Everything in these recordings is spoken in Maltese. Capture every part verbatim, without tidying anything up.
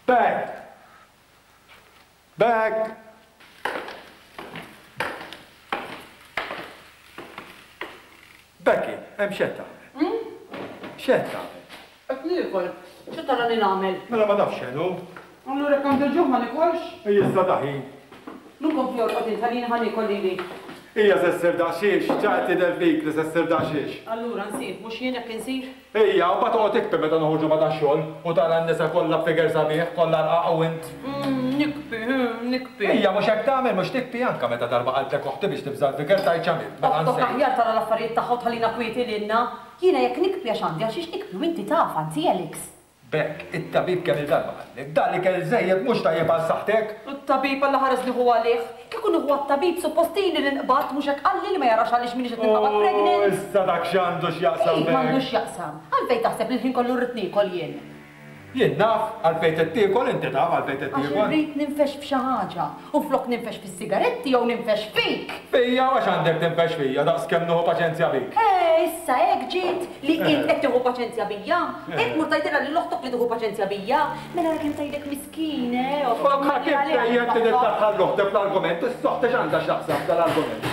Back! Back! Becky, hemm xetta. Xetta. Qed niekol, xi tara li nagħmel? Mela ma nafx xenu. Allura kemm bil-ġuħ ma nikolx? Ejja daħin. Nkompli jorqod il-ħalin ħanikol lili. Ija sesser daċiex, ċaħti del-vik li sesser daċiex. Allura nsir, mhux jien jekk insir? Ija, u bat toqgħod ikbi meta noħorġu ma tax-xogħol u tara n-nisa kollha figer sabiħ, kollha rqaqgħu int. Nikbi, nikbi. Ija mhux hekk tagħmel mhux tikbi anke meta darba qaltek oħti biex tibżal figer tajt x'għamil. Toħtok aħjar tara l-affarijiet tagħha tħallina kwieti lilna. Jiena jekk nikbi għax għandi għax nikbi u inti taf anzi Alex. Bekk, it-tabib kemm il-darba għallek, dali kell żejjed mhux tajjeb għal saħtek. Il-tabib alla ħares li huwa għalih. Kieku huwa t-tabib suppostini li nqbad mhux hekk qalli li ma jarax għaliex minix qed nibqa' pregnant. Issa dak x'għandu x'jaqsam bek. M'għandux jaqsam. Għalfejn taħseb li l-ħin kollu rrid niekol jien. Jien naf, għalfejn qed tiekol, inti taf għalfejn qed tiekol. Għax irrid ninfex f'xi ħaġa u flok ninfex fis-sigaretti jew ninfex fik. Fija għax għandek tinfex fija, daqskemm nieħu paċenzja bik. Issa hekk ġiet li int qed tieħu paċenzja bija. Int mur tgħidilha li l-oħtok li tieħu paċenzja bija. Mela kemm tgħidlek miskin, eh. Ma kif tgħid tiddaħħal l-oħtek fl-argument, is-soħta x'għandha x'taqsam tal-argument.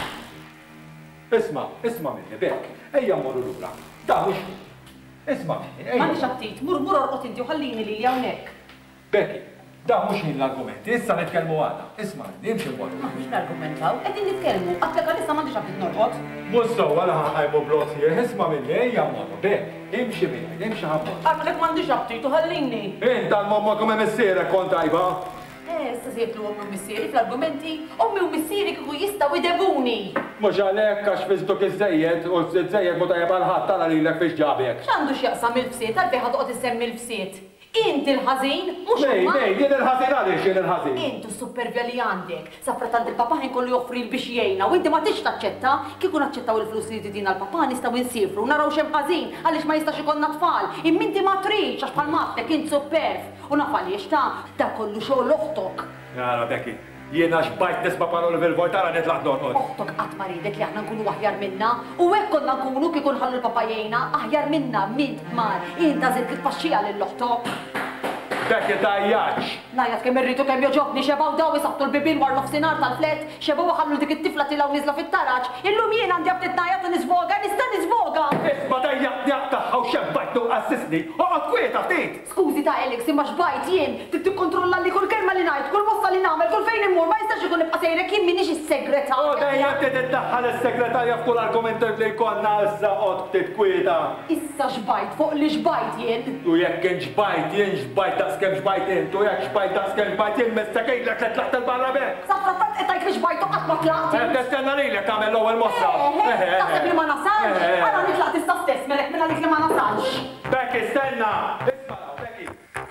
Isma', isma' minni bekk, ejja mmorru lura. Da mhux Isma' minni, ejja. Ma nix attit, mur mur orqod inti u ħallini li hawnhekk. Becky, da mhux jien l-argument, issa nitkellmu għadha. Isma' nimxi mmorru. Ma mhux l-argumentaw, qegħdin nitkellmu, għatlek għalissa m'għandix għabdit norqod. Mhux sewwa la ħajmu blokki, isma' minni, ejja mmorru, Beck, imxi minni, imxi ħammor. Għatlek m'għandix għabtit u ħallini. Inta l-momma kum hemm issierek kont tajba. Issa sejtlu ommi u missieri fl-argumenti, ommi u missieri kieku jistgħu idebuni. Mhux għalhekk għax fiżduk iż-żejjed u iż-żejjed mu tajjeb għal ħadd tara lilek fiex ġabek. X'għandu x'jaqsam il-fsiet għalfejn ħadd issemmi l-fsiet. Inti l-ħażin, mhux Mej, mej, jien il-ħażin għaliex jien il-ħażin. Intu s-supervja li għandek. Safratant il-papa ħinkollu joffri l-biex jgħinna u inti ma tix taċċetta, kieku naċċettaw il-flus li tidina l-papa nistgħu insifru naraw xemm ħażin għaliex ma jistax ikollna tfal. Imminti ma tridx għax bħal mattek int superf u naf għaliex ta' da kollu xogħol oħtok. Jara Becky, jiena xbajt nisma' paroli fil-vojt tara nitlaq norqod. Oħtok qatt ma ridek li aħna nkunu aħjar minna u hekk konna nkunu kieku nħallu l-papa jgħinna aħjar minna mint mar inta żidt il-tfaxxija lill-oħtok. Becky tajjaċ. Najjat kemm irritu kemm joġobni xebaw daw isaqtu l-bibin war nofsinhar tal-flet, xebaw ħallu dik it-tifla tilgħu niżla fit-taraġ. Illum jien għandi abtit najjat u nisvoga, nista' nisvoga. Isma' tajjat tagħha u xebbajt tu assistni. Oqgħod kwieta ftit. Skużi ta' Alex, imma xbajt jien, trid tikkontrolla li kull kelma li ngħid, kull mossa li nagħmel, kull fejn immur, ma jistax ikun nibqa' sejrek jien m'iniex is-segretarja. U dejjem trid iddaħħal is-segretarja f'kull argument li jkollna issa qod ftit kwieta. Issa xbajt fuq li xbajt jien. U jekk kien xbajt jien xbajt daqskemm xbajt int u jekk xbajt daqskemm xbajt jien mistaqejlek li tlaħt il-barra bek. Safratant qed tgħid li xbajtu qatt ma tlaqt. Qed tistenna lilek tagħmel l-ewwel mossa. Taħseb li ma nasalx? Ara nitlaq tista' stess melek minn għalik li ma nasalx. Becky, istenna! Isma' Becky.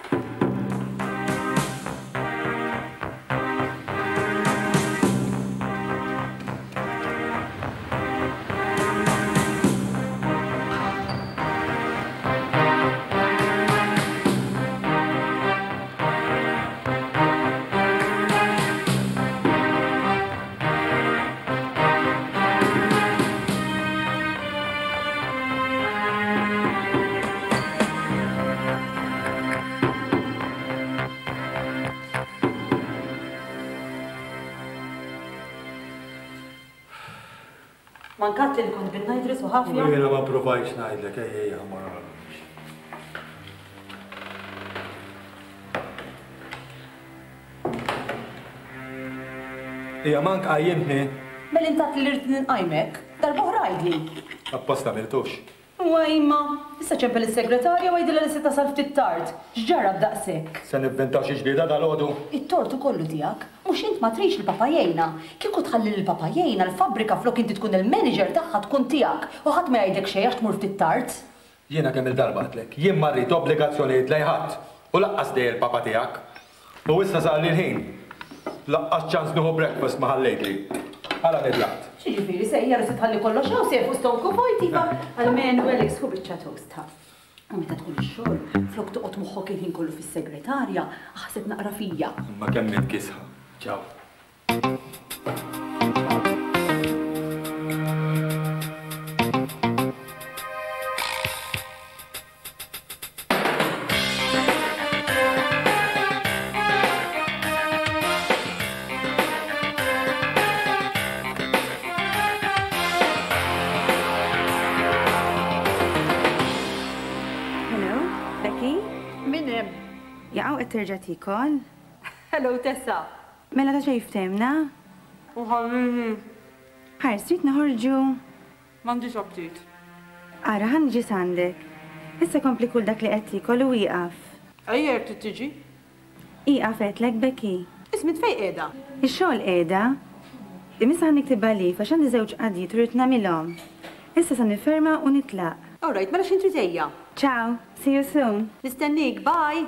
Mankat li kont binna jidris u ħafja. Jiena ma provajx ngħidlek ejja ma nagħmlux. Hija mank qajjimni. Mel intat li rrid ninqajmek, darba oħra għajdli. Apposta miltux. Wajma, issa ċempel is-segretarja u għajdilha li se tasal ftit tard. X'ġara b'daqshekk? Se nivventaw xi ġdida dal-għodu. It-tortu kollu tiegħek, mhux int ma trix il-papajjejna. Kieku tħalli l-papajjejna l-fabbrika flok inti tkun il-manager tagħha tkun tiegħek u ħadd ma jgħidlek xejn għax tmur ftit tard. Jiena kemm il-darba għatlek, jien marrit obbligazzjonijiet lejn ħadd u laqqas dej il-papa tiegħek. U issa sar li l-ħin. Laqqas ċans nieħu breakfast ma ħallejtli. Għala nidlaqt. Xiġifieri sejja li se tħalli kollox hawn sejfu stonku vojtiva. Almenu Alex hu biċċa toast ta'. U meta tkun ix-xogħol, flok toqgħod moħħok il-ħin kollu fis-segretarja, ħaseb naqra fija. Ma kemm nitkisħa. Ċaw. Becky? Minnem. Jaqaw qed terġa' tikol? Hello, Tessa. Mela ta' xejn ftemna? Uħallini. Ħar trid noħorġu. M'għandix aptit. Ara ħanġi sandek. Issa kompli kull dak li qed tikol u wieqaf. Ejjer trid tiġi. Iqaf għedlek Becky. Ismit fej qiegħda? Ix-xogħol qiegħda. Imissa ħanniktibha li għax għandi żewġ qadijiet u rrid nagħmilhom. Issa sa niferma u nitlaq. All right, mela x'intri tejja. Ciao, see you soon. Nistennik, bye.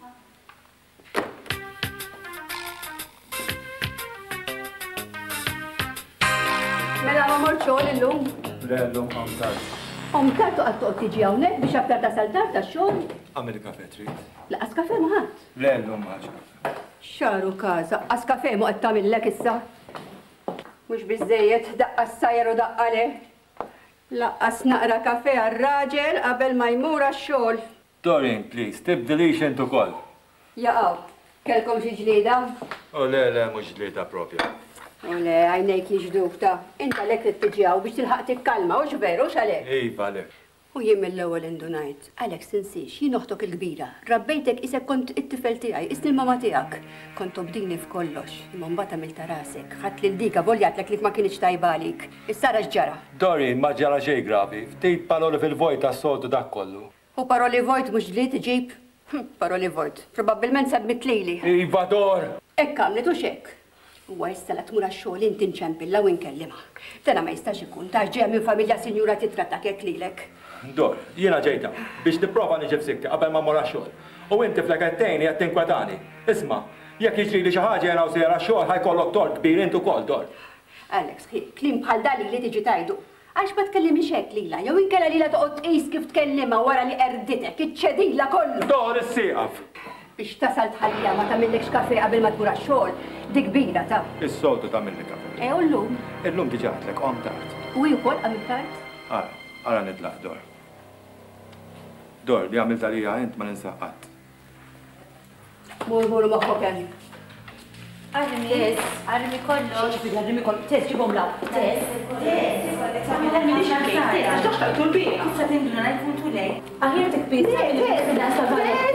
Mela ma mort xogħol illum. Le, l-lum għamtar. Om tartu għal toqgħod tiġi hawnhekk biex aktar tasal tard tax-xogħol. Għamil kafe trid. Laqas kafe ma ħadd. Le, l-lum ħaġa. Xaru każa, qas kafe mu qed tagħmillek issa. Mhux biżejjed daqqa s-sajjer u daqqa le. Laqqas naqra kafe għar-raġel qabel ma jmur għax-xogħol. Doreen, please, tibdilix intu kol. Jaqgħu, kelkom xi ġlieda? O le, le, mhux ġlieta propja. U le, għajnejk jiġduk ta' inta lek li t-tġijaw biex tilħaq tikkalma, ux veru x'għalek? Iva, le. U jien mill-ewwel indunajt, għalek sinsiex, jien uħtok il-kbira, rabbejtek isek kont it-tifel tiegħi, isni l-mama tiegħek. Kont obdini f'kollox, imma mbagħad għamilta rasek, ħadd lil dika voljatlek li ma kienx tajbalik. Issa ġara. Doreen, ma ġara xejn gravi. Ftit paroli fil-vojt tas-soltu dak kollu. U paroli vojt mhux ġlied iġib? Paroli vojt, probabbilment sabbit lili. Iva, Dor! Ekk għamlet u xek. Huwa issa la tmur għax-xogħol inti nċempilla u nkellima. Tena ma jistax ikun tax ġejja minn familja sinjura titrattak hekk lilek. Dor, jiena ġejta biex nipprova niġi f'sikti qabel ma mmur għax-xogħol. U inti fl-ekettejni qed tinkwetani. Isma', jekk jiġri li xi ħaġa jena u sejra x-xogħol ħajkollok tort kbir intu wkoll, Dor. Alex, klim bħal dali li tiġi tajdu. Għax ma tkellimix hekk lila, jew inkella lila toqgħod tqis kif tkellima wara li erditek, iċċedila kollu. Dor, issieqaf. Biex tasal tħallija ma tagħmillekx kafe qabel ma tmur għax-xogħol, dik kbira ta'. Is-soltu tagħmilli kafe. E u llum? Illum diġà għadlek qom tard. U wkoll għamil tard? Ara, ara nitlaq, Dor. Dor, li għamil talija int ma ninsaqqat. Mur mur moħħok hemm. Armi, armi kollox. Armi kollox. Tess, ġibhom law. Tess. Tess. Kif se tinduna jkun tulej? Aħjar tikbis.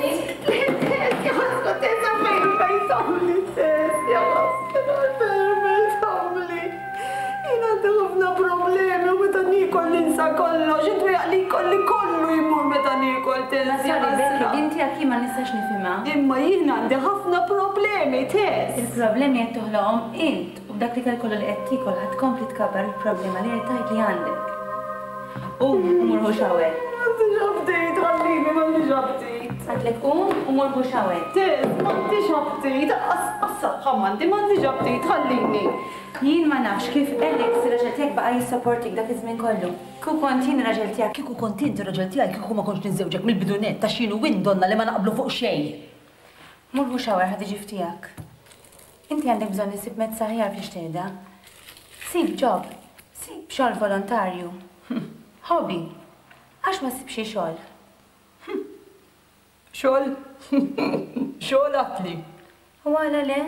kollox, intu jaqli kolli kollu jimur meta nikol Tess. Inti għakki ma nistax nifima. Imma jien għandi ħafna problemi, Tess. Il-problemi qed toħloqhom int u b'dak li kollu li qed tikol ħadd kompli tkabbar il-problema li qed tajt li għandek. U murħu xawer. M'għandix ħabtit, ħallini m'għandix ħabtit. Għadlek u u murħu xawer. Tess, m'għandix ħabtit, as-saħħa m'għandi m'għandix ħabtit, ħallini. Jien ma nafx kif Alex raġel tiegħek baqa' jissupportik dak iż-żmien kollu. Kieku kont jien raġel tiegħek. Kieku kont inti raġel tiegħek kieku ma kontx niżżewġek mill-bidunet ta' xinu windonna li ma naqblu fuq xejn. Murħu xawer ħad iġi ftijak. Inti għandek bżonn isib mezz aħjar biex tgħidha. Sib job, sib xogħol volontarju. Hobby. Għax ma sib xi xogħol. Xogħol? Xogħol għatli. U għala le?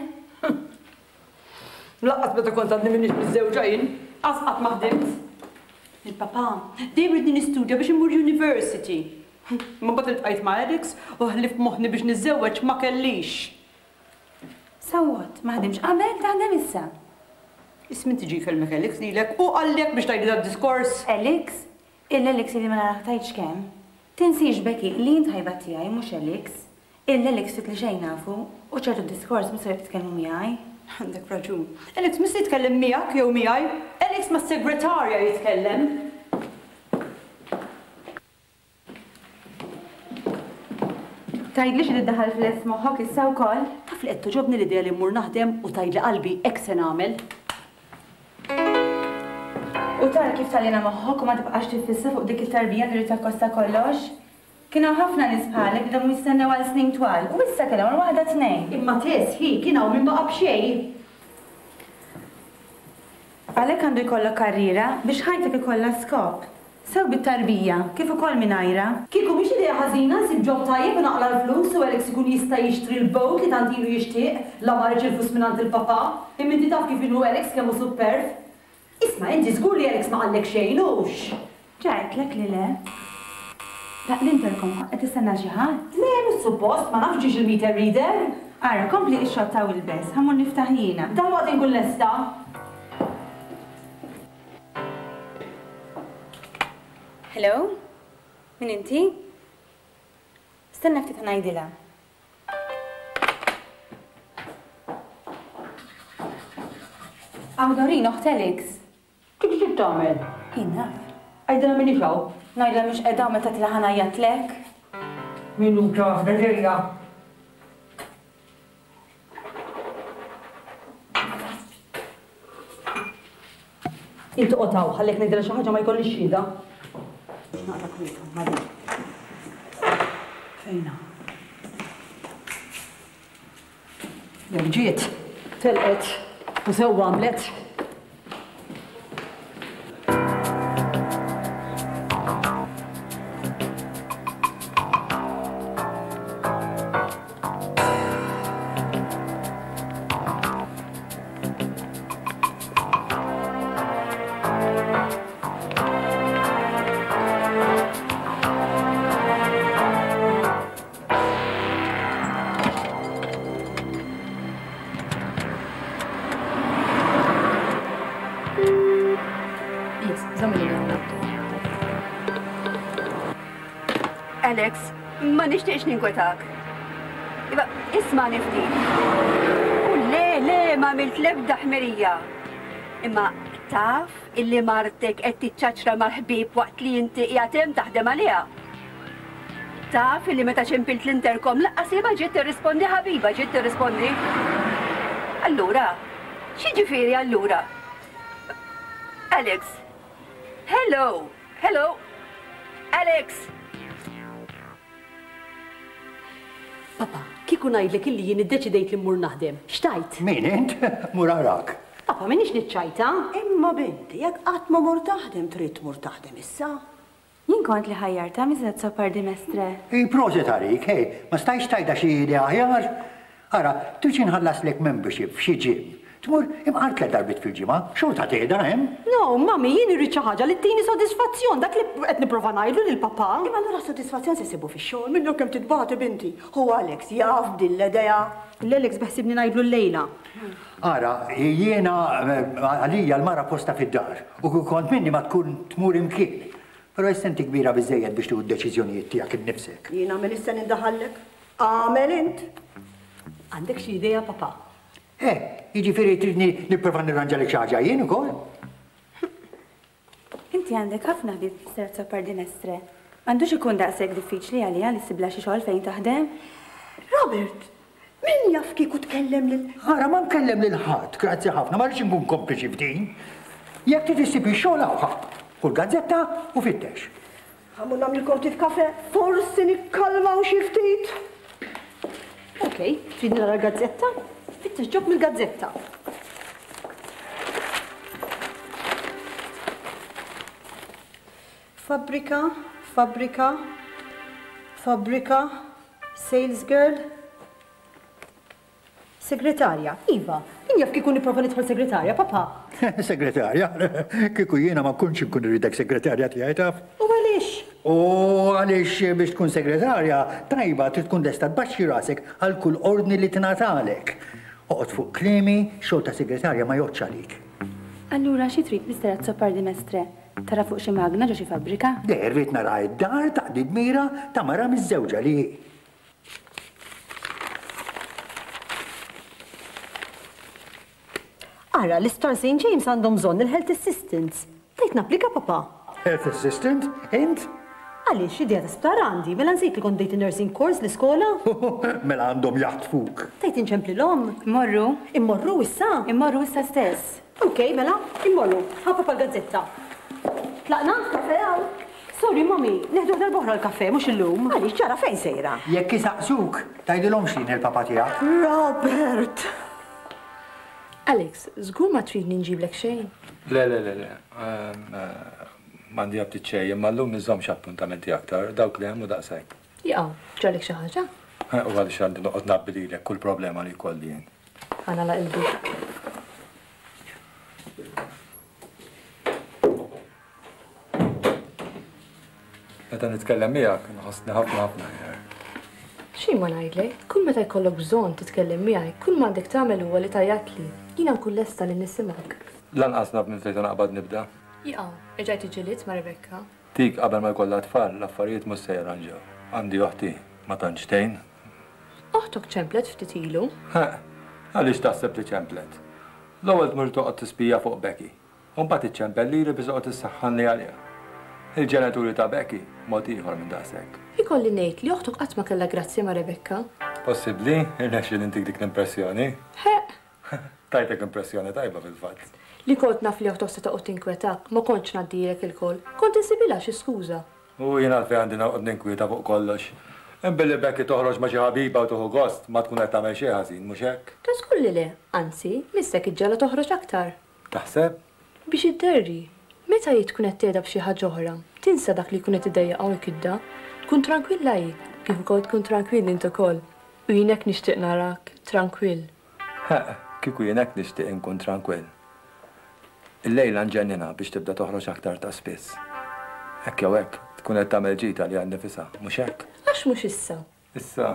Laqqas meta kont għandni minnix miż-żewġa jien, qasqat ma ħdimt. Il-papa, dejjem ridni nistudja biex immur university. Ma bad iltqajt ma' Alex u ħlift moħħni biex niżżewweġ ma kellix. Sawwat, ma ħdimx qabel taħdem issa. Ismin tiġi filmek Alex lilek u għallek biex tajli diskors. Alex? Il-Alex li ma naraħ tajtx kemm? Tinsiex Becky li jint ħajba tiegħi mhux Alex. Il-Alex fit li xejn nafu u ċertu diskors mhux se jitkellmu miegħi. Għandek raġun. Alex mis jitkellem miegħek jew miegħi? Alex ma' segretarja jitkellem. Tajdli xi tiddaħħal fl-es moħħok issa wkoll? Taf li qed toġobni l-idea li mmur naħdem u tajdli qalbi hekk se nagħmel. U tara kif talina moħħok u ma tibqax tifissa fuq dik it-tarbija li takkosta kollox? Kienu ħafna nies bħalek li dom jistennew għal snin twal u issa kellhom waħda tnejn. Imma Tess ħi kien hawn min baqa' b'xejn. Għalhekk għandu jkollok karriera biex ħajtek ikollha skop. Sew bit-tarbija, kif ukoll mingħajra. Kieku mhix idea ħażina nsib ġob tajjeb u naqla l-flus u Alex ikun jista' jixtri l-bowt li tant ilu jixtieq la marriġ il-flus minn għand il-papa. Imma inti taf kif inhu Alex kemm hu superb. Isma' inti żgur li Alex ma qallek xejn hux. Ġajtlek li le. Daq l-interkom qed tistenna xi ħadd? Le, mhux suppost, ma nafx ġiex il-meter reader. Ara, kompli ix-xogħol taw il-bes, ħammur niftaħ jiena. Dan waqt inkun lesta. Hello? Min inti? Stenna ftit ngħidilha. Aw Dorin, oħt Alex. Kif ġib tagħmel? Jiena. Għajdna minni xaw. Ngħidla mhux qiegħda meta tilha ngħajatlek. Minuta, Niġerja. Inti qotaw, ħallek ngħidilha xi ħaġa ma jkollix xhieda. Naqra kwieta, ma din. Fejna? Jew ġiet, telqet u sewwa għamlet. Alex, ma nixtieqx ninkwetak. Iba, isma' niftik. U le, le, ma għamilt l-ebda ħmerija. Imma taf illi martek qed tiċċaċra mal-ħbieb waqt li inti qiegħed hemm taħdem għaliha. Taf illi meta ċempilt l-interkom laqqas ma ġiet tirrispondi ħabiba, ġiet tirrispondi. Allura, x'jiġifieri allura? Alex. Hello. Hello. Alex. Papa, kieku ngħidlek illi jien iddeċidejt li mmur naħdem. X'tajt? Min int? Mur arak. Papa, minix niċċajta? Imma binti, jekk qatt ma mur taħdem trid tmur taħdem issa. Jien kont li ħajjarta miżet sopar dimestre. I proset għalik, hej, ma stajx tajda xi idea aħjar. Ara, trid inħallas lek membership f'xi ġim. Tmur imqart tliet darbit fil-ġimgħa, xorta tgħidha hemm? No, mami, jien irrid xi ħaġa li ttini sodisfazzjon dak li qed nipprova ngħidlu lil papa. Imma allura sodisfazzjon se sibu fix-xogħol minnu kemm titbagħti binti. Hu Alex jaf din l-idea. L-Alex beħsibni ngħidlu llejla. Ara, jiena għalija l-mara posta fid-dar u kont minni ma tkun tmur imkien. Però jessenti kbira biżejjed biex tieħu d-deċiżjonijiet tiegħek innifsek. Jiena għamel issa nindaħallek. Għamel int. Għandek xi idea, papa? Eh, jiġifieri tridni nipprova nirranġalek xi ħaġa jien ukoll? Inti għandek ħafna ħbieb ser sopar dimestre. M'għandux ikun daqshekk diffiċli għalija li ssibla xi xogħol fejn taħdem? Robert, min jaf kieku tkellem lil. Ara ma nkellem lil ħadd, grazzi ħafna, ma rridx inkun kompliċi f'din. Jekk trid issib ix-xogħol awħa, kull gazzetta u fittex. Ħamu nagħmlilkom tit kafe, forsi nikkalmaw xi ftit. Okej, trid nara l-gazzetta? Fittex ġob mill-gazzetta. Fabbrika, fabbrika, fabbrika, sales girl, segretarja. Iva, min jaf kieku nipprova nidħol segretarja, papa? Segretarja? Kieku jiena ma kunx inkun irridek segretarja tiegħi taf. U għaliex? U għaliex biex tkun segretarja tajba trid tkun lesta tbaxxi rasek għal kull ordni li tingħatalek. Oqgħod fuq kliemi, xogħol ta' segretarja ma joqgħodx għalik. Allura xi trid mister sopar dimestre? Tara fuq xi magna ġo xi fabbrika? Der rrid nara d-dar ta' didmira ta' mara miż-żewġa li Ara, l-Star Saint James għandhom bżonn il-health assistants. Trid napplika, papa? Health assistant? Int? Għaliex idea ta' sptar għandi, mela nsejt li kont dejt nursing course l-iskola? Mela għandhom jaħtfuk. Tejt inċempli l-om. Immorru? Immorru issa? Immorru issa stess. Ok, mela, immorru. Ħaffa pal-gazzetta. Tlaqna? Kafe għal? Sorry, mami, neħdu dal-boħra l-kafe, mux il-lum. Għaliex ġara fejn sejra? Jekk isaqsuk, tajdilhom xin il-papa tiegħek. Robert! Alex, żgur ma tridni nġiblek xejn? Le, le, le, le. Mandi għabti ċej, imma l-lum nizzom x'appuntamenti aktar, dawk li hemm u daqshekk. Jaw, ġralek xi ħaġa? U għaliex għandi noqgħod nabbidilek kull problema li jkolli jien. Ħana la qalbi. Meta Meta nitkellem miegħek nħossni ħafna ħafna ħjar. Xejn ma ngħidlek, kull meta jkollok bżonn titkellem miegħi, kull m'għandek tagħmel huwa li tajjatli. Jiena nkun lesta li nisimgħek. Lanqas naf minn fejn naqbad nibda. Jaqgħu, reġgħet iġilit ma' Rebecca. Tik qabel ma jkollha tfal, l-affarijiet mhux se jirranġaw. Għandi oħti ma tantx tgħin. Oħtok ċemplet ftit ilu. Għaliex taħseb li ċemplet. L-ewwel tmur toqgħod tispija fuq Becky. U mbagħad iċċempel lili biex toqgħod tissaħħanni għaliha. Il-ġenituri ta' Becky mod ieħor minn daqshekk. Ikolli ngħid li oħtok qatt ma kellha grazzja ma' Rebecca. Possibbli, irnexxi intik dik l-impressjoni. Ħeq. Tajtek impressjoni tajba fil-fatt. Li kont naf li oħtok se toqgħod tinkwetak, ma kontx ngħaddilek il-koll. Kont insibilha xi skuża. U jien għalfejn għandi noqgħod ninkwieta fuq kollox. Imbilli Becky toħroġ ma xi ħabiba u tuħu gost ma tkun qed tagħmel xi ħażin, mhux hekk? Ta' skulli le, anzi, missek iġġala toħroġ aktar. Taħseb? Biex idderri, meta jid tkun qed tgħidha b'xi ħaġa oħra, tinsa dak li jkun qed iddejjaq hawnhekk idda, tkun tranquilla hi, kif ukoll tkun tranquill int ukoll. U jien hekk nixtieq narak, tranquill. Kieku jien hekk nixtieq inkun tranquill. Il-lejla nġennina biex tibda toħroġ aktar ta' spiss. Hekk jew hekk tkun qed tagħmel ġita li għand nifisha, mhux hekk? Għax mhux issa. Issa.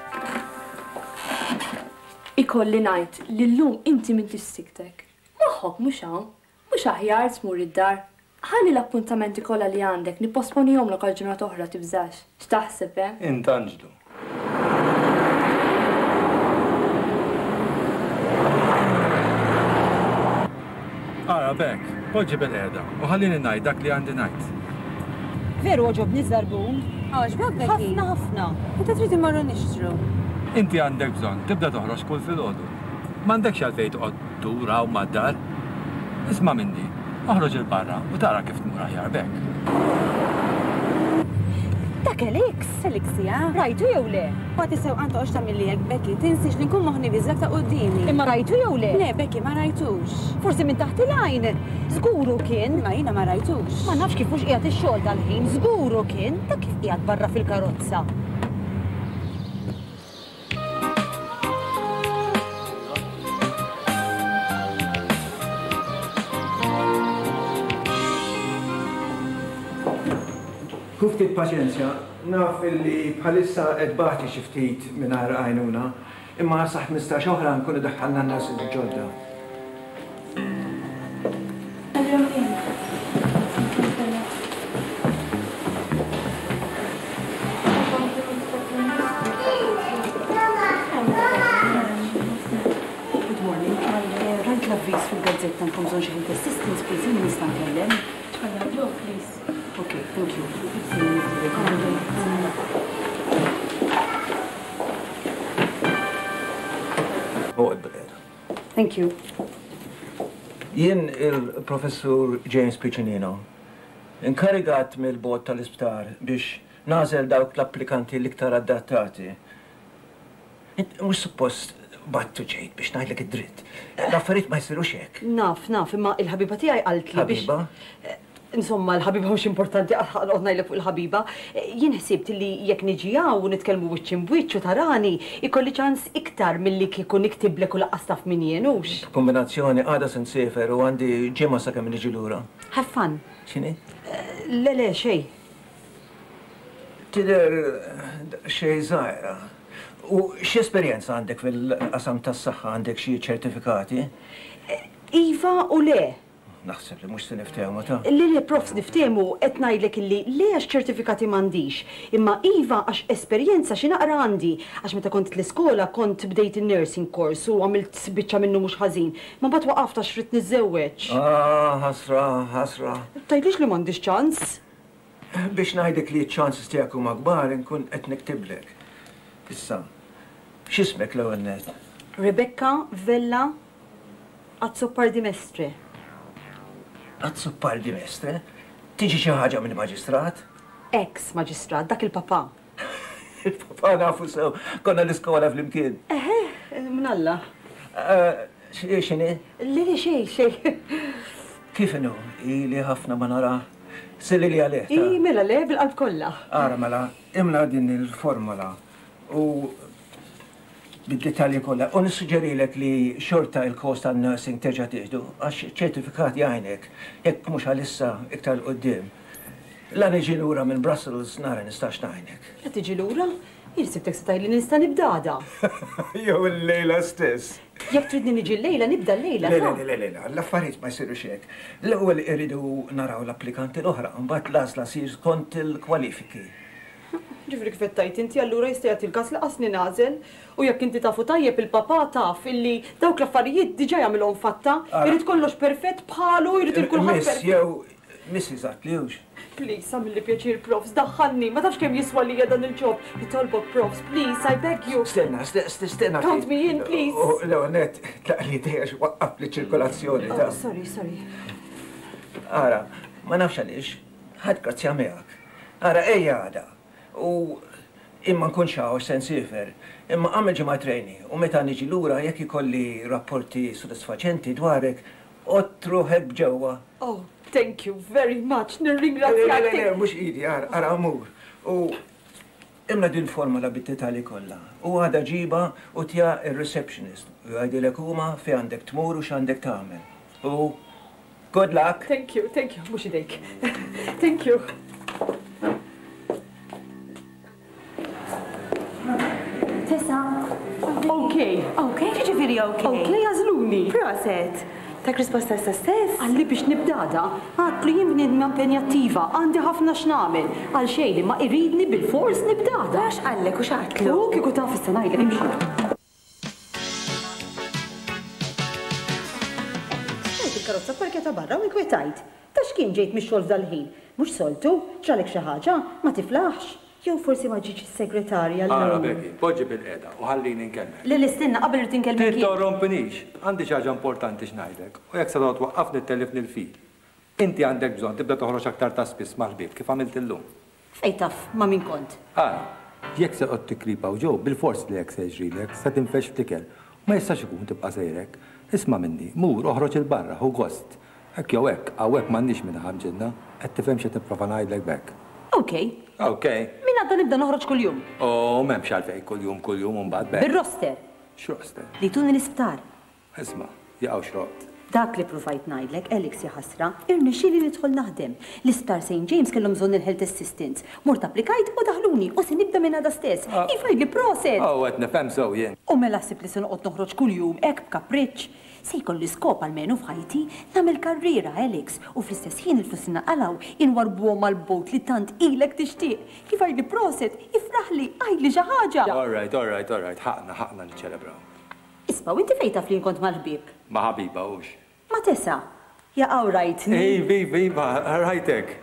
Ikolli ngħid li llum inti minn tissiktek. Moħħok mhux hawn, mhux aħjar tmur id-dar. Ħalli l-appuntamenti kollha li għandek nipposponihom lok għal ġimgħa oħra tibżax. X'taħseb hemm? Intanġdu. Ara bekk, poġġi bil-qiegħda u ħallini ngħid dak li għandi ngħid. Veru ġobni żarbun? Għaxbok Becky? Ħafna ħafna. Meta trid imorru nixtru. Inti għandek bżonn tibda toħroġ kull filgħodu. M'għandekx għalfejn toqgħod tura u mad-dar. Isma' minni, oħroġ il-barra u tara kif tmur aħjar bekk. Dak Alex, Alexia, rajtu jew le? Pati sew għantu għax tagħmilli hekk Becky, tinsix li nkun moħħni biżlek ta' qudiemi. Imma rajtu jew le? Le, Becky ma rajtux. Forsi minn taħt il-għajn. Żguru kien. Ma jiena ma rajtux. Ma nafx kif mhux qiegħed ix-xogħol tal-ħin, żguru kien. Ta' kif qiegħed barra fil-karozza. Kuftit paċenzja, naf illi bħalissa edbaħti xiftit minnar għajnuna, imma saħ mistax oħra nkunu daħħalna n-nas il-ġodda. Good morning. Rajt l-avvis fil-gazzetta nkom bżonn xi assistance, please, min nista' nkellem. Tfaddaw, please. Okay, thank you. Thank you. Jien il-professur James Piccinino, inkarigat mill-bord tal-isptar biex nażel dawk l-applikanti l-iktar adattati. Mhux suppost battu ġejt biex ngħidlek id-dritt. L-affarijiet ma jsirux hekk. Naf, naf, imma il-ħabiba tiegħi qalt li biex. Ħabiba? Insomma, l-ħabiba mhux importanti għal ngħidlek fuq il-ħabiba. Jien ħsibt li jekk niġi hawn u nitkellmu wiċċ imwiċċ u tarani, ikolli ċans iktar milli kieku niktiblek u laqqas taf min jien hux. Kombinazzjoni għada se nsefer u għandi ġimgħa sakemm niġi lura. Have fun. X'inhi? Le le xejn. Tidher xejn żgħira. U x'esperjenza għandek fil-qasam tas-saħħa, għandek xi ċertifikati? Iva u le. Naħseb li mhux se niftehmu ta'. Li li profs niftehmu qed ngħidlek illi le għax ċertifikati m'għandix, imma iva għax esperjenza xi naqra għandi, għax meta kont l-iskola kont bdejt in-nursing course u għamilt biċċa minnu mhux ħażin, ma mbagħad waqaft għax rid niżewweġ. Ah, ħasra, ħasra. Tgħidlix li m'għandix ċans? Biex ngħidlek li ċ-ċansis tiegħek huma kbar inkun qed niktiblek. Issa, x'ismek l-ewwel net? Rebecca Vella Azzopardimestre. Azzopardimestre? Tiġi xi ħaġa minn maġistrat? Ex maġistrat, dak il-papa. Il-papa nafu sew, konna l-iskola fl-imkien. Eħe, minn Alla. X'inhi? Li li xejn, xejn. Kif inhu? Ili ħafna ma nara. Silli li għalih. I mela le bil-qalb kollha. Ara mela, imla din il-formola. U bid-detalji kollha. U nissuġġerilek li xorta il-kors tan-nursing terġa' tieħdu għax ċertifikat jgħinek, jekk mhux għalissa iktar qudiem. La niġi lura minn Brussels nara nistax najnek. La tiġi lura? Jirsibtek setaj li nista nibdada. Jew il-lejla stess. Jekk tridni niġi l-lejla, nibda l-lejla. Le, le, le, le, le, l-affarijiet ma jsiru xek. L-ewwel iridu naraw l-applikanti l-oħra, mbagħad l-għażla sir skont il-kwalifiki. Ġifri kif tajt inti allura jista' jagħti l-każ laqasni nażel u jekk inti tafu tajjeb il-papa taf illi dawk l-affarijiet diġà jagħmilhom fatta, irid kollox perfett bħalu, jrid il-kulħadd Miss, jew Missis Atliux. Please, għamilli pjaċir, profs, daħħanni, ma tafx kemm jiswa li dan il-ġob. Nitolbok, profs, please, I beg you. Stenna, stenna. Count me in, please. Leonet, tlaqli teħx waqqaf li ċirkolazzjoni ta' Oh, sorry, sorry. Ara, ma nafx għaliex, ħad grazzja miegħek. Ara, ejja għada. U imma nkun xaw sen sifer, imma għamil ġimgħa trejni u meta niġi lura jekk ikolli rapporti sodisfaċenti dwarek, ottruħek ġewwa. Oh, thank you very much. Le, Nirringrazzjak. le, le, mux idi, ara amur. U imna din forma la bittitali kolla. U għada ġiba u tja il-receptionist. U għajdilek huma fi għandek tmur u x'għandek tagħmel. U good luck. Thank you, thank you, mux idejk. Thank you. Tessa. Okay. Okay, ġifiri okay. Okay, għazluni. Proset. Tak risposta sta stess? Għalli biex nibdada, għatlu jien bnidma impenjattiva, għandi ħafna x'namel, għal xejn li ma iridni bil-fors nibdada. Għax għallek u xaqtlu? U kieku taf istanajlek imxi. Għajt il-karozza parketa barra u inkwetajt. Ta' xkien ġejt mix-xogħol dal-ħin? Mhux soltu, ġalek xi ħaġa, ma tiflaħx. Jew forsi ma ġiġ is-segretarja l Ara Beki, poġġi bil-qeda u ħallini nkellmek. Lili stinna qabel li tinkellmek. Tittorrompinix, għandi xi ħaġa importanti x'ngħidlek u jekk se twaqqafni ttellifni l-fil. Inti għandek bżonn tibda toħroġ aktar ta' spiss mal-ħbieb kif għamilt illum. Fej taf, ma min kont. Ara, jekk se qod tikripaw ġew bil-fors li jekk se jġrilek se tinfex ftikel. Ma jistax ikun tibqa' sejrek. Isma' minni, mur oħroġ il-barra hu gost. Hekk jew hekk, hawnhekk m'għandniex minn ħamġilna, qed tifhem x'qed nipprova ngħidlek bekk. Okay. Okay. Min għadda nibda noħroġ kull-jum? Oh, m'hemmx għalfejn kull-jum kull-jum u mbagħad bekk. Bir-roster. X'roster? Li tuni l-isptar. Isma', jaqgħu xrot. Dak li provajt ngħidlek, Alex jaħasra, irnexxieli nidħol naħdem. L-isptar Saint James kellhom bżonn il-health assistants. Mort applikajt u daħluni u se nibda minn għada stess. Ifajli proset. Oh, qed nifhem sew jien. U mela ħsib li se noqgħod noħroġ kuljum hekk b'kapriċċ. Se jkolli skop għalmenu f'ħajti nagħmel karriera, Alex, u fl-istess ħin il-flus naqalaw inwarbuhom mal-bot li tant ilek tixtieq. Kif għajli proset, ifraħli, għajli xi ħaġa. All right, all right, all right, ħaqna, ħaqna niċċelebraw. Isma' u inti fejn taf li nkont mal-ħbieb? Ma ħabiba hux. Ma tesa, jaqgħu rajtni. Ej, viva, viva, rajtek.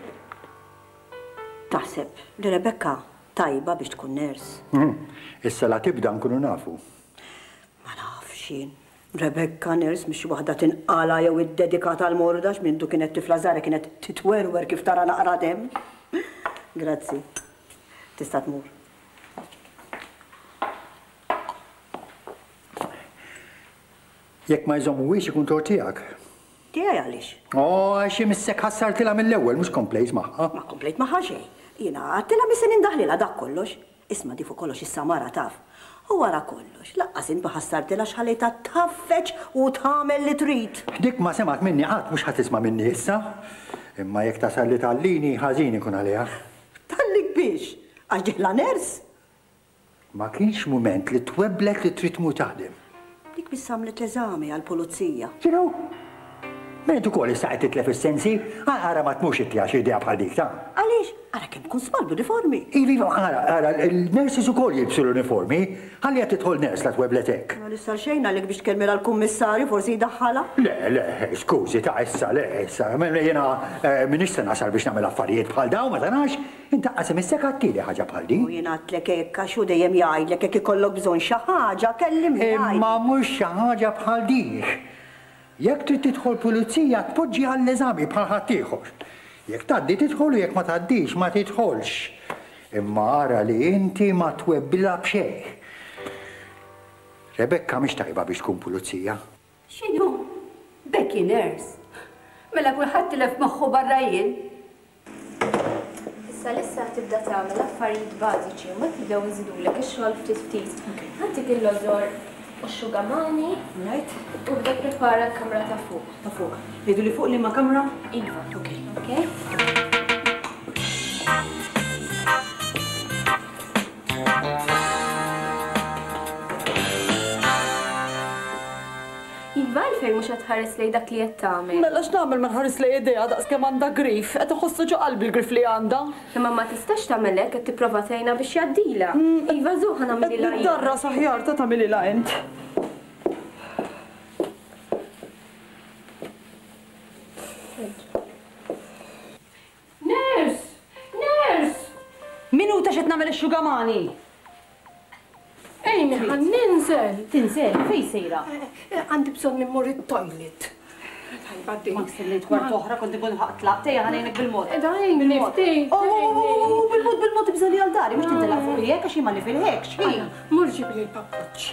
Taħseb li Rebecca tajba biex tkun ners. Issa la tibda nkunu nafu. Ma nafx jien. Rebecca ners mhix waħda tinqala jew iddedikata għal mordax minn du kienet tifla żgħira kienet titwerwer kif tara naqra dem. Grazzi. Tista' tmur. Jekk ma jżommuwiex ikun tor tiegħek. Tiegħi għaliex? Oh, għax missek ħassartilha mill-ewwel mhux komplejt magħha. Ma komplejt magħha xejn. Jiena għadtilha misen indaħlilha dak kollox. Isma' di fuq kollox is-samara taf. U wara kollox, laqqas int ħassartilha x'ħalejta taffeċ u tagħmel li trid. Dik ma semat minni qatt mhux ħadd tisma' minni issa. Imma jekk tasal li tallini ħażin ikun għaliha. Tallik biex, għax ġieħla ners. Ma kienx mument li tweblek li trid tmur taħdem. Dik biss għamlet eżami għall-pulizija. Ġinu, Menet ukoll issa qed titlef is-sensi, ara ma tmux ittijax idea bħal dik ta'. Għaliex? Ara kemm tkun smal b'uniformi. Ivi, ara, ara, il-nurses ukoll jilbsu l-uniformi, ħalli qed tidħol ners la twebletek. Ma nista' xejn għalek biex tkellmilha l-kummissarju forsi jdaħħalha? Le, le, skużi ta' issa, le, issa, jiena minista nasal biex nagħmel affarijiet bħal dawn ma tanax, intaqqasem is-seka tieli ħaġa bħal din. U jiena għatlek hekk għax hu dejjem jgħidlek jekk ikollok bżonn xi ħaġa kellimni. Imma mhux xi ħaġa bħal dik. Jekk trid tidħol pulizija tpoġġi għall-eżami bħal ħadd ieħor. Jekk tgħaddi tidħol u jekk ma tgħaddix ma tidħolx. Imma ara li inti ma twebbilha b'xejn. Rebecca mhix tajba biex tkun pulizija. X'inhu? Becky nurse. Mela kulħadd tilef moħħu barra jien. Issa lissa tibda tagħmel affarijiet bażiċi u ma tibdew iżidulek ix-xogħol ftit ftit. Ħaddek il-lodor u x-xugamani, Right? u bda prepara l-kamra ta' fuq. Ta' fuq. Jgħidu li fuq li ma kamra? Iva. Ok. Okay? Għalfejn mhux qed tħares lejn dak li qed tagħmel. Mela x'nagħmel ma nħares lej idea daqskemm għandha grif, qed iħossu ġo qalbi l-grif li għandha. Imma ma tistax tagħmel hekk qed tipprova tgħinha biex jgħaddilha. Iva żuħ nagħmililha. Darra saħjar ta' tagħmililha int. Ners! Ners! Minuta x'qed nagħmel ix-xugamani. Ejni, ħan ninżel. Tinżel, fej sejra? Għandi bżonn immur it-toilet. Ma ksellejt kwart oħra kont ikun ħaqtlaq tejja ħanejnek bil-mod. Dajni, niftej. Bil-mod bil-mod ibżali għal dari, mux tintelaq fuq jek, għax ma nifilħek, xfi. Mur ġibli l-pappoċ.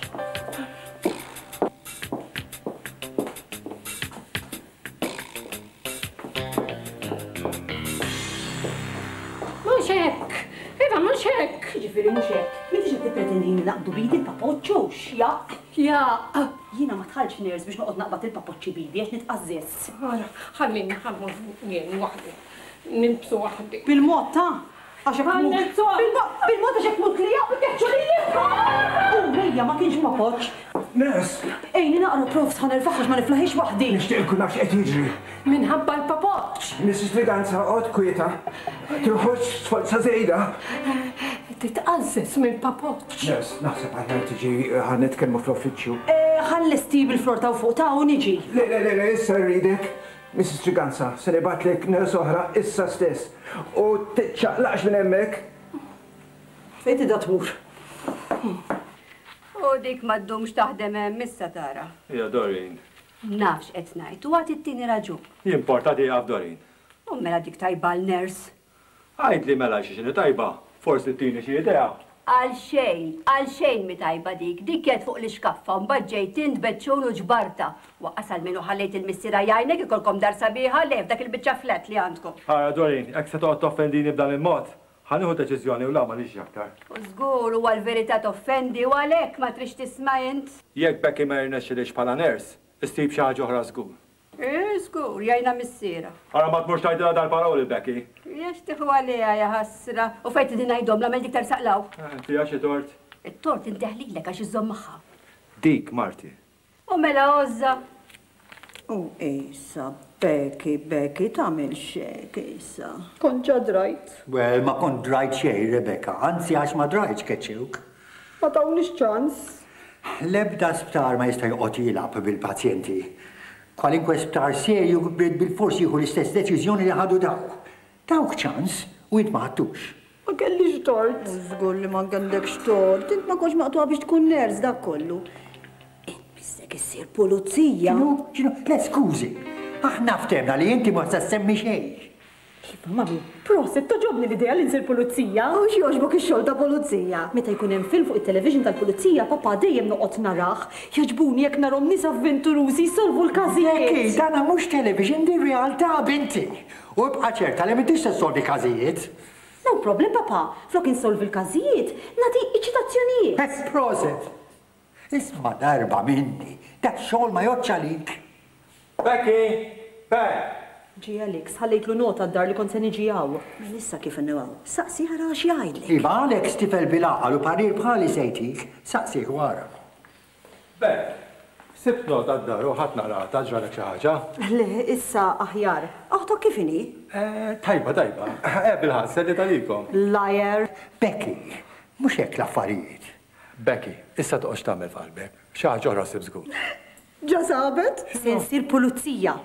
Mux hekk. Iva, mux hekk. Ġifiri mux hekk. Minti xed tippretendini naqdu bidi il-papoċċu, xjaq? Ja. Jiena ma tħallx ners biex noqgħod naqbad il-papoċċi bidi għax nitqażżess. Ħallini ħammur jien waħdi. Nilbsu waħdi. Bil-mod ta' għax hekk bil-mod għax hekk mut li jaqbel teħġu li U mejja ma kienx papoċċ. Ners! Ejni naqra prof tħanerfaħ għax ma niflaħix waħdi. Nixtieq nkun nafx qed jiġri. Minħabba l-papoċ. Missus Triganza, qgħod kwieta. Tirħoġ sforza żejda. Titqażżes mill-papoċ. Ners, naħseb aħjar tiġi ħan nitkellmu fl-uffiċċju. Ħallesti bil-flor ta' fuq ta' u niġi. Le, le, le, le, issa rridek. Missus Triganza, se nibatlek ners oħra issa stess. U tiċċaqlaqx minn hemmhekk. Fejn tida tmur? U dik ma ddumx taħdem hemm issa tara. Ja, Dorin. Nafx qed ngħid, u għad it-tieni raġun. Jimporta di għaf Dorin. U mela dik tajba l-ners. Għajd li mela xi tajba, forsi t-tini xi idea. Għal xejn, għal xejn mi tajba dik, dik jed fuq l-iskaffa, mbagħad ġejt int beċċun u ġbarta. Waqqasal minnu ħallejt il-missira jajnek ikolkom dar sabiħa lef dak il-biċċa flet li għandkom. Ħara Dorin, jekk se toqgħod toffendini b'dan il-mod, ħanieħu deċiżjoni u la ma nix aktar. U żgur huwa l-verità toffendi u għalhekk ma trix tisma' int. Jekk Becky ma jirnexxilix bħala ners, istib xi ħaġa oħra żgur. Eh, żgur, jajna missiera. Ħara ma tmurx tgħidilha dal-paroli Becky. Jex tieħu għaliha ja ħassra. U fejn tidin ngħidhom la dik tarsaqlaw. Tija xi tort? It-tort inteħlilek għax iżomm magħha. Dik, Marti. U mela Ozza. U issa, Becky, Becky, tagħmel xek issa. Kont ġa drajt. Well, ma kont drajt xejn, Rebecca, anzi għax ma drajtx keċċuk. Ma tawniex ċans. L-ebda sptar ma jista' joqgħod jilgħab bil-pazjenti. Kwalinkwe sptar serju bil-forsi jieħu l-istess deċiżjoni li ħadu dawk. Dawk ċans u int ma ħadtux. Ma kellix tort. Żgur li ma kellekx tort. Int ma konx maqtuha biex tkun ners dak kollu. Int bissek issir pulizija. Ġinu, ġinu, le skużi. Aħna ftemna li inti ma sa semmi xejn. Mami, proset, toġobni l-idea li nsir pulizija. U xjoġbok ix-xogħol ta' pulizija. Meta jkun hemm film fuq it-television tal-pulizija, papà dejjem noqgħod narah. Jaġbuni jekk narhom nies avventurużi jsolvu l-każijiet. Becky, dana mhux television di realtà binti. U bqa' ċerta li m'intix tissolvi każijiet. No problem, papà. Flok insolvi l-każijiet, nagħti iċitazzjonijiet. Proset. Isma' darba minni, dak xogħol ma jgħodx għalik. Becky! Beck! Ġi Alex, ħallejtlu nota d-dar li kont se niġi għaw. Issa kif n-niwaw. Saqsi ħara xi jgħidlek. Iva Alex tifel bil-aqal u parir bħali sejtik, saqsi wara. Beck, sibt nota d-dar u ħadd naqrata ġralek xi ħaġa. Le, issa aħjar. Aħtok kif inhi? Tajba, tajba. Bil-ħadd li talikom. Liar. Becky, mhux hekk l-affarijiet. Becky, issa toqgħodx tagħmel f'qalbek. Xi ħaġa oħra ssib żgur. Ġa sabet? Se nsir pulizija.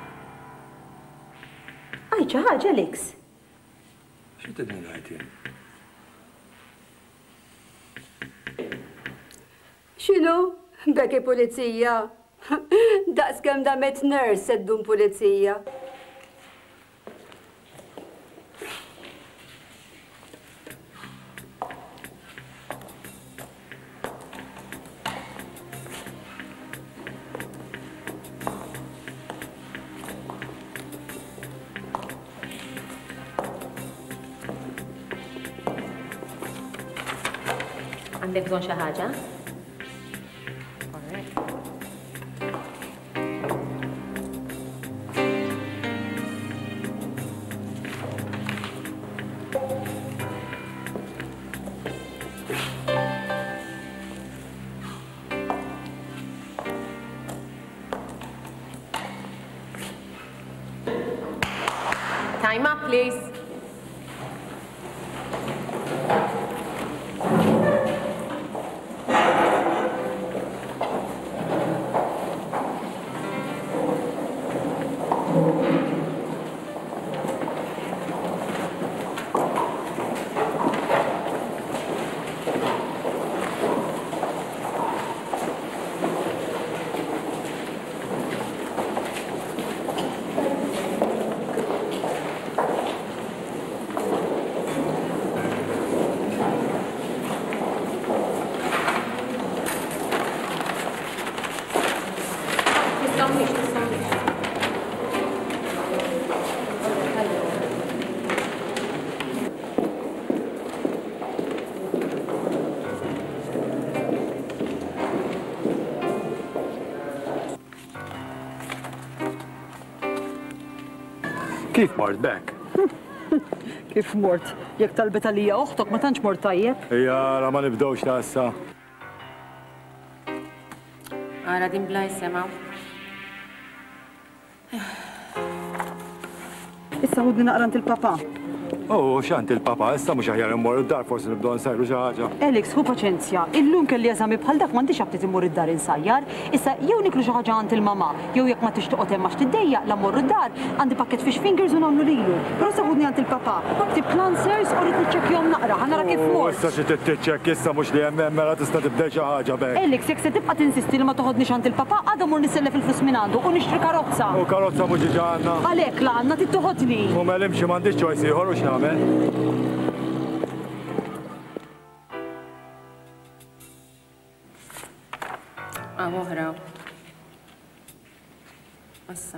Għajġa ħaġa, Alex. Xi tidni ngħid? X'inhu? Becky pulizija. Daqskemm damet ners seddum pulizija. Għandek bżonn xi ħaġa? Time up, please. Kif mort bekk? Kif mort? Jek talbet għalija uħtok ma tantx mort tajjeb. Ija, la ma nibdewx ta' issa. Għara din bla jisema. Issa ħudni naqrant il-papa. Oh, xant il-papa, issa mux aħjar immorru d-dar, forsi nibdu nsajru xi ħaġa. Elix, hu paċenzja, illum kelli eżami bħal dak m'għandix abtit immur id-dar insajjar, issa jew niklu xi ħaġa għand il-mama, jew jekk ma tixtoqgħod hemm għax tiddejjaq la mmorru d-dar, għandi pakket fish fingers u nagħmlu lilu. Però issa ħudni għand il-papa, ktib lancers u rid niċċekkjahom naqra, ħanara kif mort. Issa xi titċekk issa mhux li hemm mela tista' tibdel xi ħaġa bekk. Elix, jekk se tibqa' tinsisti li ma toħodniex għand il-papa, għadha mur nisellef il-flus minn għandu u nixtri karozza. U karozza mhux diġà għandna. Għalhekk la għandna tittoħodni. U mela imxi m'għandix choice ieħor u x'nagħmel. Għaw uħraw. Issa.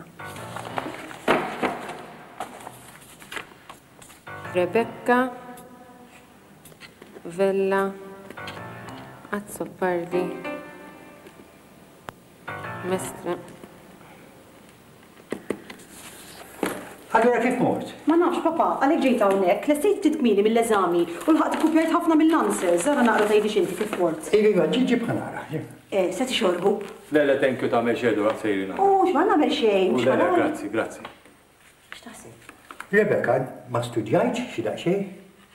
Rebecca. Vella. Azzo Parli. Mestre. Allora kif mort? Ma nafx papa, għalek ġejt hawnhekk, lestejt titkmili mill-eżami u l-ħaqt kopjajt ħafna mill-lancers, zara naqra tgħidix inti kif mort. Iva, ġiġi bħanara. Eh, se tixorbu? Le, le, thank you tagħmel xedu għaksejrina. Oh, x'ma nagħmel xejn. U le, le, grazzi, grazzi. X'taħseb? Rebecca, ma studjajtx xi daqsxejn?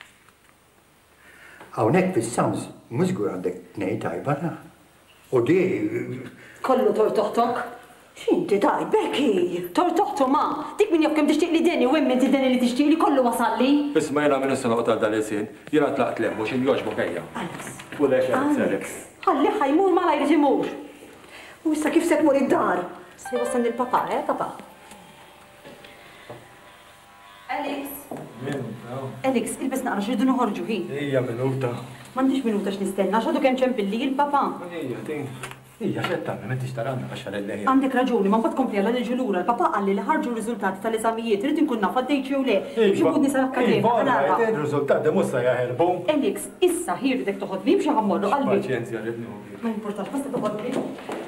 Hawnhekk fis-sams mhux żgur għandek tnejn tajba. U di. Kollu tortoħtok? X'inti taj, Becky? Tortoħtu ma, dik min jaf kemm tixtieq li deni u hemm inti deni li tixtieq li kollu wasalli. Isma' jiena minn issa noqgħod għal dal-isin, jiena tlaqt lemmu x'in jogħġbok ejja. U lex Alex. Ħalli ħajmur ma lajri imur. U issa kif se tmur id-dar? Se wasan il-papa, eh, papa? Alex. Alex, ilbes naqra xridu noħorġu hi. Ija minuta. M'għandix minuta x'nistenna, x'għadu kemm ċempilli il-papa. Ija, tin. Ija, xed tagħmel m'intix taranna għax għalellejja. Għandek raġuni, ma mbagħad kompli għal niġu lura. Il-papa qalli li ħarġu r-riżultati tal-eżamijiet, irid inkun naf għaddejt jew le. Imxi ħudni sal-akkademja. Iva, il-riżultati mhux se jaħerbu. Alex, issa ħirdek toħodni mxi ħammorru qalbi. Paċenzja, ridni. Ma importax, basta toħodni.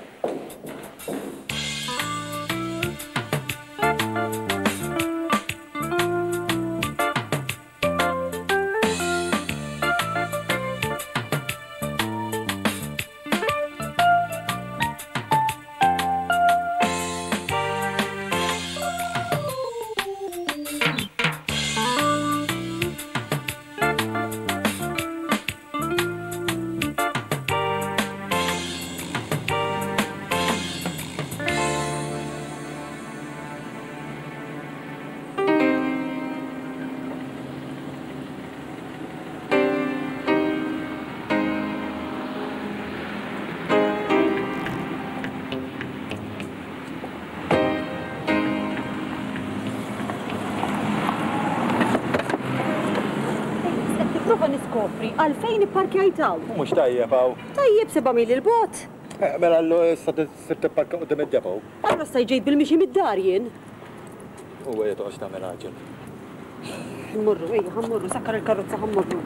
Għalfejn ipparkjajtaw? Mhux tajjeb hawn. Tajjeb seba' mil il-bot. Mela allu issa sir tipparka qudiem id-depo. Allura sta ġejt bil-mixi mid-dar jien. U għed toqgħodx tagħmel raġel. Ħammurru, ejja, ħammurru, sakkar il-karozza ħammurru.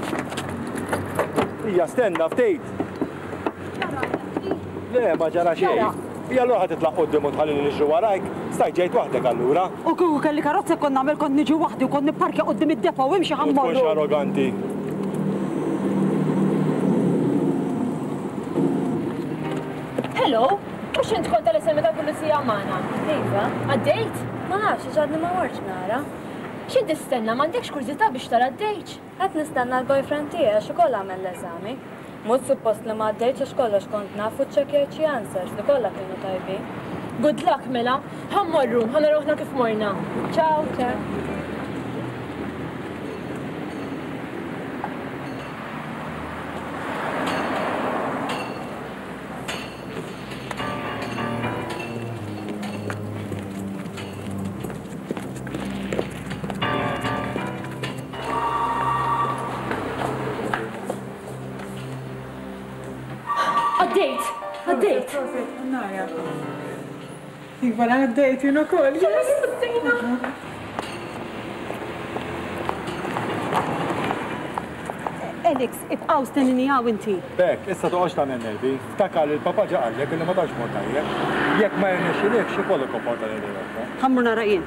Ija, stenna ftejt. Le, ma ġara xejn. Ija allura ħad titlaq qudiem u tħallini niġru warajk, stajt ġejt waħdek allura. U kieku kelli karozza kont nagħmel kont niġi waħdi u kont nipparkja qudiem id-depo u imxi ħammurru. Tkunx arroganti. Hello, mux int kont tal-esemi tal-pulizija għamana? Iva, għaddejt? Ma nafx, ġadni ma warġ nara. X'in tistenna m'għandekx kurzità biex tara d-dejġ? Qed nistenna l-boyfriend tiegħi għax ukoll għamel l-eżami. Mhux suppost li ma d-dejġ għax kollox kont nafu ċċekkjajt xi answers li kollha kienu tajbin. Good luck, mela. Ħammorru, ħanaruħna kif morna. Ciao. Ciao. Għaddejt, għaddejt. Iva, għaddejt, jina kol. Alex, ibqaw stennini għaw inti. Bek, issa toqgħodx tagħmel nervi. Ftakar li l-papa ġaqallek li ma tagħx mod tajjeb. Jekk ma jirnexxilek xi kollok komporta li direk. Ħammur nara jien.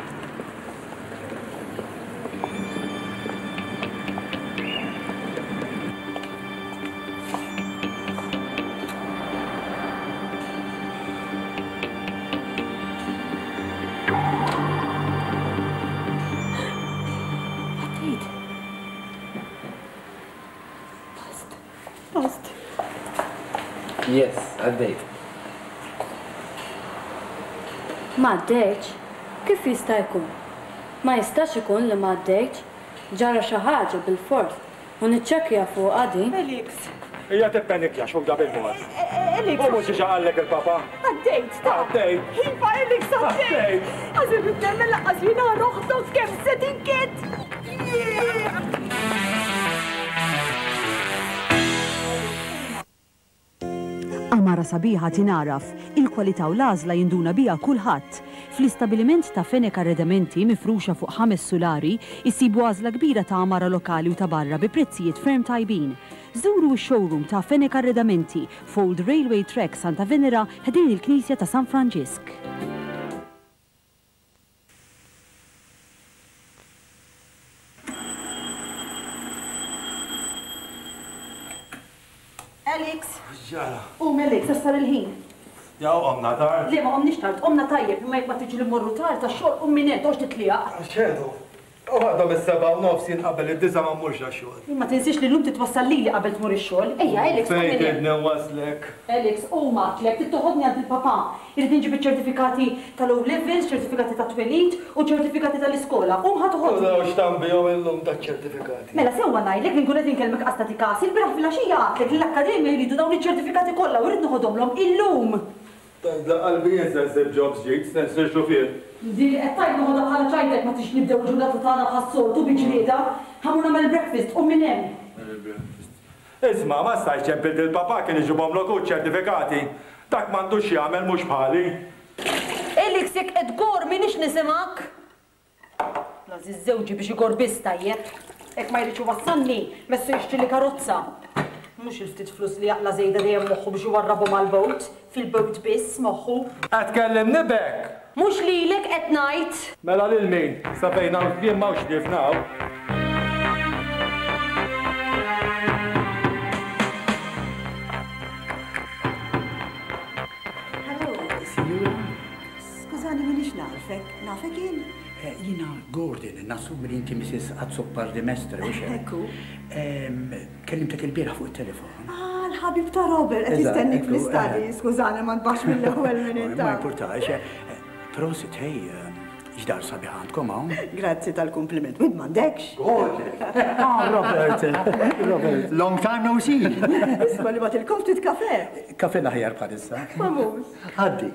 Yes, għaddejt. Ma għaddejċ? Kif jista' jkun? Ma jistax ikun li ma għaddejċ? Ġara xi ħaġa bil-fors u niċċekkja fuq għadi. Felix. Hija tippenikja x'fuq da bil-mod. Felix. U mhux ixaqallek il-papa. Għaddejt, ta' Għaddejt. Iva, Felix, għaddejt. Għazib it-temmel laqqas jina roħdok kemm se tinkiet. Amara sabiħa tinaraf, il-kwalità u l-għażla jinduna bija kulħadd. Fl-istabiliment ta' Fenek Arredamenti mifruxa fuq ħames sulari, issibu għażla kbira ta' amara lokali u ta' barra bi prezzijiet ferm tajbin. Żuru x-showroom ta' Fenek Arredamenti, Fold Railway Track Santa Venera, ħedin il-Knisja ta' San Franġisk. Alex. Ġara. Um, Alex, sassar il-ħin. Jaw, omna tar. Le, ma omnix tard, omna tajjeb, imma jek ma tiġi li morru tard, ta' xol, um minnet, oġ titlijaq. ċedu. U għadda mis-seba u nofs jinqabel id-disa ma mmurx għaxxol. Imma tinsiex li l-lum titwassal li li qabel tmur ix-xogħol. Ejja, Alex, Fejn tidni waslek. Alex, u matlek, tittoħodni għand il-papa. Irrid nġib iċ-ċertifikati tal-O levels, ċertifikati ta' twelid u ċertifikati tal-iskola. Um ħatoħodni. U daw xtambijom il-lum ta' ċertifikati. Mela sewwa ngħidlek li nkun qed inkellmek qasta tikasi, il-biraħ fil-għaxija għatlek li l-akkademja jridu dawn iċ-ċertifikati kollha u rrid noħodhomlhom illum. Tajdla qalbi jinsensib jobs ġejt, stensir xufier. Di qed tajt noħodha bħala ċajtek ma tix nibdew il-ġurnata tagħna bħas-soltu biġlieda, ħamur nagħmel breakfast u minn hemm. Isma' ma stajx ċempil il-papa kien iġibhom l ċertifikati. Dak m'għandux jagħmel mhux bħali. Elix jekk qed gor minix nisimak. Lażi żewġi biex igor biss tajjeb. Hekk ma jridx iwassalni, messu jixtri karozza. Mhux il-ftit flus li jaqla żejda dejjem moħħu biex iwarrabu mal-bowt, fil-bowt biss moħħu. Qed tkellimni bek. Mhux lilek qed ngħid. Mela lil min, sabejna l-kbir mawx difnaw. Skużani minix nafek, nafek jien? Jina Gordon, nassum li inti missis Azzopar di Mestre, u xe? Ekku. Kellimtek il-bira fuq il-telefon. Ah, l-ħabib ta' Robert, qed jistennik fl-istadi, skużani ma tbax mill-ewwel minita. Ma importax, prosit, hej, ġdar sabi għandkom hawn? Grazzi tal-kompliment, minn m'għandekx. Gordon. Ah, Robert, Robert. Long time no see. Isma li batilkom ftit kafe. Kafe naħjar bħalissa. Mamus. Għaddi.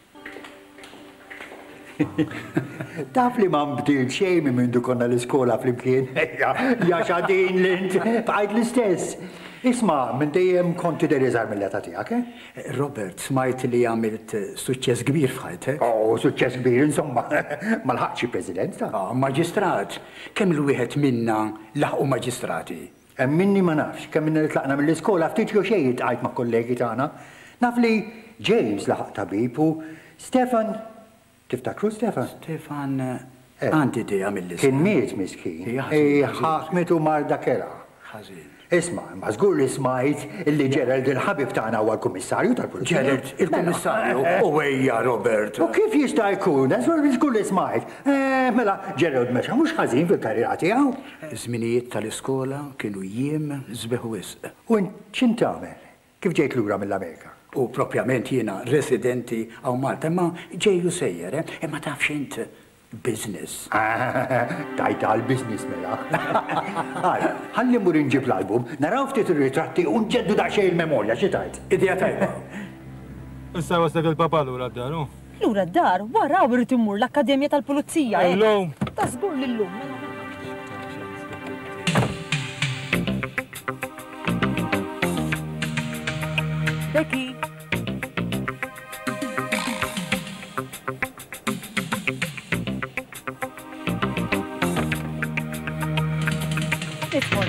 Taf li ma mbdil xej minn mindu konna l-iskola fl-imkien. Ja xadin l-int, bħajt l-istess. Isma, minn dejjem konti derizar mill-leta tijak, eh? Robert, smajt li għamilt suċċess kbir fħajtek. Oh, suċċess kbir, insomma. Mal-ħakċi president, oh, maġistrat. Kemm l-wieħed minna laħqu maġistrati? Minni ma nafx, kemm minna li tlaqna mill-iskola ftit jo xej jitqajt ma' kollegi tagħna. Naf li James laħaq tabib u Stefan. Tiftakru Stefan? Stefan għandi di għamil-list. Kien miet miskin. Ħaħmet u mar dakera. Ħażin. Isma, ma żgur li smajt illi Gerald il-ħabib tagħna huwa l-kummissarju tal-Pulizija. Gerald, il-kummissarju, u ejja Robert. U kif jista' jkun? Żgur li smajt. Mela, Gerald mexa mhux ħażin fil-karriera tiegħu. Żminijiet tal-iskola kienu jiem żbeħu wisq. U x'int tagħmel? Kif ġejt lura mill-Amerika? U propjament jiena residenti għaw Malta, imma ġejju sejjer, imma tafx int business. Tajta għal-business mela. Għal, ħalli mur nġib l-album, naraw ftit ir-ritratti u nġeddu daqsxejn il-memorja, xi tajt? Idea tajba. Issa waslek il-papa lura d-dar, no? Lura d-dar, waraw irrid immur l-Akkademja tal-Pulizija. Illum. Ta' żgur lillum. Becky. Idħol.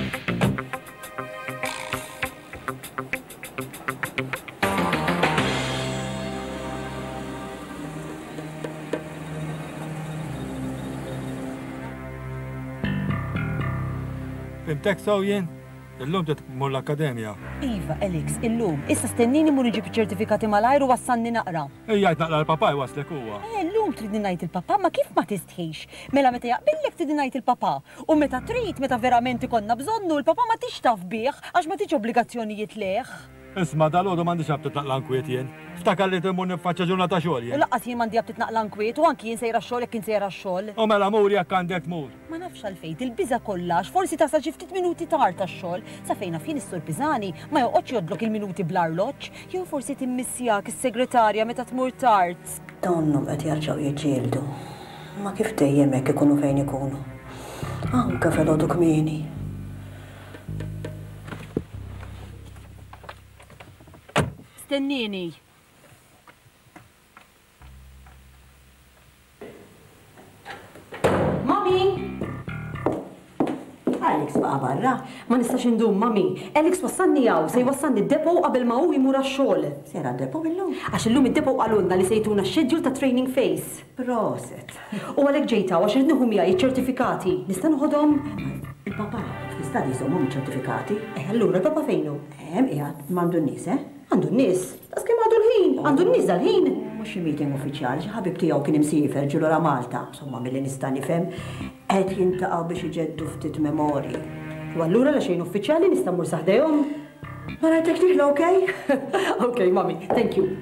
Fimtek saw jien? Illum ġet mur l-Akkademja. Iva, Alex, illum. Issa stennini mur iġib ċertifikati mal-ajru wassanni naqra. Ejjajt naqra l-papa jwaslek huwa. Eh, illum trid ngħid il-papa, ma kif ma tistħix? Mela meta jaqbillek trid ngħid il-papa. U meta trid, meta verament ikonna bżonnu, il-papa ma tixtaf bih għax ma tiġi obbligazzjonijiet leħ. Isma' dal-għodu m'għandix ħabtit naqlan kwiet jien. Ftakar li timmur niffaċċa ġurnata xogħol U jien. laqqas jien m'għandi ħabtit naqlan kwiet u anki jien sejra x-xogħol jekk insejra x-xogħol. U mela mur jekk għandek tmur. Ma nafx għalfejn il-biża kollax, forsi tasal xi ftit minuti tard tax-xogħol. Sa fejn fin is-sur Piżani ma joqgħodx jodlok il-minuti bl-arloġġ, jew forsi timmissjak is-segretarja meta tmur tard. Donnhom qed jarġgħu jiġġieldu. Ma kif dejjem hekk ikunu fejn ikunu. Anke filgħodu kmieni. Stennini. Mami! Alex baqa barra. Ma nistax indum, mami. Alex wassanni għaw, se jwassanni d-depo qabel ma hu jmur għax-xogħol. Sera d-depo illum? Għax illum id-depo qalulna li se jtuna x-xedjul ta' training phase. Proset. U għalhekk ġejta għax irid nieħu miegħi ċ-ċertifikati. Nista' noħodhom? Il-papa fl-istadi jżommhom ċertifikati. Eh, allura il-papa fejnu? Hemm qiegħed m'għandu n-nies, eh? Għandu n-nies. Tas kemm għandu l-ħin? Għandu n-nies dal-ħin. Mhux meeting uffiċjali, xi ħabib tiegħu kien imsiefer ġilura Malta, insomma milli nista' nifhem, qed jintaqgħu biex iġeddu ftit memorji. U allura la xejn uffiċjali nista' mmur saħdejhom? Ma rajtek tieħlu okej? Okay, mami, thank you.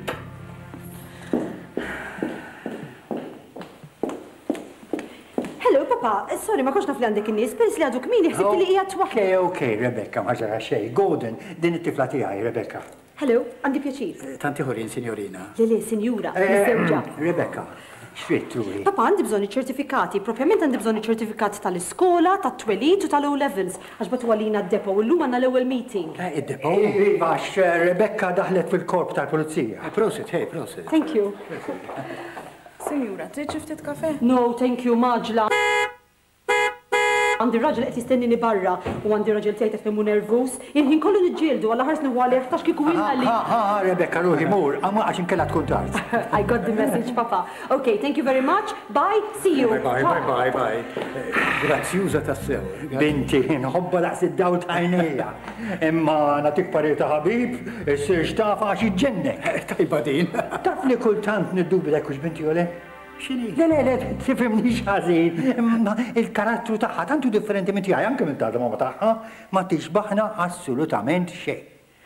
Hello, papa. Sorry, ma konx naf li għandek in-nies, peress li għadu kmini ħsibt li qiegħed waħda. Okej, okej, Rebecca, ma ġara xejn. Golden, din it-tifla tiegħi, Rebecca. Hello, għandi pjaċir. Tanti ħorin, signorina. Le, le, sinjura, nissewġa. Rebecca, x'trid turi? Papa, għandi bżonn iċ-ċertifikati, propjament għandi bżonn iċ-ċertifikat tal-iskola, tat-twelid u tal-O levels, għax batu għalina d-depo, u llum għandna l-ewwel meeting. Id-depo? Għax Rebecca daħlet fil-korp tal-Pulizija. Prosit, hej, prosit. Thank you. Sinjura, trid xi ftit kafe? No, thank you, maġla. Għandi raġel qed jistennini barra u għandi raġel tiegħi qed immu nervus, jien kollu niġġieldu għalla ħarsni għalli għaftax kieku għalli. Ha, ha, Rebecca, ruħi mur, għamma għax inkella tkun tard. I got the message, papa. Okay, thank you very much. Bye, see you. Bye, bye, bye, bye. Grazzjuża tassew. Binti, nħobba daqs id-daw ta' għajnejja. Imma natik parita ħabib, issir xtafa għax iġġennek. Tajba din. Taf li kultant niddubi dakux binti għole? Xini? Le, le, le, tifimni xazin. Il-karattru taħħa tantu differenti minn tiegħi anke minn tal mama taħħa, ma tixbaħna assolutament xejn.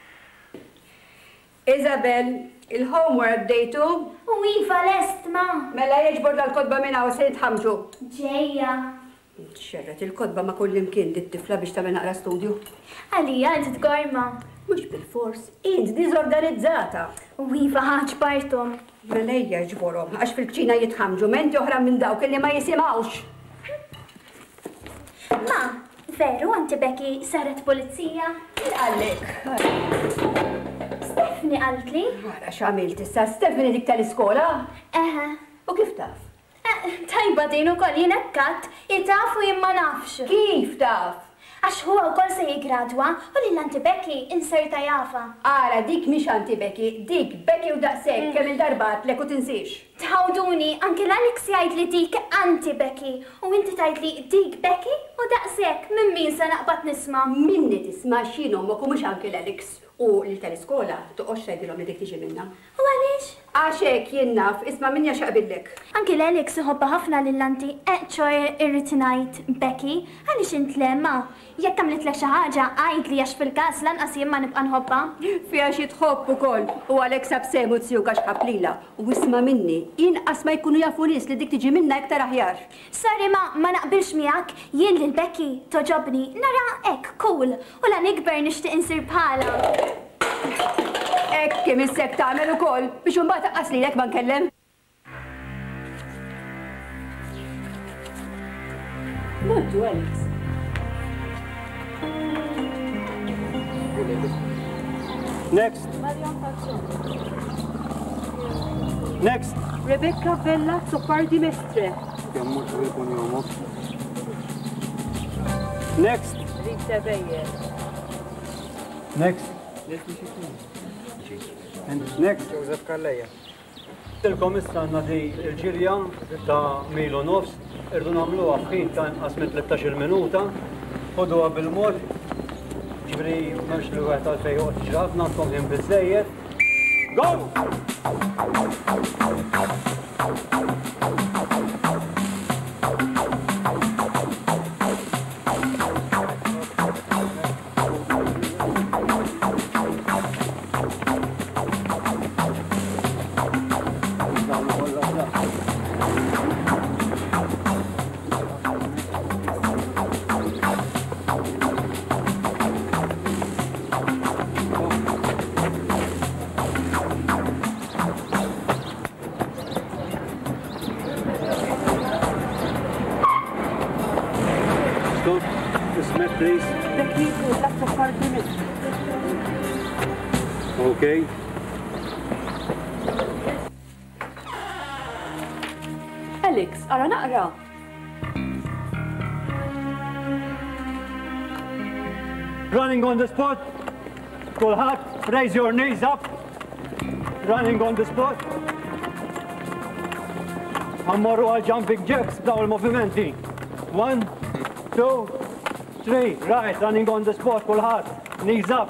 Isabel, il-homework dejtu? U iva lest ma. Mela jieġbor dal-kodba minna u se jitħamġu. Ġejja. Xerret il-kodba ma kullim kien dit-tifla biex tagħmel naqra studju. Għalija int tgorma. Mhux bil-fors, int diżorganizzata. U iva ħaġ partom. Mela jieġborhom, għax fil-kċina jitħamġu, menti oħra minn dawk li ma jisimgħux. Ma, veru għanti Becky saret pulizija? Għallek. Stefni għaltli? Għara x'għamilt issa, Stefni dik tal-iskola? Eħe. U kif taf? Tajba din ukoll jien hekk katt, jitaf u jien ma nafx. Kif taf? Għax huwa wkoll se jiggradwa u lil Anti Becky inserta jafa. Ara, dik mhix Anti Becky, dik Becky u daqshekk kemm il-darba tlek u tinsix. Tħawduni, anke l-Alex jgħid li dik Anti Becky u inti tgħid li dik Becky u daqshekk minn min se naqbad nisma'. Minni tisma' x'inhu ma mhux anke l-Alex u li tal-iskola toqgħodx tgħidilhom li dik tiġi minnha. U għaliex? Għax hekk jien naf, isma' minni għax aqbillek. Anke l-Alex iħobba ħafna lil Anti eċċo irrid ngħid Becky għaliex int lemma. Jekk għamlitlek xi ħaġa għajd li għax fil-każ lanqas jien ma nibqa' nħobbha. Fiha xi tħobb ukoll u Alex absemu tsjuka x'ħablila u isma' minni inqas ma jkunu jafu nies li dik tiġi minna iktar aħjar. Sorry ma ma naqbilx miegħek jien lil Becky toġobni nara hekk cool u la nikber nixtieq insir bħala. Hekk kemm issek tagħmel ukoll biex imbagħad taqqas lilek ma nkellem. Moltu Alex. Next. Next. Rebecca Bella Zoppardi Mestre. Next. Rita Beyer. Next. Next. Joseph Kalleja. Tilkom issa għandna di l-ġirja ta' milu nofs, irdu nagħmluha f'ħin ta' inqas minn tlettax-il minuta, ħoduha bil-mod, ġifri m'hemmx li wieħed għalfejn joqgħod ġrab, nagħtkom ħin biżżejjed. Go! Please. Okay. Alex, ara naqra. Running on the spot. Kulħadd, raise your knees up. Running on the spot. Għammorru għal jumping jacks b'daw il-movimenti. One, two, three, right, running on the spot, kulħadd, knees up.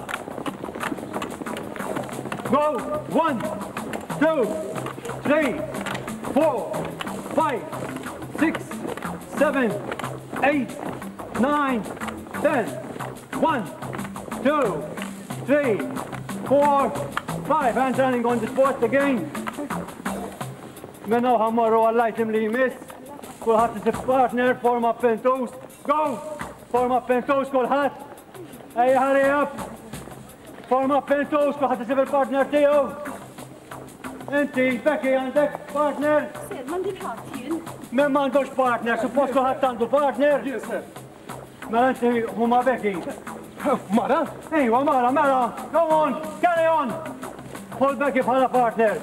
Go, one, two, three, four, five, six, seven, eight, nine, ten. One, two, three, four, five. Hands running on the spot again. Minnaw ħammorru għall-item li jmiss. Kulħadd isib partner, form up and toast. Go! Form up and toast kulħadd. Hey, hurry up. Form up and toast, kulħadd isib il-partner tiegħu. Inti, Becky, għandek partner? Sir, m'għandi ħadd jien. Men m'għandux partner, suppost kulħadd għandu partner? Yes, sir. Mela inti huma Becky. Mara? Ejwa, Mara, Mara. Go on, carry on. Hold Becky bħala partner.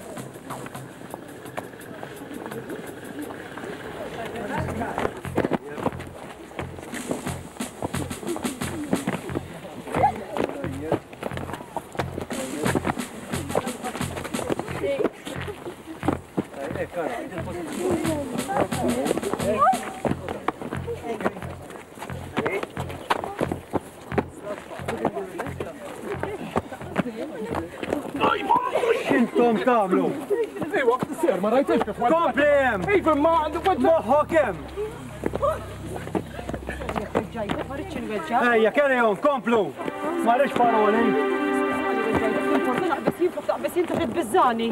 X'intom tagħmlu? Ej, waqt isir, ma rajtix kif wara. Kompli hemm! Iva ma moħħok hemm! Ejja, carry on, komplu! Ma rridx paroli! Bes jinta trid biżżani.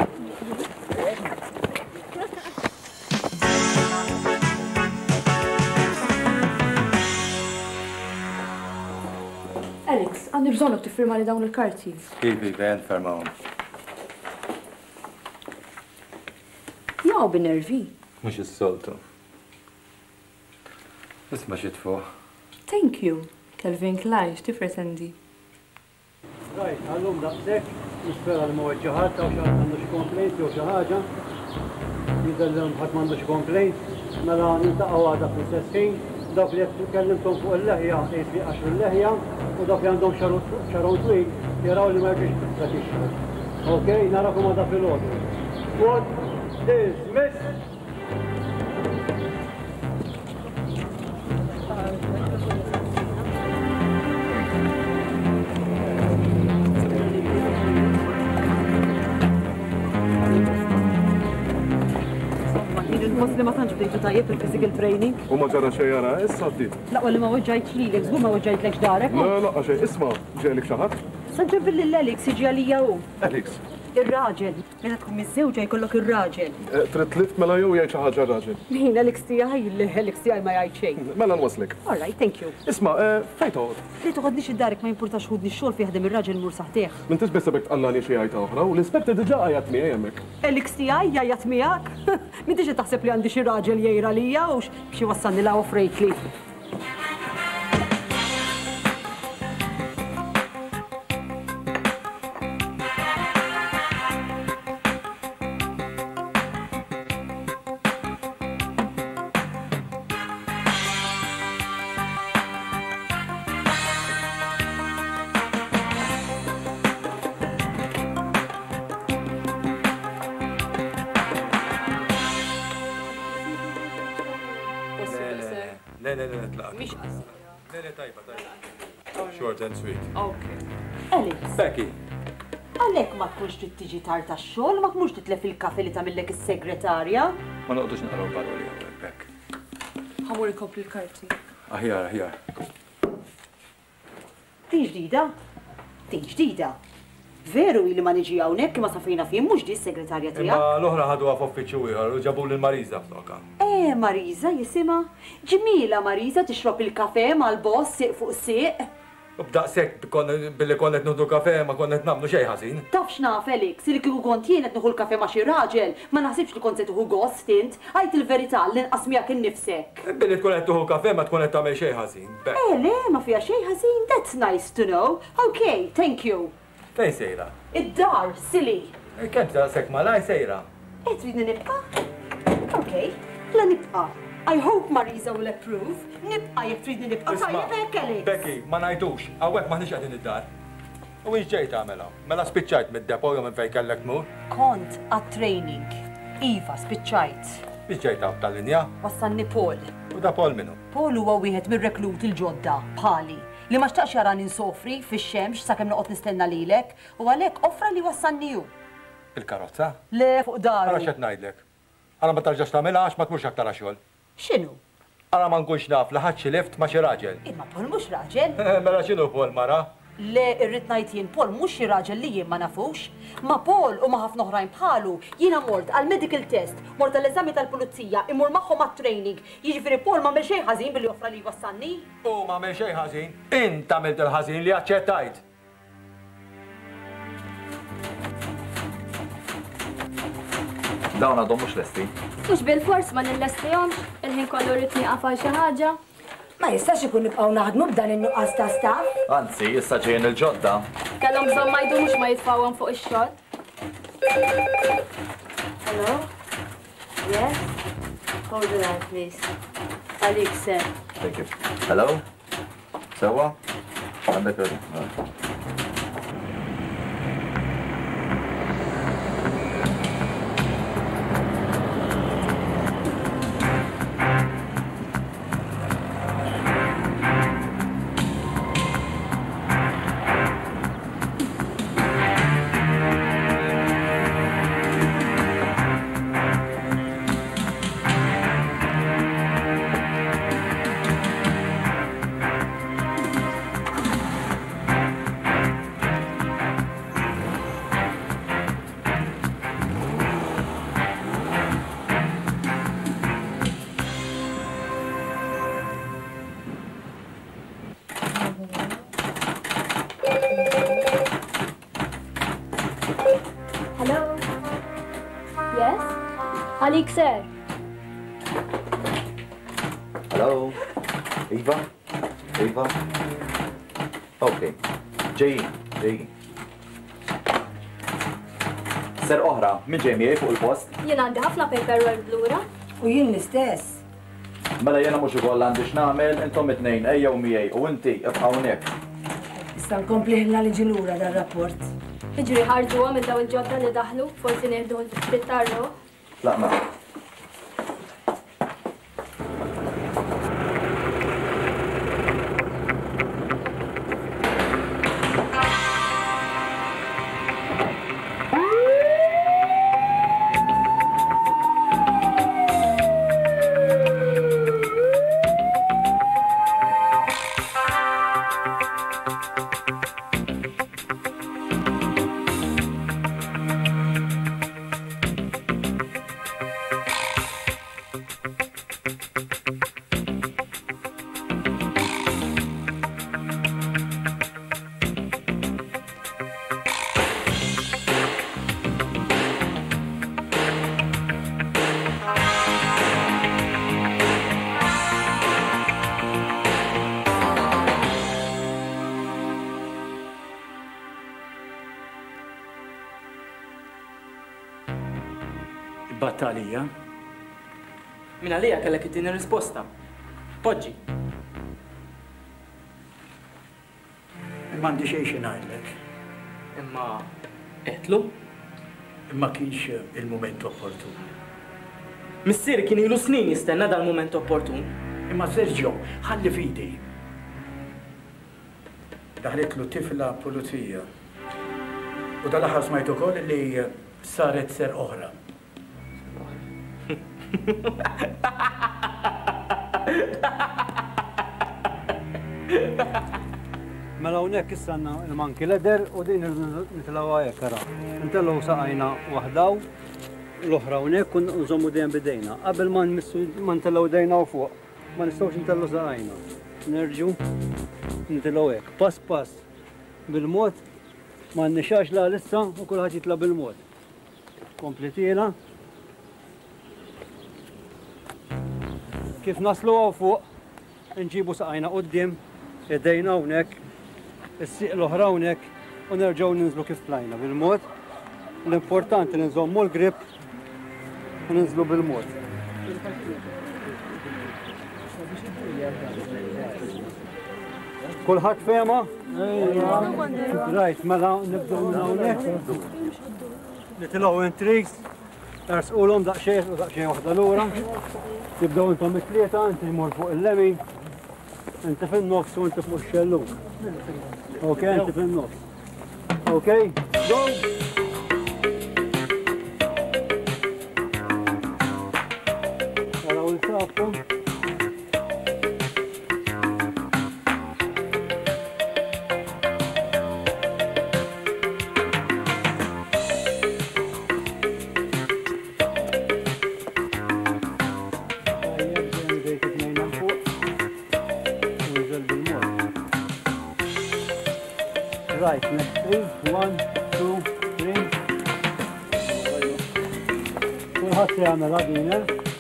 Alex, għandi bżonnok tiffirma li dawn il-karti. Ivi, għen fermawm. Jaw b'nervi. Mux is-soltu. Isma xitfu. Thank you. Calvin Klein, x'tifretendi? Rajt, għallum daqsek, nispera li ma weġġaħat, għaw xaħat għandu xi-komplejnt jew xi ħaġa. Jidher li ħadd m'għandu xi komplejnt, mela niltaqgħu għadha fl-istess ħin Dawk li jekk kellimtom fuq il-leħja, jisbi għax il-leħja, u dawk li għandhom xaron twil, jaraw li ma jġiex tratixxu. Ok, narakom għadha fil-ħodu. What dismissed. Mosli ma tantx bdejtu tajjeb il-physical training. U ma ġara xej jara, issa bdiet. Laqwa li ma weġġajt lilek, żgur ma weġġajtlekx darek. La, laqqa xej, isma' ġejlik xi ħadd? Sanġibilli l-Alex iġi għalija hu. Alex. Ir-raġel. Meta tkun miż-żewġa jkollok ir-raġel. Trid lift mela jew jgħid xi ħaġa raġel. Min Alex tiegħi l-Alex tiegħi ma jgħid xejn. Mela nwaslek. All right, thank you. Isma' fejn toqgħod? Li toħodniex id-darek ma jimpurtax ħudni x-xogħol fi jaħdem ir-raġel mur saħtieħ. M'intix biss sebek tqallani xi jgħid oħra u l-ispettor diġà qajjat miegħi hemmhekk. Alex tiegħi jgħajjat miegħek? M'intix taħseb li għandi xi raġel jgħira lija u xi wassalni la offrejtli. لا لا لا لا مش قصر لا لا طيبة طيبة short and sweet. Okay. Alex. Becky. Għalhekk ma tkunx trid tiġi tard tax-xogħol, ma tkunx titlef il-kafe li tagħmellek is-segretarja. Ma noqgħodux naqraw paroli hawnhekk Beck. Ħamur ikopri l-karti. Aħjar, aħjar. Ti ġdida? Ti ġdida? Veru li ma niġi hawnhekk ma safina fihim mhux di s-segretarja tiegħek. Imma l-oħra ħaduha f'uffiċċju ieħor u ġabu lil Mariża f'loka. Eh, Mariża jisimha. Ġmiela Mariża tixrob il-kafe mal-boss sieq fuq sieq. U b'daqshekk billi konnet nuħdu kafe ma konnet nagħmlu xejn ħażin. Taf x'naf Felix, li kieku kont jien qed nieħu l-kafe ma' xi raġel, ma naħsibx li kont se tieħu gost int, għajt il-verità li nqas miegħek innifsek. Billi tkun qed tuħu kafe ma tkun qed tagħmel xejn ħażin. Eh, le, ma fiha xejn ħażin, that's nice to know. Okay, thank you. Fejn sejra? Id-dar, silly. Kemm daqshekk malaj sejra? Eh, tridni nibqa'? Okay, la nibqa'. I hope Mariża will approve. Nibqa' jekk tridni nibqa' tajjeb hekk Alex. Becky, ma ngħidux, hawnhekk maħniex qegħdin id-dar. U wiex ġej tagħmelha? Mela spiċċajt mid-depo jew minn fejn kellek tmur? Kont għat-training. Iva, spiċċajt. Biex ġej tagħmel tal-linja? Wassanni Paul. U da Paul minnu? Paul huwa wieħed mir-reklut il-ġodda, bħali. Li ma xtaqx jarani nsofri fix-xemx sakemm noqgħod nistenna lilek u għalhekk offra li wassanniju. Il-karozza? Le fuq daru. Ara x'qed ngħidlek. Ara ma tarġax tagħmilha għax ma tmurx aktar xogħol. X'inhu? Ara ma nkunx naf li ħadd xi lift ma xi raġel. Imma Paul mhux raġel. Mela x'inhu Paul mara? Le irrid ngħid jien Paul mhux xi raġel li jien ma nafux. Ma Paul u ma ħafna oħrajn bħalu jiena mort għal medical test, mort għall eżami tal-pulizija, imur magħhom għat-training. Jiġifieri Paul m'għamel xejn ħażin billi joffra li jwassalni. U m'għamel xejn ħażin. Int għamilt il-ħażin li aċċettajt. Dawn għadhom mhux lesti. Mhux bil-fors ma nillestihomx, il-ħin kollu rrid nieqaf għal xi ħaġa. Ma jistax ikun nibqgħu naħdmu b'dan in-nuqqas ta' staff. Anzi, issa ġejjin il-ġodda. Kellhom bżonn ma jdumux ma jitfawhom fuq ix-xogħol. Hello? Yes? Hold the line, please. Alex, sir. Thank you. Hello? Sewa? Għandek għadu. Alex, sir. Hello? Eva? Eva? Okay. Ġejjin, ġejjin. Ser oħra, min ġej miegħi fuq il-post? Jien għandi ħafna paperwork lura. U jien l-istess. Mela jena mux ikoll għandix nagħmel, intom it-tnejn ejjew miegħi u inti ibqa' hawnhekk. Issa nkompli ħna li ġilura dar-rapport. Iġri ħarġuha minn dawn il-ġodda li daħlu, forsi nieħduh il-frittarru. Laqma. Battalija? Min għalija kellek it-tieni risposta. Poġġi. M'għandi xejn xi ngħidlek. Imma qetlu? Imma kienx il-mument opportun. Missier kien ilu snin jistenna dal-mument opportun. Imma Sergio, ħalli fidi. Daħletlu tifla pulizija. U dal-aħħar smajt ukoll li saret ser oħra. Mela hawnhekk issa għandna il-manki leder u din nitilgħuha hekk ara. Ntelgħu saqajna waħdaw, l-oħra hawnhekk u nżommu dejjem bidejna. Qabel ma ntellgħu dejna u fuq, ma nistgħux intellgħu saqajna. Nerġgħu nitilgħu hekk, pass pass bil-mod ma nnixax la issa u kulħadd jitla' bil-mod. Kompletiela. Kif naslu għaw fuq, nġibu saqajna qoddim, id-dejna hawnhekk, is-siq l-oħra hawnhekk u nerġgħu ninżlu kif tlajna bil-mod. L-importanti li nżommu l-grip u ninżlu bil-mod. Kulħadd fehma? Rajt, mela nibdew minn hawnhekk. Nitilgħu intrigs, ersqulhom daqsxejn u daqsxejn waħda lura. Tibdew intom it-tlieta, inti jmur fuq il-lemin, inti fin-nofs u inti fuq ix-xelluk. Ok, inti fin-nofs. Ok, go! Araw il-sappu. Right, next three, one, two, three. Kulħadd se jagħmel ħadina.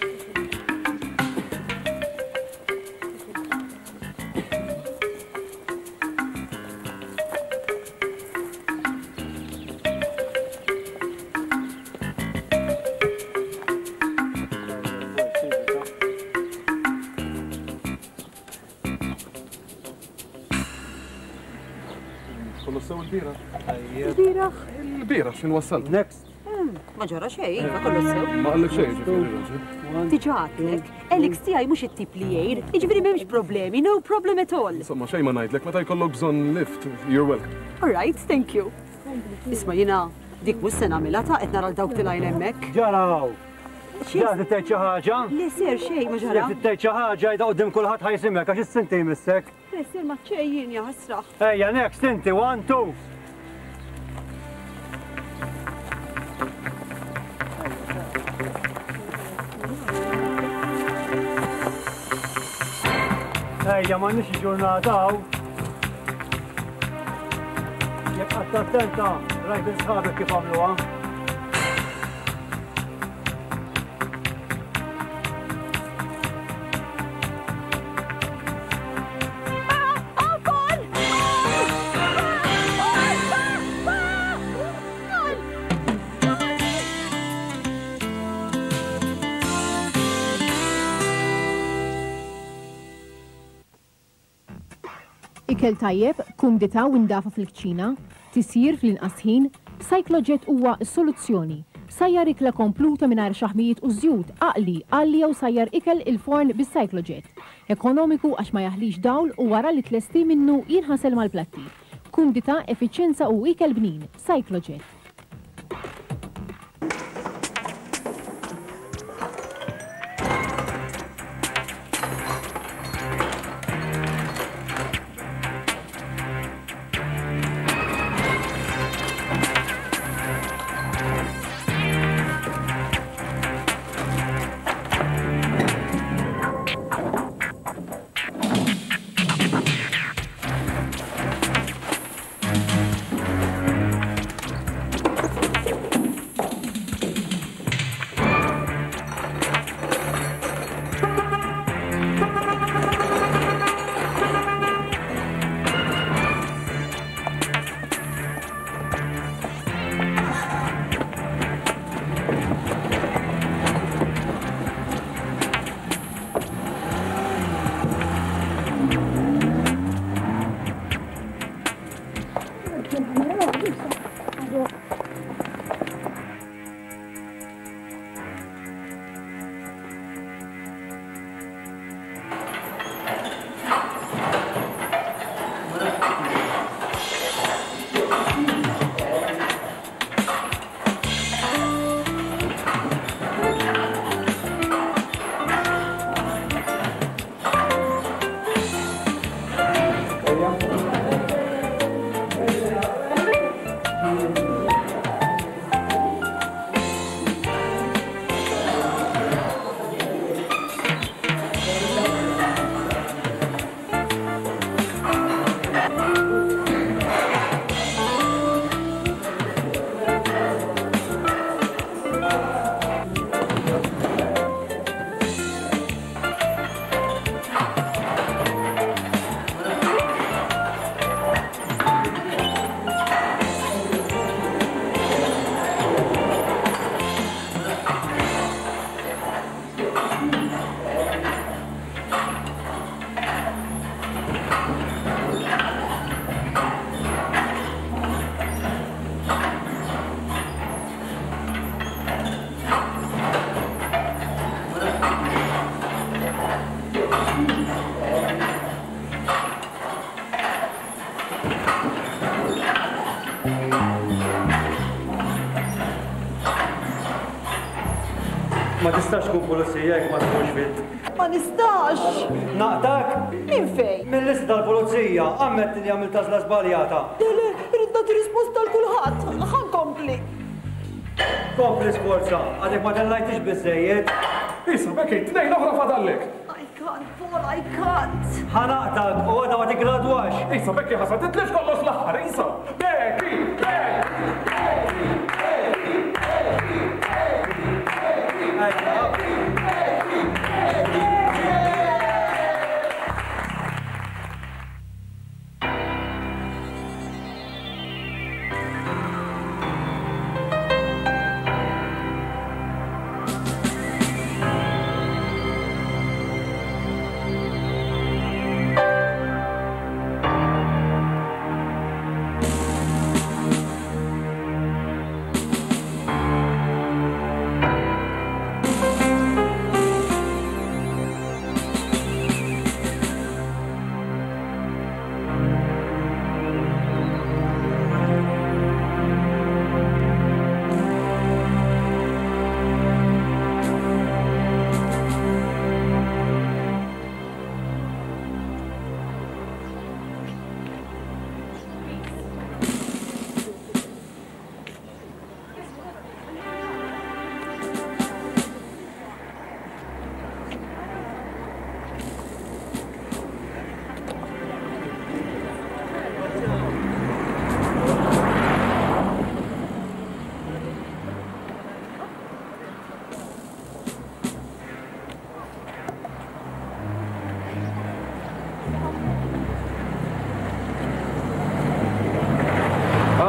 Kollu il-bira. Il-bira? Il-bira, xin wassalt? Next. Ma ġara xejn, ma kollu sew. Ma għallek xejn, ġifiri. Tiġa għatlek, Alex tiegħi mhux it-tip li jgħid, jiġifieri m'hemmx problemi, no problem at all. Insomma, xejn ma ngħidlek, meta jkollok bżonn lift, you're welcome. All right, thank you. Isma' jiena dik mhux se nagħmilha ta' qed nara dawk tilgħin hemmhekk. Ġaraw! Ġara titgħid xi ħaġa? Le ser xejn ma ġara. Jekk titgħid xi ħaġa jda qudiem kulħadd ħajsimek għax is-sinti jmissek. Le ser ma ċejjin ja ħasra. Ejja, next inti, one, two. Ejja, ma nix ġurnata għaw. Jek għatta attenta, rajt il-sħabek kif għamluwa. Ikel tajjeb, kumdita u ndafa fil-kċina, tisir fl-inqas ħin, Cyclojet huwa s-soluzzjoni. Sajjar ikla kompluta mingħajr xaħmijiet u żjud, aqli, għalli jew sajjar ikel il-forn bis-Cyclojet. Ekonomiku għax ma jaħlix dawl u wara li tlesti minnu jinħasel mal-platti. Kumdita, effiċjenza u ikel bnin, Cyclojet. Ma tistax tkun pulizija jekk ma tkunx fit. Ma nistax! Naqtak? Min fej? Mill-lista tal-pulizija, għammet li għamil tażla żbaljata. Dele, ridda risposta l-kulħadd, ħan kompli. Kompli sforza, għadek ma tellajtix bizzejiet. Issa, bekki, tnejn oħra fadallek. I can't, Paul, I can't. Ħanaqtak u għada ma tigradwax. Issa, bekki, ħasa titlix kollox l-aħħar, issa. Bekki, bekki, bekki, bekki, bekki,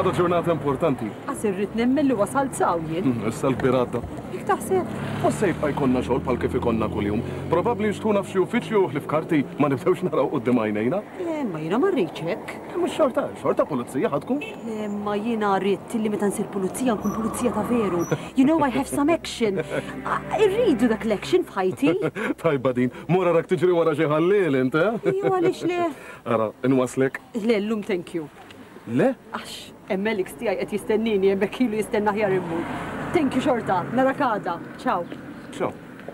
Għada ġurnata importanti. Għasirrit nemmen li wasalt sawjien. Issa l-biradda. Jek taħseb? U sejbqa jkonna xogħol bħal kif ikonna kuljum. Probabbli nxtuna f'xi uffiċċju li f'karti ma nibdewx naraw qudiem għajnejna. Ma jiena ma rriċek. Mhux xorta, xorta pulizija ħadkun. Ma jiena rrid li meta nsir pulizija nkun pulizija ta' veru. You know I have some action. Irridu dak l-action f'ħajti. Tajba din, mura rak tiġri wara xi ħallil int, eh? Ju għaliex le? Ara, inwaslek. Le, llum thank you. Le? Għax, emmelix tijaj qed jistennini, jembek ilu jistenna ħjar immu. Thank you xorta, nara kada. Ciao. Ciao.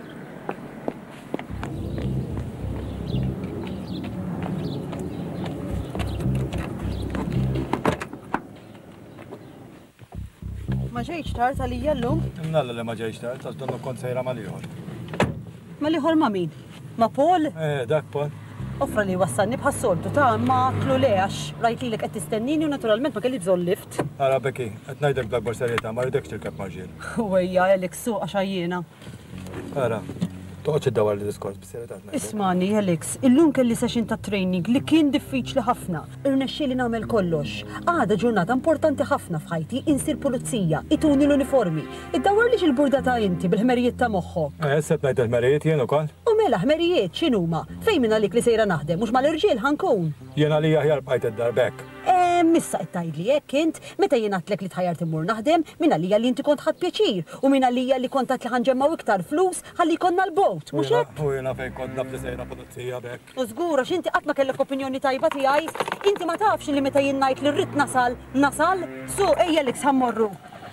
Ma ġejċ tard għalija llum? Nalla li ma ġejċ tard, għax donnu kont sejra mal-ieħor. Ma liħor ma min? Ma Paul? Eh, dak Paul. Offra li wassanni bħas-soltu ta' ma tlu le għax rajt li l-ek tistennini u naturalment ma kelli bżon lift. Ara Beki, qed ngħidek bl-akbar serjetà, ma rridekx tirkeb marġiel. Uwejja, Alex, suq għax għajjena. Ara, toqgħodx iddawar li diskors b'serjetà. Ismani, Alex, illum kelli session ta' training li kien diffiċli ħafna. Irnexxieli nagħmel kollox. Għada ġurnata importanti ħafna f'ħajti insir pulizija, ituni l-uniformi. Iddawar li il-burda ta' inti bil-ħmerijiet ta' moħħok. Eh, sepp ngħid il-ħmerijiet jien ukoll. U mela ħmerijiet x'inhuma? Fejn minn għalik li sejra naħdem, mhux mal-irġiel ħankun. Jien għalija aħjar bqajt id-darbek. Eh, missa qed tgħidli hekk int, meta jien għatlek li tħajjart immur naħdem, minn għalija li inti kont ħadd pjaċir u minn għalija li kont li ħanġemmaw iktar flus ħalli konna l-bowt, mhux hekk? U jiena fejn kont naf li sejra pulizija bekk. U żgur għax inti qatt ma kellek opinjoni tajba tiegħi, inti ma tafx li meta jien ngħid li rrid nasal, nasal, su ejja li ħammorru.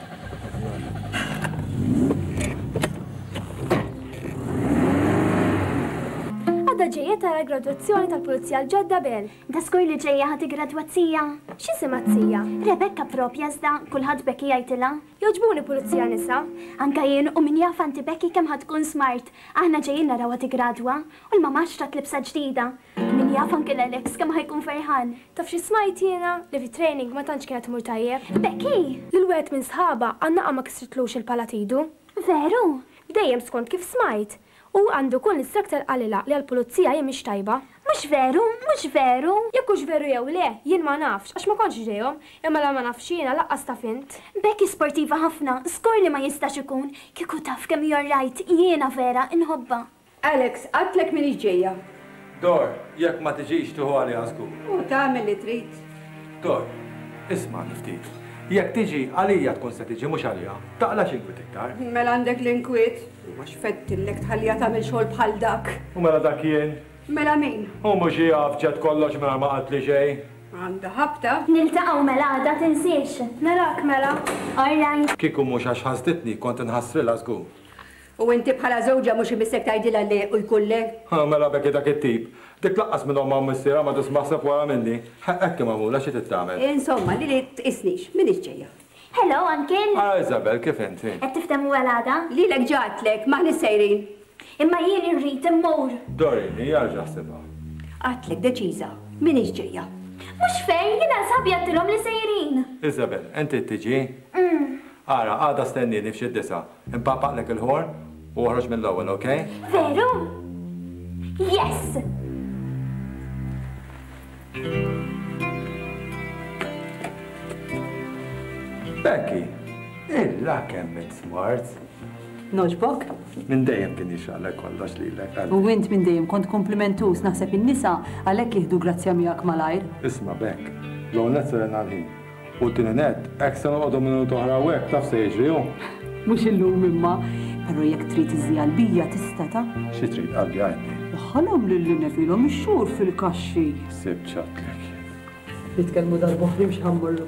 Għadda ġejja tara graduazzjoni tal-Pulizija l-ġodda Bel. Da skur li ġejja ħati graduazzija. X'isima tzija? Rebecca propja zda, kulħadd Becky jgħidilha. Joġbuni pulizija nisa. Anka jien u min jaf anti Becky kemm ħad tkun smart. Aħna ġejjin naraw ħati gradwa u l-mama xtrat libsa ġdida. Min jaf anke l-Alex kemm ħajkun ferħan. Taf xi smajt jiena li fi training ma tantx kienet imur tajjeb. Becky! Lil-wet minn sħaba għannaqa ma kisritlux il-palatidu. Veru? Dejjem skont kif smajt. U għandu kun l-instruktor għalila li għal-pulizija jem tajba. Mux veru, mux veru. Jekkux veru jew le, jien ma nafx, għax ma konx ġejhom, imma la ma nafx jiena laqqas ta' fint. Becky sportiva ħafna, skor li ma jistax ikun, kieku taf kemm you're right, jiena vera inħobba. Alex, għatlek min ġejja. Dor, jekk ma tiġix tuħu għali għasku. U tagħmel li trid. Dor, isma' niftit. Jekk tiġi għalija tkun se tiġi mhux għalija, taqla x'inkwiet iktar. Mela għandek l-inkwiet, ma xfettillek tħallija tagħmel xogħol bħal dak. U mela dak jien? Mela min? U mhux jaf ġed kollox mela ma qalt li ġej. Għandha ħabta. Niltaqgħu mela għadha tinsiex. Narak mela. Alright. Kieku mhux għax ħasditni kont inħassrilha żgur. U inti bħala żewġa mhux imissek tgħidilha li u jkulle? Ha mela Becky dak it-tip. Dik laqqas minn omma missiera ma tismaħseb wara minni. Hekk magħmula xi tittamel. Insomma, li li tqisnix, min ġejja? Hello, Uncle. Ah, Isabel, kif inti? Qed tiftemu għal-għada? Lilek ġatlek, maħni sejrin. Imma jien irrid immur. Dorini, jarġa' ħsibha. Għatlek deċiża, min ġejja? Mhux fejn, jiena sabi għattilhom li sejrin. Isabel, inti tiġi? Ara, għada stennini f'xi disa. Impapaqlek il-ħorn u ħroġ mill-ewwel, okej? Veru? Yes! Becky, illa kemm minn smart. Noġbok? Minn dejjem kien jixraqlek kollox lilek. U int minn dejjem kont komplimentus naħseb in-nisa għalhekk jieħdu grazzja miegħek malajr. Isma' Beck, l-għonet seren għal-ħin. U t-tinenet, ek se noqogħdu minutu oħra u hekk taf se jiġri hu. Mhux illum imma, però jekk trid iżdi qalbija tista' ta'. Xi trid qalbi għajni? Ħalhom lilli nefilhom ix-xhur fil-kaxxi. Sib ċatlek. Nitkellmu darb'oħra mhux ħammorru.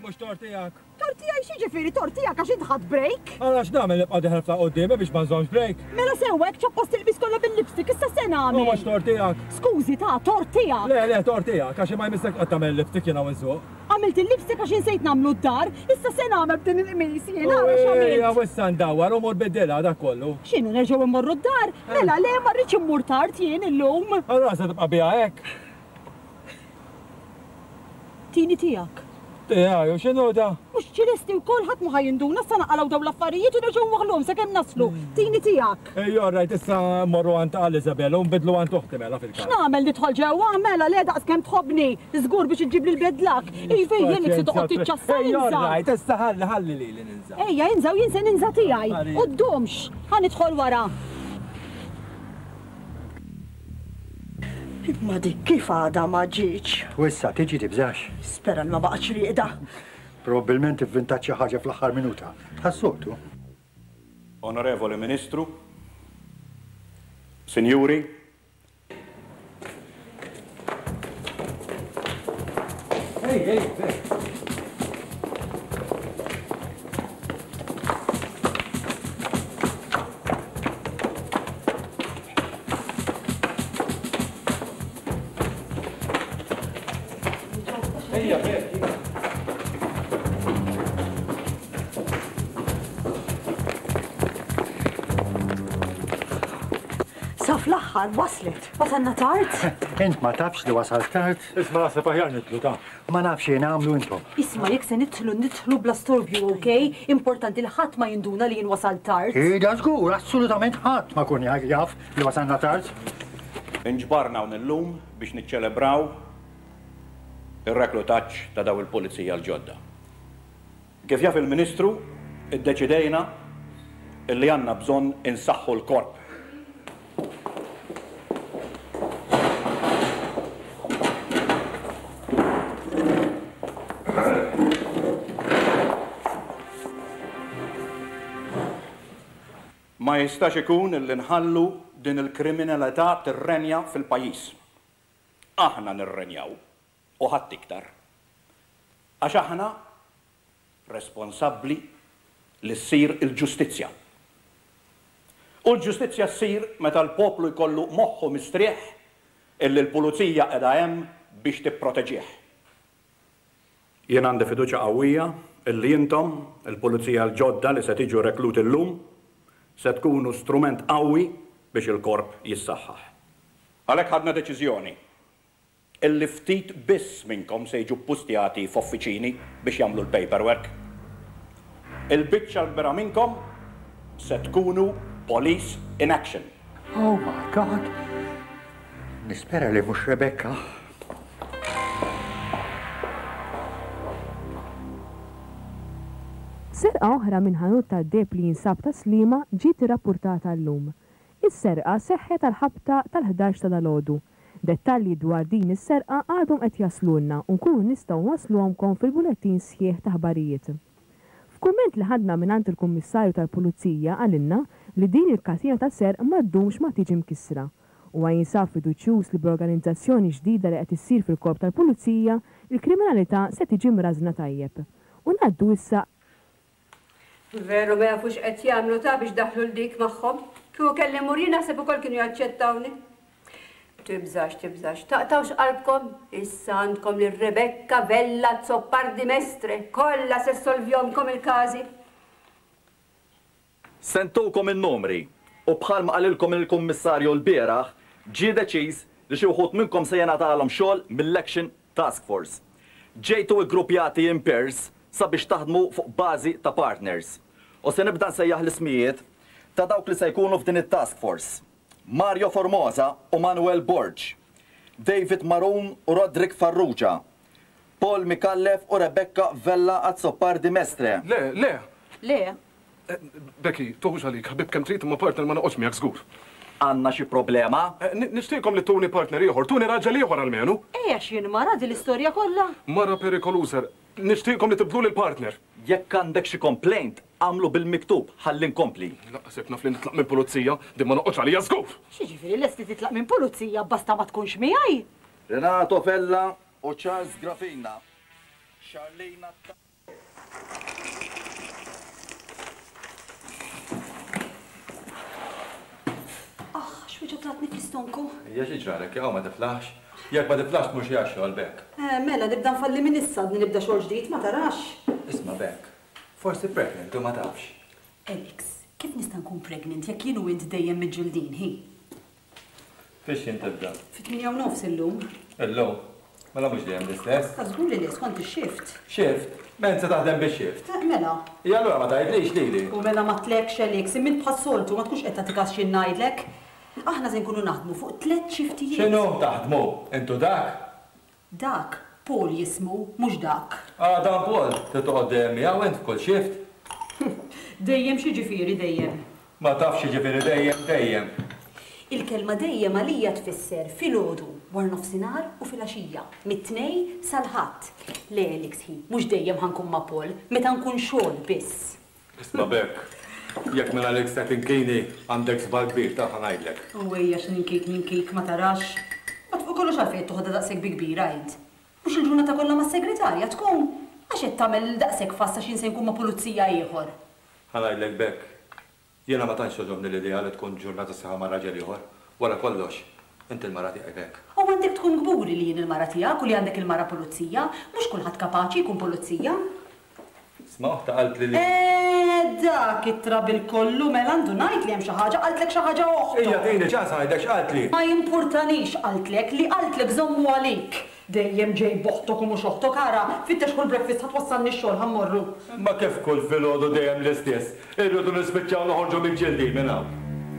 mux tortijak. Tortijak xieġifieri tortijak għax intħad break? Għara x'nagħmel nibqa' diħel fla qoddiem biex ma nżommx break. Mela sewwek ċappost il-bis kollha bil-lipstick issa se nagħmel. U mhux tortijak. Skużi ta' tortijak. Le, le, tortijak, għax ma jmissek qatt tagħmel lipstick jiena wizzuq. Għamilt il-lipstick għax insejt nagħmlu d-dar, issa se nagħmel b'din il-qmis jiena għara x'għamilt. Ja wissa ndawwar u mur biddilha dak kollu. X'inhu nerġgħu immorru d-dar? Mela le ma rridx immur tard jien illum. Allura se tibqa' biha hekk. Tini tiegħek. Tiegħi, u x'inhu da? Mhux ċilesti wkoll ħadd ma ħajinduna sa naqalgħu dawn l-affarijiet u nerġgħu waħluhom sakemm naslu. Tini tiegħek. Ej, orrajt issa mmorru għand ta' Elizabella u nbidlu għand uħti mela fil-każ. X'nagħmel nidħol ġewwa mela le daqskemm tħobbni. Żgur biex iġġib li l-bedlak. Iva jien se toqgħod tiċċassa. Ej, orrajt, issa ħalli ħalli lili ninża. Ejja inżaw jien se ninża tiegħi. Quddumx, ħanidħol wara. Ma dik kif għada ma ġietx. U issa tiġi tibżax. Spera li ma baqgħetx riqda. Probabbilment ivvintat xi ħaġa fl-aħħar minuta. Ħassoltu. Onorevoli Ministru, Sinjuri, Ej, ej, ej. Sa fl-aħħar waslet. Wasalna tard? Int ma tafx li wasal tard. Isma' naħseb aħjar nitlu ta'. Ma nafx jien għamlu intom. Isma' jekk se nidħlu nidħlu bla storbju, okej? Importanti li ħadd ma jinduna li jien wasal tard. Ida żgur, assolutament ħadd ma kun jaf li wasalna tard. Inġbarna hawn illum biex niċċelebraw ir-reklutaġġ ta' daw il-pulizija l-ġodda. Kif jaf il-Ministru, iddeċidejna illi għandna bżonn insaħħu l-korp. Ma jistax ikun illi nħallu din il-kriminalità tirrenja fil-pajjiż. Aħna nirrenjaw u ħadd iktar. Għax aħna responsabbli li ssir il-ġustizzja. U l-ġustizzja ssir meta l-poplu jkollu moħħu mistrieħ illi l-pulizija qiegħda hemm biex tipproteġih. Jien għandi fiduċja qawwija illi intom, il-pulizija l-ġodda li se tiġu reklut illum, se tkunu strument qawwi biex il-korp jissaħħaħ. Għalhekk ħadna deċiżjoni illi ftit biss minnkom se jiġu ppustjati f'uffiċini biex jagħmlu l-paperwork. Il-biċċa l-bera minnkom se tkunu police in action. Oh my God! Nispera li mhux Rebecca. Serqa oħra minn ħanut tad-deb li jinsab ta' Slima ġiet irrappurtata llum. Is-serqa seħħet tal-ħabta tal-ħdax ta' dalgħodu. Dettalji dwar din is-serqa għadhom qed jaslulna u nkunu nistgħu wasluhomkom fil-bulettin sħiħ ta' ħbarijiet. F'kumment li ħadna mingħand il-Kummissarju tal-Pulizija għalilna li din il-katina ta' serq ma ddumx ma tiġi mkissra. U jinsab fiduċjuż li b'organizzazzjoni ġdida li qed issir fil-korp tal-Pulizija, il-kriminalità se tiġi mrażna tajjeb. U ngħaddu issa Veru ma jafux qed jagħmlu ta' biex daħlu l-dik magħhom. Kieku kelli murjin naħseb ukoll kienu jaċċettawni. Tibżax, tibżax, taqtawx qalbkom, issa għandkom li Rebecca Vella Zoppardi Mestre, kollha se solvjomkom il-każi. Sentukom il-numri u bħalma qalilkom il-Kummissarju l-bieraħ ġie deċiż li xi wħud minnkom se jingħatalhom xogħol mill-Action Task Force. Ġejtu iggrupjati in pairs sabiex taħdmu fuq bażi ta' partners. U se nibda nsejjaħ l-ismijiet ta' dawk li se jkunu f'din it-task force. Mario Formosa u Manuel Borg, David Maroon u Rodrik Farrugia, Paul Mikallef u Rebecca Vella Zoppardi Mestre. Le, le. Le? Becky, toħux għalik, ħabib kem trid ma partner ma noqgħodx miegħek żgur. Għandna xi problema? Nixtieqkom li tuni partner ieħor, tuni raġel ieħor għalmenu. Ejja x'jien mara din l-istorja kollha. Mara perikoluża, nixtieqkom li tibdlu lill-partner. Jekk għandek xi complaint, għamlu bil-miktub ħalli nkompli. Laqsek naf li nitlaq minn pulizija, din ma noqgħodx għalija żgur. X'jiġifieri lesti titlaq minn pulizija basta ma tkunx miegħi? Renato Fella u Charles Grafina. Charlena Ah, xwiġa tratni fl-istonku. Hija xi ġralek, jew ma tiflaħx. Jekk ma tiflaħx mhux hija xogħol bekk. Eh, mela nibda nfalli minn issa nibda xogħol ġdid, ma tarax. Isma' bekk. Forsi pregnant u ma tafx. Alex, kif nista' nkun pregnant jekk jien u int dejjem miġġildin, hi? Fiex jien tibda? Fit-tminja u nofs illum. Illum? Mela mhux dejjem l-istess. Ta' żgur li les kont ix-shift. Shift? Men se taħdem bix-shift. Eh, Mela. Ja allura ma tgħidlix lili. U mela ma tlekx Alex, imint bħas-soltu ma tkunx qed tagħtikas xi ngħidlek. Aħna se nkunu naħdmu fuq tliet xiftijiet. X'inhu taħdmu? Intu dak? Dak, Paul jismu, mhux dak. Ah, dan Paul, titoqgħod dejjem miegħu int f'kull shift. Dejjem xi ġifieri dejjem. Ma tafx xi ġifieri dejjem dejjem. Il-kelma dejjem għalija tfisser filgħodu, war nofsinhar u filgħaxija, mit-tnej sal-ħadd. Le Alex hi, mhux dejjem ħankun ma' Paul, meta nkun xogħol biss. Isma' bekk. Jekk minn Alex ta' tinkini għandek żball kbir ta' ħanajdlek. U ejja x'ninkik ninkik ma tarax. Ma tfuq kollox għalfejn toħodha daqshekk bi kbira id. Mhux il-ġurnata kollha mas-segretarja tkun għax qed tagħmel daqshekk fassa x'in se nkun ma' pulizija ieħor. Ħanajdlek bekk. Jiena ma tantx toġobni l-idea li tkun ġurnata saħħa ma' raġel ieħor. Wara kollox, inti l-mara tiegħek hekk. U għandek tkun gburi li jien il-mara tiegħek u li għandek il-mara pulizija, mhux kulħadd kapaċi jkun pulizija. Sma' taqalt li li. Eh, dak it-trabil kollu mela għandu ngħid li hemm xi ħaġa qaltlek xi ħaġa oħra. Ejja tgħidli ċans ngħidlek x'qalt li. Ma jimpurtanix qaltlek li qaltlek żommu għalik. Dejjem ġej boħtok u mhux oħtok ara, fittex kull breakfast ħatwassalni x-xogħol ħammorru. Ma kif kull filgħodu dejjem l-istess. Irridu nispiċċaw noħorġu mill-ġildin minn hawn.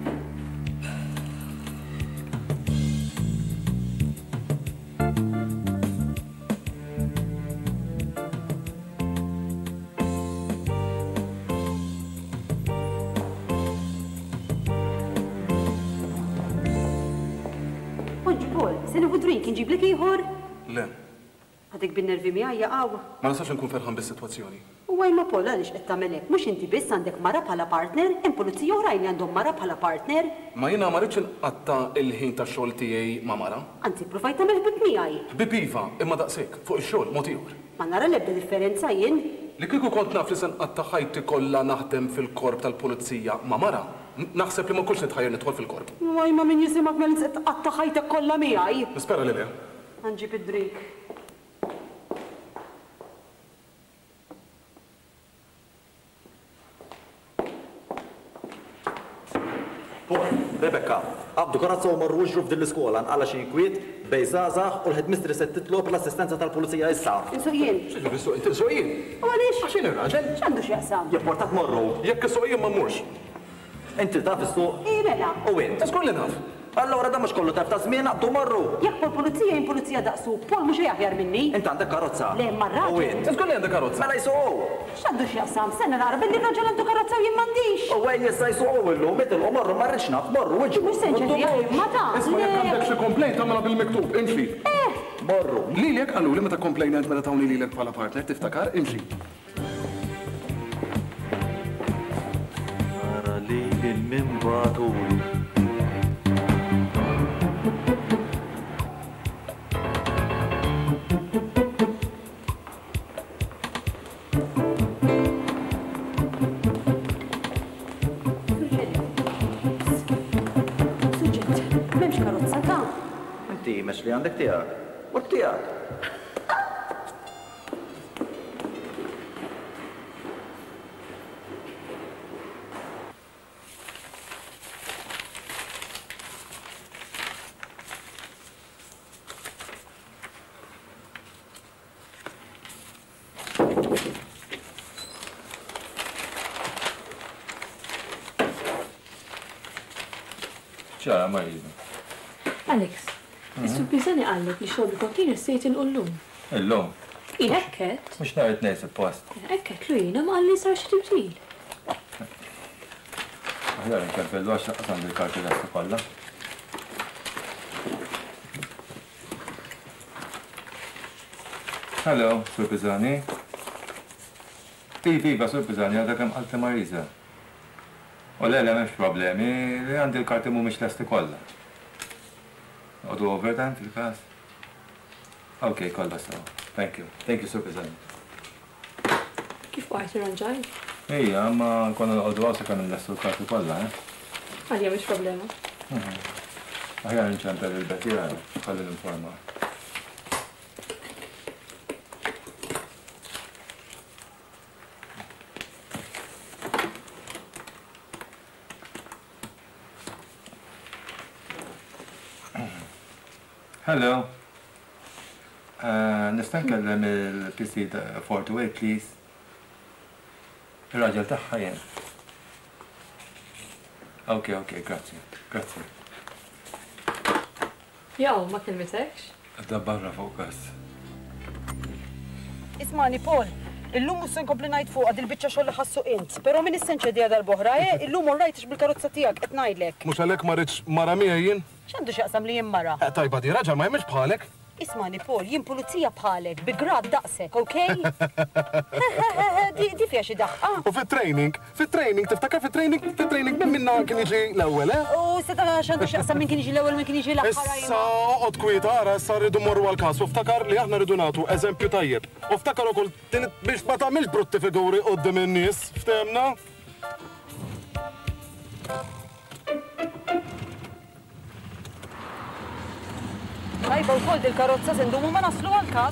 Oġġi Paul, se nieħu drink inġiblek ieħor? Le, Għadek bin-nervi miegħi jaqgħu. ma nistax nkun ferħan bis-sitwazzjoni. U għaj ma Paul għaliex qed tagħmel hekk, mhux inti biss għandek mara bħala partner, hemm pulizija oħrajn li għandhom mara bħala partner. Ma jiena ma rridx inqatta il-ħin tax-xogħol tiegħi ma' mara. Anzi, provajt tagħmel ħbib miegħi. Bibiva, imma daqshekk, fuq ix-xogħol mod ieħor. Ma nara l-ebda differenza jien. Li kieku kont naf li se nqatta ħajti kollha naħdem fil-korp tal-pulizija ma' mara, naħseb li ma kunx nitħajjar nidħol fil-korp. Waj ma min jisimak mel se tqatta ħajtek kollha miegħi. Nispera li le. Ħanġib id-drink. Rebecca, għabdu karazza u marru ġru f'din l-iskola nqalla xi kwiet bej żgħażagħ u l-ħedmistri se titlob l-assistenza tal-pulizija issa. Insuq jien. X'ġifieri insuq inti insuq jien? U għaliex? Għaxin ir-raġel? X'għandu x'jaqsam? Jipportak morru. Jekk isuq jien ma mmurx. Inti taf is-suq? Ej mela. U int? Żgur li naf. Allora da mhux kollu taf ta' żmien għabdu marru. Jekk pol pulizija jien pulizija daqsu, Paul mhux aħjar minni. Inti għandek karozza. Le marraġel. U int? Żgur li għandek karozza. Mela jsuqu. X'għandu x'jaqsam? Senna nara billi raġel għandu karozza u jien m'għandix. U għaj jissa jsuqu illum, mitilqu marru ma rridx naf, marru iġu. Mhux se nċeġġi ma ta. Isma' jekk għandek xi komplejnt tagħmilha bil-miktub, imxi. Marru. Lilek qalu li meta komplejnant meta tawni lilek bħala partner tiftakar imxi. Ara li l-mimbaturi. Mex li għandek tijak. U tijak. ċara Marisa. Alex, is-surpriżani għallek li xogħol kontin sejt il-qullum. Illum. Jien hekket. Mhux nhar it-tnejn suppost. Hekket lu jiena ma qalli sar xi tibdil. Aħjar inkelfellu għax naqsam bil-karti lesti kollha. Hello, Sur Piżani. Iva, iva, Sur Piżani, għadha kemm qalti Marisa. U le, le, m'hemmx problemi, li għandi l-karti mhumiex lesti kollha. Għodu overtime fil-każ? Ok, kollha sew. Thank you. Thank you, Sur Piżani. Kif għajt irranġaj? Ejja, ma konna nqoddu għawsa kan n-lessu l-karti kollha, eh? Għalija mhix problema. Aħjar nċantar il-betira, ħalli l-informa. Hello. Uh, Nistan kellem il-P C four two eight, please. Il-raġel taħħa jen. Ok, ok, grazie, grazie. Jaw, ma kelmitekx? Da barra fokas. Ismani, Paul, illum mus nkompli ngħid fuq għad il-biċċa xogħol li ħassu int, però min issenċedija dal-boħra, eh? Illum orrajtx bil-karozza tiegħek qed ngħidlek. Mhux għalhekk ma rridx mara miegħi jien? X'għandu x'jaqsam li jien mara? Tajba di raġel ma jemmx bħalek. Ismani, Paul, jien pulizija bħalek, bi grad daqsek, okej? Di fija xi daqqa. U fit-training, fit-training, tiftakar fit-training, fit-training minn minna kien jiġi l-ewwel, eh? U seta x'għandu x'jaqsam min kien jiġi l-ewwel min kien jiġi l-aħħar. Issa oqgħod kwieta ara issa rridu morru għall-każ u ftakar li aħna rridu nagħtu eżempju tajjeb. U ftakar ukoll biex ma tagħmilx brutti figuri quddiem in-nies, ftehmna? Tajba wkoll dil-karozza sendumu ma naslu għall-każ.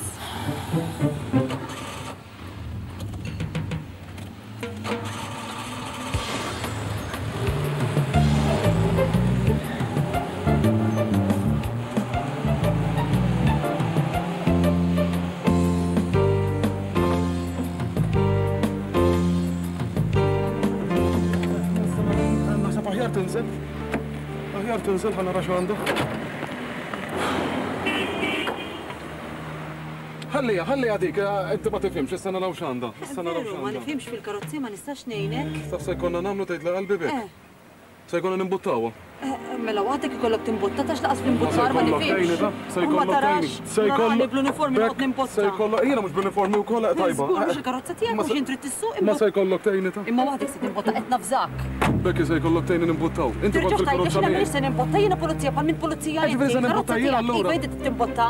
Naħseb aħjar tinżel. Aħjar tinżel ħa nara x'għandu. ħallija, ħallija dik, inti ma tifhimx, issa naraw x'għandha. Issa naraw x'għandha. Ma nifhimx fil-karozzi ma nistax ngħinek. Taf se jkollna nagħmlu tgħid qalbi bek. Se jkollna nimbuttawha. Mela għadek ikollok timbotta tax laqas fl-imbuttar ma nifhimx. Se jkollok tajni. Se jkollok bl-uniformi noqgħod nimbotta. Se jkollok jiena mhux bl-uniformi wkoll tajba. Mhux il-karozza tiegħek mhux intrid tissuq Ma se jkollok tajni ta'. Imma waħdek se timbotta qed nafżak. Bekki se jkollok tajni nimbuttaw. Inti kont fil-karozza miegħi. Se nimbotta jiena pulizija bħal min pulizija inti. Ġifieri se nimbotta jiena allura. Iva timbotta.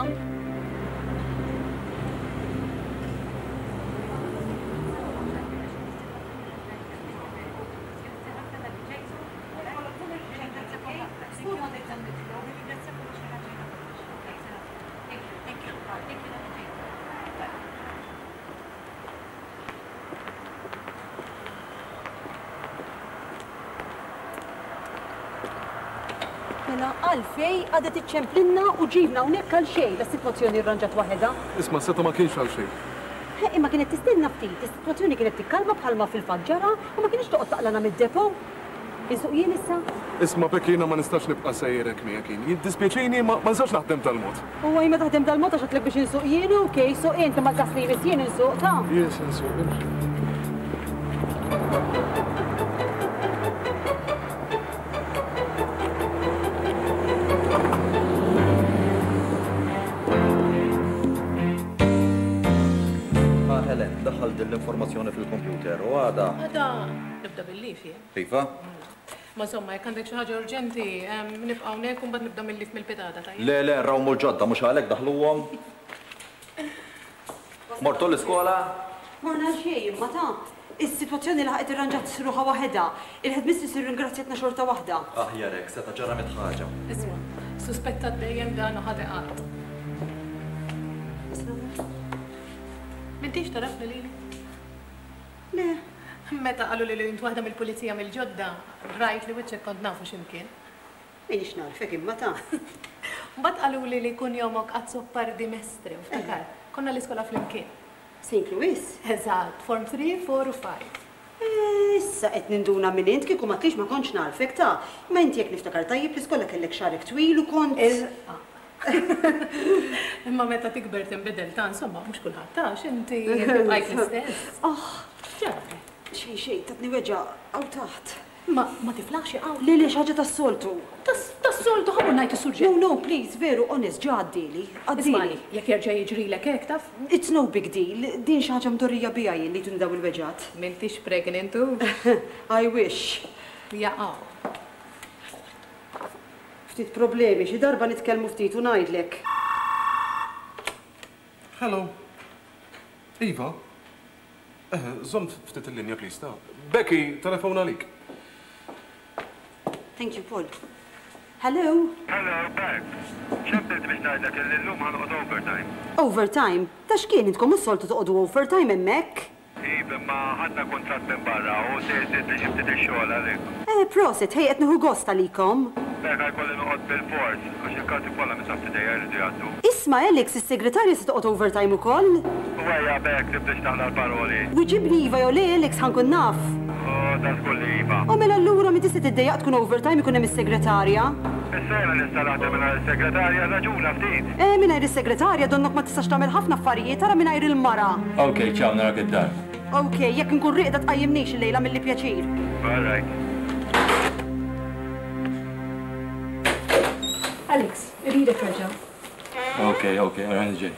Mela għalfej għadet iċċemplinna u ġibna hawnhekk għal xejn is-sitwazzjoni rranġat waħedha. Isma' seta ma kienx għal xejn. Imma kienet tistenna ftit, is-sitwazzjoni kienet tikkalma bħalma fil-faġġara u ma kienx toqgħod taqlana mid-depo. Insuq jien issa? Isma' bekk jiena ma nistax nibqa' sejjerek miegħek jien. Jiddispjaċini ma nistax naħdem tal-mod. U ma taħdem tal-mod għax għatlek biex insuq jien, okej, suq inti ma tasli biss jien insuq ta'. Yes, insuq. Helen, daħħal l-informazzjoni fil-kompjuter u għada. Għada, nibda bil-lifi. Iva? Ma somma, jek għandek xaħġa urġenti, nibqaw nek un bad nibda mill-lif mill-pitada, tajja? Le, le, raw mul-ġodda, mux għalek daħluwom. Mortu l-iskola? Morna xej, ma ta' is-sitwazzjoni li ħaqet irranġat sruħa waħda. Il-ħedmiss isir ringrazzjatna xorta waħda. Aħjarek, seta ġara mitħaġa. Isma, suspettat dejjem dan u ħadeqat. Mintix tarafni li li? Le. Meta qalu li li int waħda mill-pulizija mill-ġodda, rajt li wiċċek kont nafu x'imkien. Minix narfek imma ta'. Mbagħad qalu li li kun jomok qazzu pardi mestri, ftakar. Konna l-iskola flimkien. Saint Louis? Eżatt, form three, four u five. Issa qed ninduna minn int kieku ma tlix ma kontx narfek ta'. Ma inti jekk niftakar tajjeb l-iskola kellek xarek twil u kont. Imma meta tikber tinbidel ta' insomma mhux kulħadd tax inti tibqajt l-istess. Ah, ġara. Xej xej, tatni weġa għaw taħt. Ma ma tiflaħx għaw. Li li xaġa tas-soltu. Tas-soltu ħabbu ngħid is-suġġett. No, no, please, veru, honest, ġa għaddili. Għaddili. Jekk jerġa' jiġrilek hekk taf? It's no big deal. Din xi ħaġa mdorrija bija jien li tundaw il-weġat. M'intix pregnant u? I wish. Jaqgħu. Ftit problemi, xi darba nitkellmu ftit u ngħidlek. Hello. Iva? Zom ftit il-linja please ta. Becky, telefon għalik. Thank you, Paul. Hello? Hello, Beck. ċempilt biex najdlek il-lum ħanqod overtime. Overtime? Ta' xkien intkom s-soltu toqdu overtime emmek? Ib, ma ħadna kontrat minn barra u sejżit biex jibtid il-xogħol għalik. Eh, proset, hej, qed nieħu gost għalikom. Bekk għajkolli noqgħod bil-fors, għax il-karti kollha minn safti dejja jridu jgħaddu. Isma' Alex, is-segretarja se toqgħod overtime ukoll? Wejja, Beck, tibdex taħna l-paroli. Wiġibni Iva jew le Alex ħankun naf. Oh, ta' skolli Iva. U mela allura mi tista' tiddejjaq tkun overtime ikun hemm is-segretarja? Is-sejna nistalata minn il-segretarja raġuna ftit. Eh, mingħajr is-segretarja donnok ma tistax tagħmel ħafna affarijiet tara mingħajr il-mara. Okay, ċaw narak id-dar. Okay, jekk nkun riqda tqajjimniex il-lejla milli pjaċir. All right. Alex, irridek raġa. Okay, okay, għan ġej.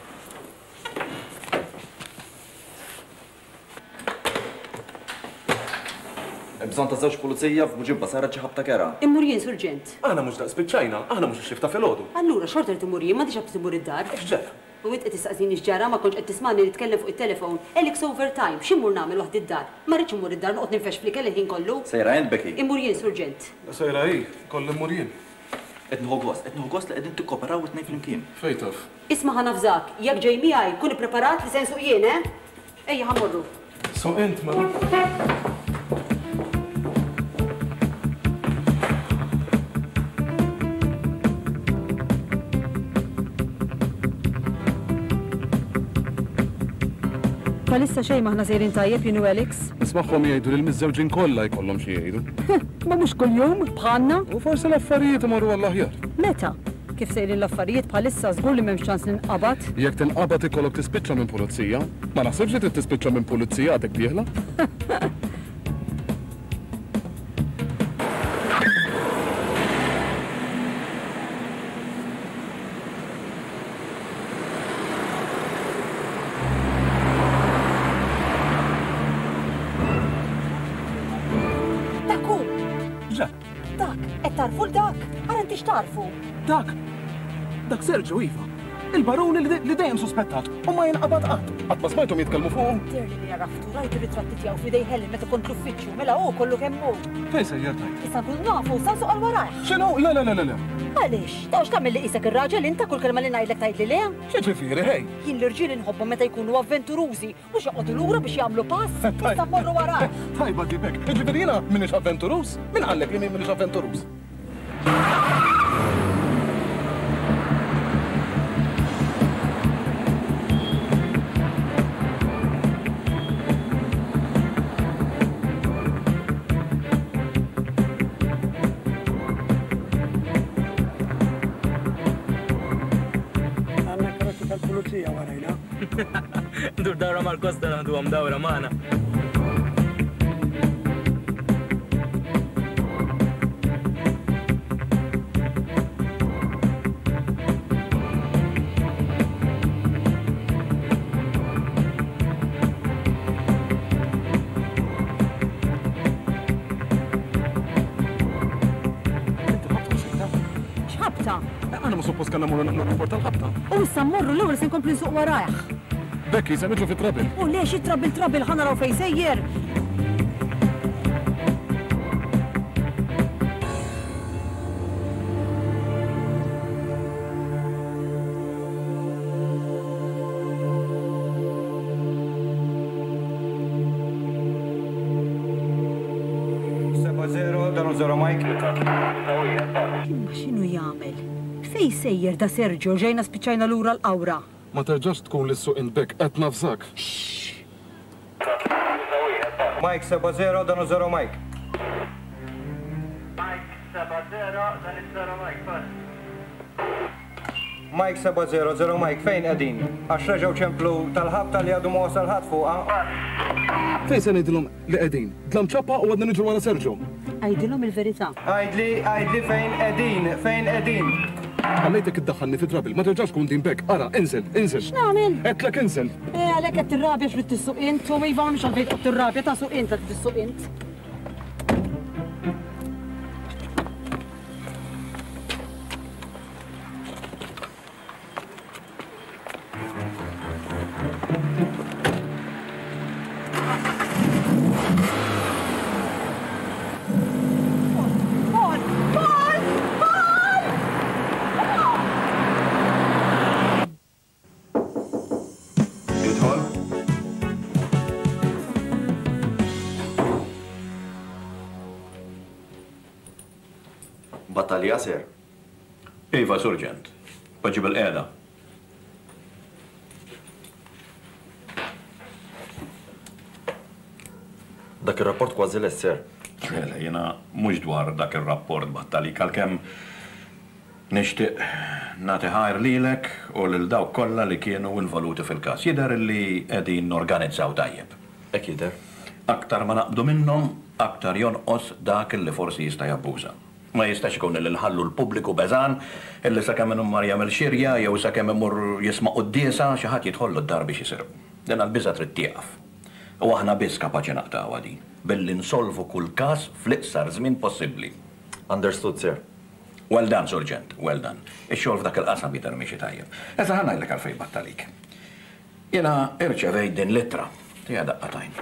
Bżon ta' żewġ pulizija f'Buġibba saret xi ħabta kera. Immur jien surġent. Aħna mhux daqs biċċajna, aħna mhux xifta filgħodu. Allura xorta li timur jien ma diġà timur id-dar. X'ġef? U int qed tistaqsini x'ġara ma kontx qed tismani nitkellem fuq it-telefon. Alex overtime, x'immur nagħmel waħd id-dar? Ma rridx immur id-dar noqgħod ninfex flik il-ħin kollu. Sejra jent Becky. Immur jien surġent. Sejra hi, koll immur jien. Qed nieħu gost, qed nieħu gost li qegħdin tikkoperaw it-tnejn flimkien. Fejn taf. Isma' ħanafżak, jekk ġej miegħi kun ippreparat li se nsuq jien, eh? Ejja ħammorru. So int ma. Palissa xejn maħna sejrin tajjeb jienu Alex. Nismaħħom jgħidu li l-miżżewġin kollha jkollhom xi jgħidu. Ma mhux kuljum bħalna? U forsi l-affarijiet imorru għall-aħjar. Meta? Kif sejrin l-affarijiet bħalissa żgur li m'hemmx ċans ninqabad? Jekk tinqabad ikollok tispiċċa minn pulizija, ma naħsibx li trid tispiċċa minn pulizija għadek dieħla. Tarfu l-dak, għara intix tarfu. Dak, dak Sergio Iva, il-baroni li dejjem suspettat u ma jinqabad qatt. Qatt ma smajthom jitkellmu fuq. Dirli li jarraftu rajt ir-ritratti tiegħu f'idej Helen meta kont l-uffiċċju mela hu kollu kemm hu. Fejn sejjer tajt? Issa nkun nafu sa suq għal-warajh. X'inhu? Le le le le le. Għaliex, tawx tagħmel li qisek ir-raġel inta kull kelma li ngħidlek tgħid li le? X'ġifieri ħej? Jien l-irġiel inħobbhom meta jkunu avventurużi mhux joqgħodu lura biex jagħmlu pass. Issa mmorru warah. Tajba dibek, jiġifieri jiena m'iniex avventuruż? Min qallek li m'iniex avventuruż? Għanna karottu tal-pulizija warajna. Dur dawra mal-kosta għandu għam dawra maħna. Għana ma suppost kanna morru naħlu rapport tal-ħabta. U issa mmorru l-ewwel se nkompli nsuq warajh. Becky, se nitlu fit-trabil. U lex it-trabil trabil ħana raw fejn sejjer. Seba zero, danu zero Mike. Ma x'inhu jagħmel? Fej sejjer da Sergio ġejna spiċċajna lura l-qawra. Ma terġax tkun li suq inbek qed nafżak. Mike seba zero, danu zero Mike. Mike seba zero, dan zero Mike, pass. Mike seba zero, zero Mike, fejn qegħdin? Għax reġgħu ċemplu tal-ħabta li għadu ma wasal ħadd fuqha. Fejn se ngħidilhom li qegħdin? Dlam ċappa u għadna niġru wara Sergio. Għajdilhom il-verità. Għajdli, għajdli fejn qegħdin, fejn qegħdin. Għallejtek id-daħħalni fi trabil, ma terġax kun din bek. Ara, inżel, inżel. X'nagħmel? Etlek inżel. Eh, għalhekk qed tirrabja x'rid tissuq int, u ma jifhomx għalfejn qed tirrabja ta' suq int qed tissuq int. il-kol. Battalja ser. Iva, Surġent. Paġib il-qeda. Dak il-rapport kważi l-esser. Ċele, jena mux dwar dak il-rapport battali kalkem nishtiq nati ħajr lilek u l-daw kolla li kienu involuti fil-kas. Jider li edin organizzaw tajjeb. Ek jider. Aktar ma naqbdu minnom, aktar jonqos dak li forsi jista' jabbuża. Ma jistax ikun li nħallu l-pubbliku beżan, illi sakemm inhom mar jagħmel xirja jew sakemm imur jisma' qudiesa xi ħadd jidħollu d-dar biex isir. Din għall-biża trid tieqaf. U aħna biss kapaċi naqta'wa din, billi nsolvu kull każ fl-iqsar żmien possibbli. Understood, sir. Well done, Surġent, well done. Ix-xogħol f'dak il-qasam jidher miexi tajjeb. Issa ħa ngħidlek għalfejn battalik. Jiena irċevejt din littra, tiegħha daqqatajn.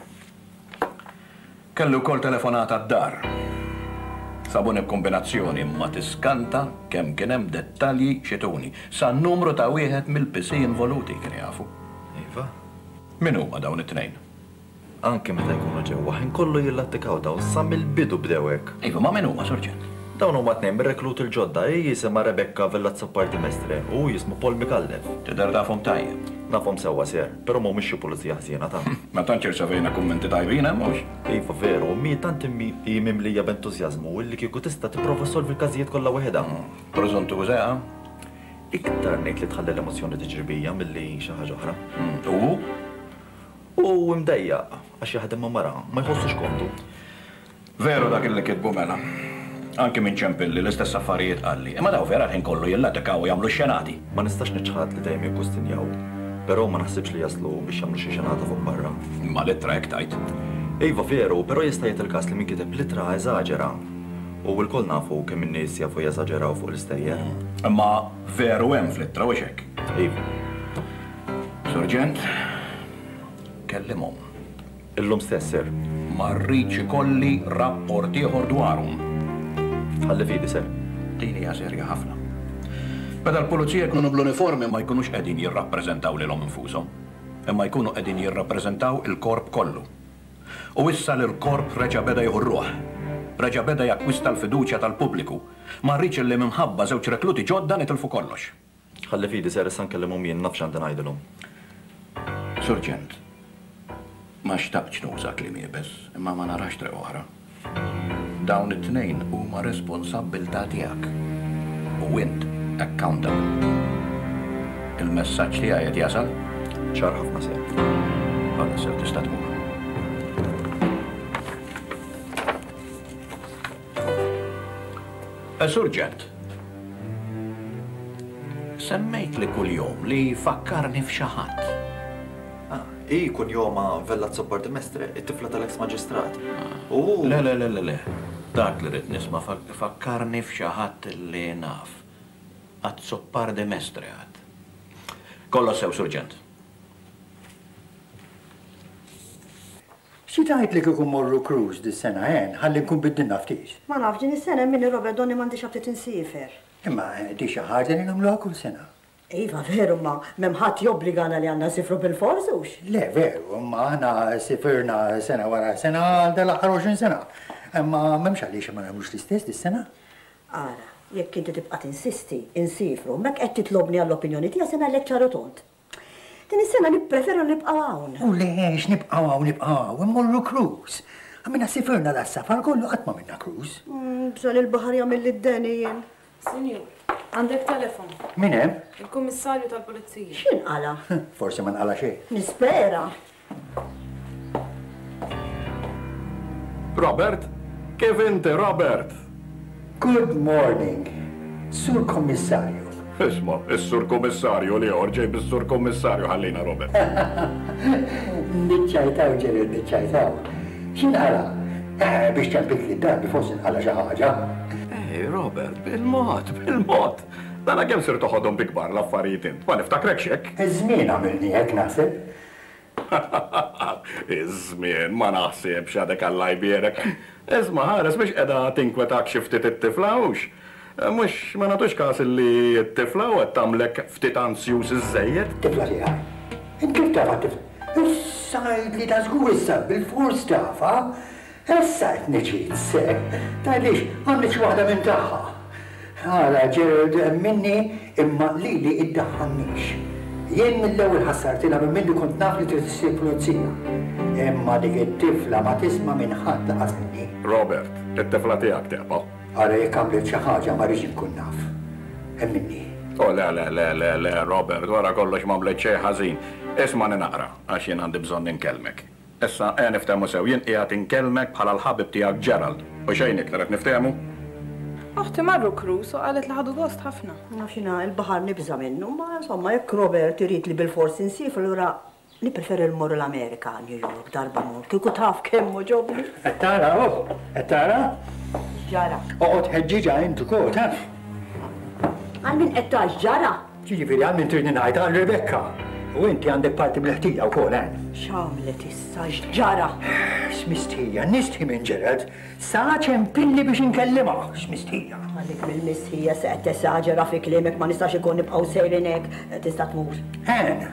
Kellu wkoll telefonata d-dar. Sabun kombinazzjoni ma tiskanta kemm kien hemm dettalji xituni sa numru ta' wieħed mill-pisi involuti kien jafu. Iva. Min huma dawn it-tnejn? Anke meta jkunu ġewwa ħin kollu jillattikaw daw sa mill-bidu bdewek. Iva, ma min huma, Surġent? Dawn huma tnejn mir-reklut il-ġodda, hi jisimha Rebecca Villazzo Parti Mestre u jismu Paul Mikallef. Tidher tafhom tajjeb. Nafhom sewwa ser, però mhumiex xi pulizija ħsiena ta'. Ma tantx irċevejna kummenti tajbin hemm mhux? Iva veru, mi tant immi hi mimlija b'entużjażmu illi kieku tista' tipprova solvi l-każijiet kollha weħeda. Preżuntu użeha? Iktar ngħid li tħalli l-emozzjoni tiġribija milli xi ħaġa oħra. U? U mdejjaq, għax jaħdem ma' mara, ma jħossux kontu. Veru dak illi kitbu mela. Anke minn ċempilli l-istess affarijiet qalli. Imma daw vera ħin kollu jillatikaw u jagħmlu xenati. Ma nistax niċħad li dejjem jikkustinjaw. Però ma naħsibx li jaslu biex jagħmlu xi xenata fuq barra. Ma littra hekk tajt. Iva veru, però jista' jgħid il-każ li min kiteb littra eżaġera. U l-koll nafu kemm in-nies jafu jeżaġeraw fuq l-istejjer. Imma veru hemm fl-ittra u hekk. Iva. Surġent, kellimhom. Illum stess ser. Ma rridx ikolli rapport ieħor dwarhom. Ħalli fidi ser. Din hija serja ħafna. Meta l-pulizija jkunu bl-uniformi ma jkunux qegħdin jirrappreżentaw lilhom infushom, imma jkunu qegħdin jirrappreżentaw il-korp kollu. U issa li l-korp reġa' beda jieħu r-ruħ. Reġa' beda jakkwista l-fiduċja tal-pubbliku. Ma rridx li minħabba żewġ rekluti ġodda nitilfu kollox. Ħalli fidi ser issa nkellimhom jien nafx għandi ngħidilhom. Surġent, ma xtaqx nuża kliem iebes, imma ma narax treq oħra. Dawn it-tnejn huma responsabbiltà tiegħek. U int accountable. Il-messaġġ tiegħi qed jasal? ċar ħafna sew. Għalla sew tista' tmur. Surġent, semmejt li kuljum li fakkarni f'xi ħadd. I kun joma Villazzo Parti Mestre, it-tifla tal-ex maġistrat. Le, le, le, le, le. Dak li rrid nisma' fakkarni f'xi ħadd li naf. Azzo Parti Mestre għad. Kollo sew, Surġent. Xi tajt li kieku morru cruise dis-sena hen, ħalli nkun bid-dinna ftit. Ma nafx din is-sena minni Robert Donni m'għandix ħabtit insifer. Imma di xi ħaġa li nagħmluha kull sena. Iva, veru ma memħat jobbligana li għanna sifru bil-forsux. Le, veru, ma ħana sifirna sena wara sena għal dal-aħħar għoxrin sena. Imma memx għaliex ma nagħmlux l-istess dis-sena. Ara, jekk inti tibqa' tinsisti insifru, mek qed titlobni għall-opinjoni tiegħek sena lek ċarotont. Din is-sena nippreferu nibqgħu hawn. U lex nibqgħu hawn nibqgħu hawn immorru cruise. Għamina sifirna l-safar kollu qatt ma minna cruise. Bżonn il-baħar jagħmel lid-deni jien. Sinjur, għandek telefon. Min hemm? Il-Kummissarju tal-Pulizija. X'inqala? Forsi ma nqala xejn. Nispera. Robert? Kif inti, Robert? Good morning, Sur Kommissarju. Isma, is-Sur Kommissarju li orġej bis-Sur Kommissarju ħallina, Robert. Niċċajtaw ġeri niċċajtaw. X'inqala? Biex ċempik li darbi forsi nqala xi ħaġa. Ej, Robert, bil-mod, bil-mod. Dana kemm sir toħodhom bikbar l-affarijiet int. Ma niftakrek xek? Iż-żmien għamilni hekk naħseb. Iż-żmien ma naħsibx għadek Alla jbierek. Isma' ħares biex qiegħda tinkwetak xi ftit it-tifla hux. Mhux ma nagħtux każ li t-tifla u qed tagħmlek ftit ansjuż iż-żejjed. Tifla tiegħi. Int kif taf tifla? Issa li ta' żgur issa bil-fors tafa. Issa qed niġid se. Tgħidlix għamlet xi waħda minn tagħha. Ara Gerald minni imma lili iddaħħalniex. Jien mill-ewwel ħassartilha minn milli kont naf li trid issir pulizija. Imma dik it-tifla ma tisma' minn ħadd laqas minni. Robert, it-tifla tiegħek teqba'. Ara jekk għamlet xi ħaġa ma rridx inkun naf. Hemm minni. Oh, le, le, le, le, le, Robert, wara kollox ma mlejt xejn ħażin. Isma' ninaqra, għax jien għandi bżonn ninkellmek. Issa, eh niftehmu sew, jien qiegħed inkellmek bħala l-ħabib tiegħek Gerald. U xejn iktar qed niftehmu? Aħti marru krus u qalet li ħadu gost ħafna. Nafxina, il-baħar nibża minnu, ma insomma, jekk Robert irid li bil-forsi nsif, allura li preferi l-morru l-Amerika, New York, darba mor. Kieku taf kemmu ġobni. Ettara, oh, ettara? Ġara. Oqgħod ħeġġiġa intu kol, taf? Għal-min ettaġ ġara? Ġifieri għal-min trid ngħid għal Rebecca. U inti għandek parti bil-ħtija wkoll, eh? X'għamlet issa x'ġara? X'mistħija, nistħi minn Gerald, sa ċempilli biex inkellimha, x'mistħija. Għalik mill-mistħija se qed tesaġera fi kliemek ma nistax ikun nibqgħu sejrin hekk tista' tmur. Hen.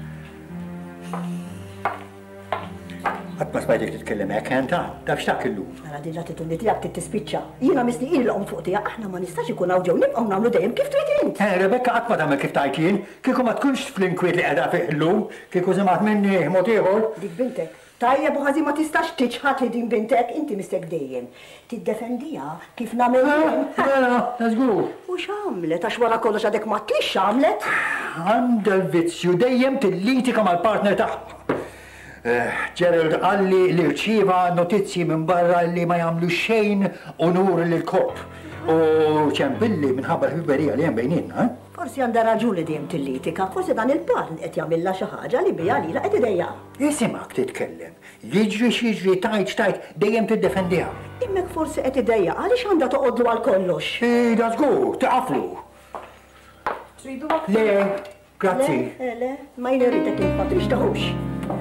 Qatt ma smajtek titkellem hekk hen ta' taf x'tak illum. Mela din l-attitudni tiegħek trid tispiċċa. Jiena misni ilhom fuq tiegħek aħna ma nistax ikun hawn ġew nibqgħu nagħmlu dejjem kif trid int. Eh, Rebecca qatt ma tagħmel kif tajt jien, kieku ma tkunx fl-inkwiet li qiegħda fih illum, kieku żimgħat minni mod ieħor. Dik bintek. Tajjeb u ħażin ma tistax tiġħad li din bintek inti mistek dejjem. Tiddefendiha kif nagħmel jien. Mela, żgur. U x'għamlet għax wara kollox għadek ma tlix x'għamlet? Għandha l-vizzju dejjem tillitika mal-partner tagħha. Gerald għalli li rċieva notizji minn barra li ma jagħmlu xejn onur lill-korp. U ċempilli minħabba l-ħiberija li hemm bejnienna. Forsi għandha raġuni dejjem tillitika, forsi dan il-partn qed jagħmilha xi ħaġa li biha lilha qed idejja. Isimak titkellem. Jiġri x'jiġri tajt xtajt dejjem tiddefendiha. Immek forsi qed idejja għaliex għandha toqgħodlu għal kollox. Da żgur, taqaflu. Tridu waqt? Le, grazzi. Le, le, ma jnirritek il-fatt rix taħux.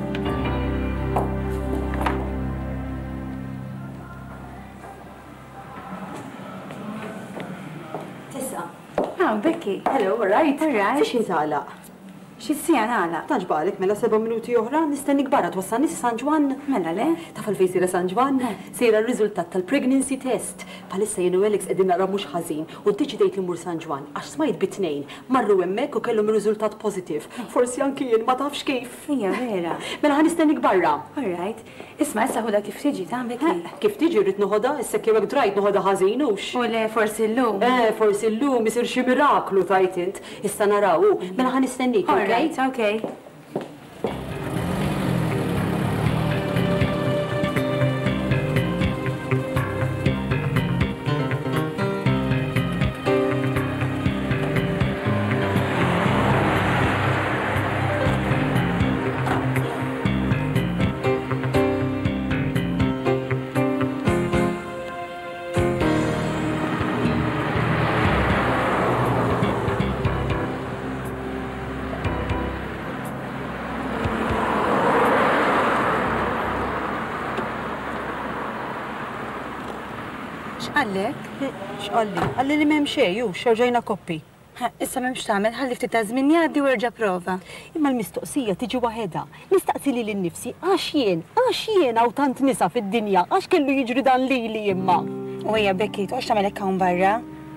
Oh, Becky. Hello, all right? All right. Fiex jitgħalaq? X'issija nagħlaq? Taġbalek mela seba' minuti oħra nistennik barra twassalni San Ġwan. Mela le? Taf għalfejn sira San Ġwan? Sejra r-riżultat tal-pregnancy test. Palissa jien u Alex qegħdin nara mhux ħażin u ddeċidejt li mmur San Ġwan għax smajt bit-tnejn marru hemmhekk u kellhom riżultat pożittiv. Forsi anki jien ma tafx kif. Hija vera. Mela ħanistennik barra. All right. Isma' issa ħudha kif tiġi ta' Becky. Kif tiġi rrid noħodha, issa kif hekk drajt noħodha ħażinux. U le forsi llum. Eh, forsi llum isir xi miraklu tajt int. Issa naraw. Mela ħanistennik, All right, okay. X'qallek? X'qalli? Qalli li m'hemm xejn u xewġejna koppi. Issa m'hemmx tagħmel ħalli ftit ta' żmien jgħaddi u erġa' prova. Imma l-mistoqsija tiġi waħedha. Nistaqsi li lin-nifsi għax jien, għax jien hawn tant nisa fid-dinja, għax kellu jiġri dan lili imma. U hija Becky, toqgħodx tagħmel hekk hawn barra?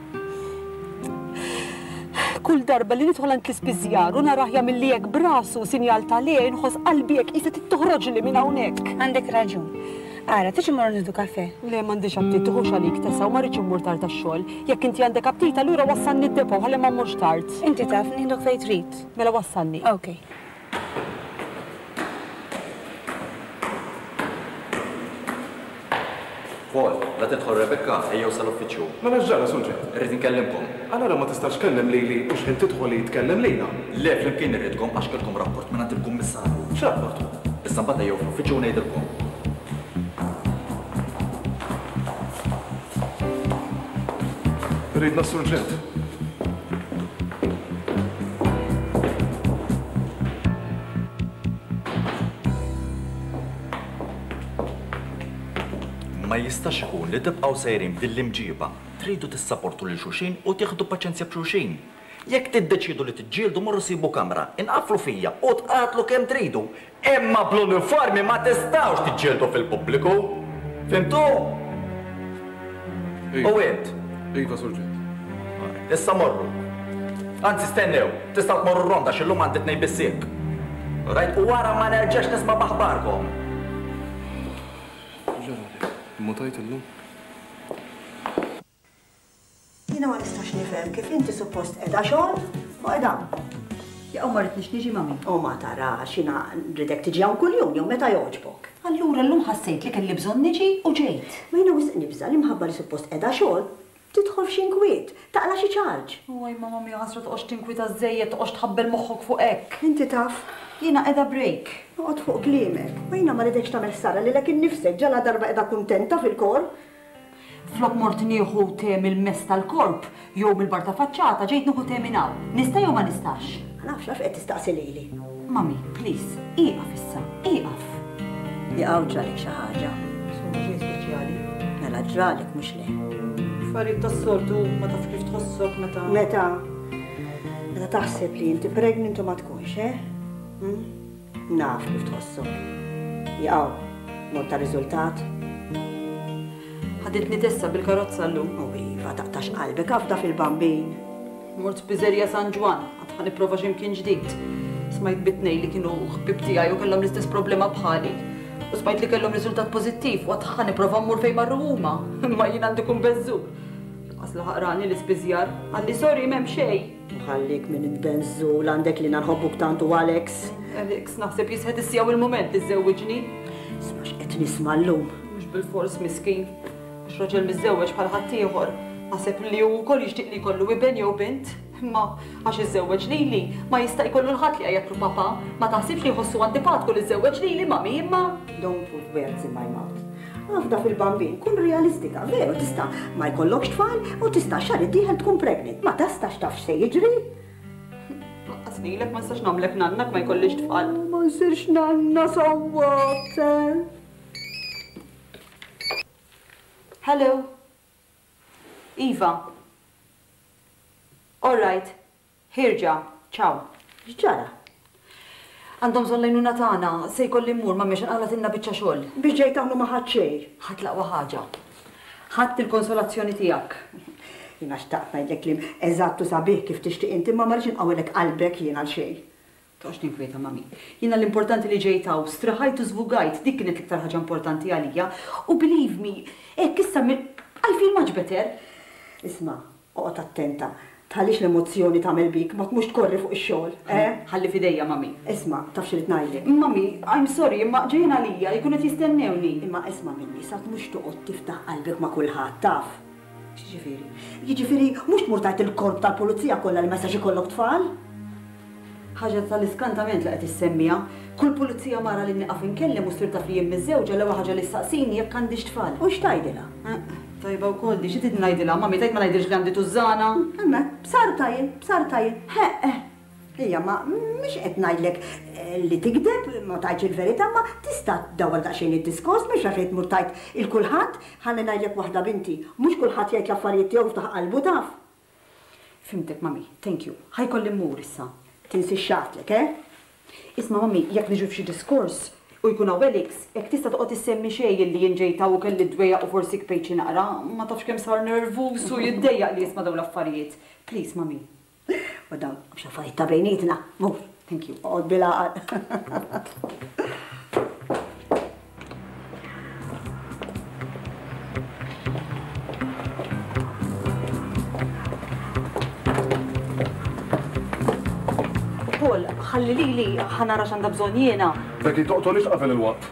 Kull darba li nidħol għand l-ispiżjar u narah jagħmilli hekk brasu sinjal ta' lejn inħoss qalbi hekk qiegħda tittoħroġli minn hawnhekk. Għandek raġun. Ara, tiġi mmorru nidu kafe. Le m'għandix aptit tuħux għalik tesa u ma rridx immur tard tax-xogħol. Jekk inti għandek aptit allura wassalni d-depo ħalli ma mmurx tard. Inti taf nieħdok fejn trid. Mela wassalni. Okay. Paul, la tidħol Rebecca, ejjew sal-uffiċċju. Ma naġġara sunġe. Irrid inkellimkom. Allora ma tistax kellem lili u x'ħin tidħol li jitkellem lejna. Le, flimkien irridkom għax kellkom rapport minn għand il-kummissarju. X'rapport? Issa mbagħad ejjew fl-uffiċċju ngħidilkom. Ridna s-surġent. Ma jistax ikun li tibqgħu sejrin b'din l-imġiba. Tridu tissapportu lil xulxin u tieħdu paċenzja b'xulxin. Jekk tiddeċidu li tiġġieldu morru sibu kamra, inqaflu fija u tqatlu kemm tridu. Imma bl-uniformi ma tistgħux tiġġieldu fil-pubbliku. Fimtu? U int? Iva, surġet. Issa morru. Anzi, stennew, tistgħu tmorru ronda x'illum għandi tnejn bissik. Rajt u wara ma nerġax nisma' baħbarkom. Mutajt illum? Jina ma nistax nifhem kif inti suppost qiegħda xogħol u qiegħda. Ja u ma rridniex niġi mami. U ma tarax jiena rridek tiġi hawn kuljum jew meta jogħġbok. Allura llum ħassejt li kelli bżonn niġi u ġejt. Ma jiena wisq nibża li mħabba li suppost qiegħda xogħol tidħol f'xi inkwiet, taqla xi ċarġ. Oj ma mami ħasra toqgħodx tinkwita żejjed toqgħodx tħabbel moħħok fuq hekk. Inti taf. Jiena qiegħda break. Noqgħod fuq kliemek. Ma jiena ma ridekx tagħmel sara lilek innifsek ġala darba qiegħda kuntenta fil-korp. Flok mort nieħu tem il-mess tal-korp jew mill-bar ta' faċċata ġejt nieħu tem minn hawn. Nista' jew ma nistax? Ma nafx għalfejn qed tistaqsi lili. Mami, please, iqaf issa, iqaf. Jaqgħu ġralek xi ħaġa. Summa xejn speċjali. Mela ġralek mhux le. Affarijiet tas-soltu ma taf kif tħossok meta. Meta? Meta taħseb li inti pregnant u ma tkunx, eh? Naf kif tħossok. Jaqgħu, mod ta' riżultat. Ħaditni tessa bil-karozza llum. U iva, taqtax qalbek għafda fil-bambin. Mort Pizzerija San Ġwan, għad ħaniprofa x'imkien ġdid. Smajt bitnej li kienu ħbib tiegħi u kellhom l-istess problema bħali. U smajt li kellhom riżultat pożittiv u għad ħaniprofa mmur fejn marru huma. Imma jien għandi kun beżżur. Asla ħaqrani l-ispiżjar, għalli sorry m'hemm xejn. Ħallik minn il-benżul għandek li nħobbuk tantu Alex. Alex naħseb jisħed issjaw il-moment li żewwiġni. Isma' x'qed nisma' llum. Mhux bil-fors miskin. Għax raġel miżżewweġ bħal ħadd ieħor. Naħseb li hu wkoll jixtieq li jkollu iben jew bint. Imma għax iżżewweġ lili ma jista' jkollu l-ħadd li qiegħed papa. Ma taħsibx li jħossu antipatku li żżewweġ lili mami imma. Don't put words in my mouth. Għafda fil-bambin, kun realistika, veru tista' ma jkollokx tfal u tista' xar id-dieħel tkun pregnant. Ma tastax taf x'se jiġri. Qasnilek ma nistax nagħmlek nannak ma jkollix tfal. Ma nsirx nanna sawwat. Hello. Iva. All right. Hirġa. Ciao. X'ġara? Għandhom zollajnuna tagħna, se jkolli mmur ma miex inqalat inna biċċa xogħol. Biex ġejt hawn ma ħadd xejn. Ħadd laqwa ħaġa. Ħadd il-konsolazzjoni tiegħek. Jiena xtaqt ngħidlek li eżattu sabiħ kif tixtieq inti ma marriġ inqawilek qalbek jiena għal xejn. Toqgħodx tinkwieta mami. Jiena l-importanti li ġejt hawn, straħajt u żvugajt, dik kienet l-iktar ħaġa importanti għalija. U believe me, hekk issa I feel much better. Isma', oqgħod attenta. Tħallix l-emozzjoni tagħmel bik, ma tmux tkorri fuq ix-xogħol, eh? Ħalli fidejja mami. Isma', taf xi ngħidlek. Mami, I'm sorry, imma ġejjin għalija, jkunu qed jistennewni. Imma isma' minni, sa mhux toqgħod tiftaħ qalbek ma' kulħadd, taf. X'jiġifieri? Jiġifieri mhux tmur tajt il-korp tal-pulizija kollha li ma jistax ikollok tfal? Ħaġa tal-iskantament li qed issemmija, kull pulizija mara li nieqaf inkellem u sirta fijiem miż-żewġa l-ewwel ħaġa li staqsini jekk għandix tfal. U x'tgħidilha? Tajba wkoll di xi tid ngħidilha, mami tgħid ma ngħidilx li għandi tużana. Imma b'sar tajjeb, b'sar tajjeb. He, hija ma mhix qed ngħidlek li tikdeb, ma tgħidx il-verità, ma tista' tdawwar daqsxejn id-diskors biex għax qed mur tajt il-kulħadd, ħalli ngħidlek waħda binti, mhux kulħadd jgħid l-affarijiet tiegħu ftaħ qalbu taf. Fimtek mami, thank you. Ħajkolli mmur issa. Tinsi x'għatlek, eh? Isma' mami, jekk niġu f'xi diskors, u jkun hawn Alex, jekk tista' toqgħod issemmi xejn li jinġejta u kelli dwejjaq u forsi kpejċi naqra, ma tafx kemm sar nervuż u jiddejjaq li jisma' dawn l-affarijiet. Please, mami. U dawn mhux affarijiet ta' bejnietna. Mur, thank you. Oqgħod bil-għaqal. Paul, ħalli li li ħanara x'għandha bżonn jiena. Bekki toqtolix qafel il-waqt.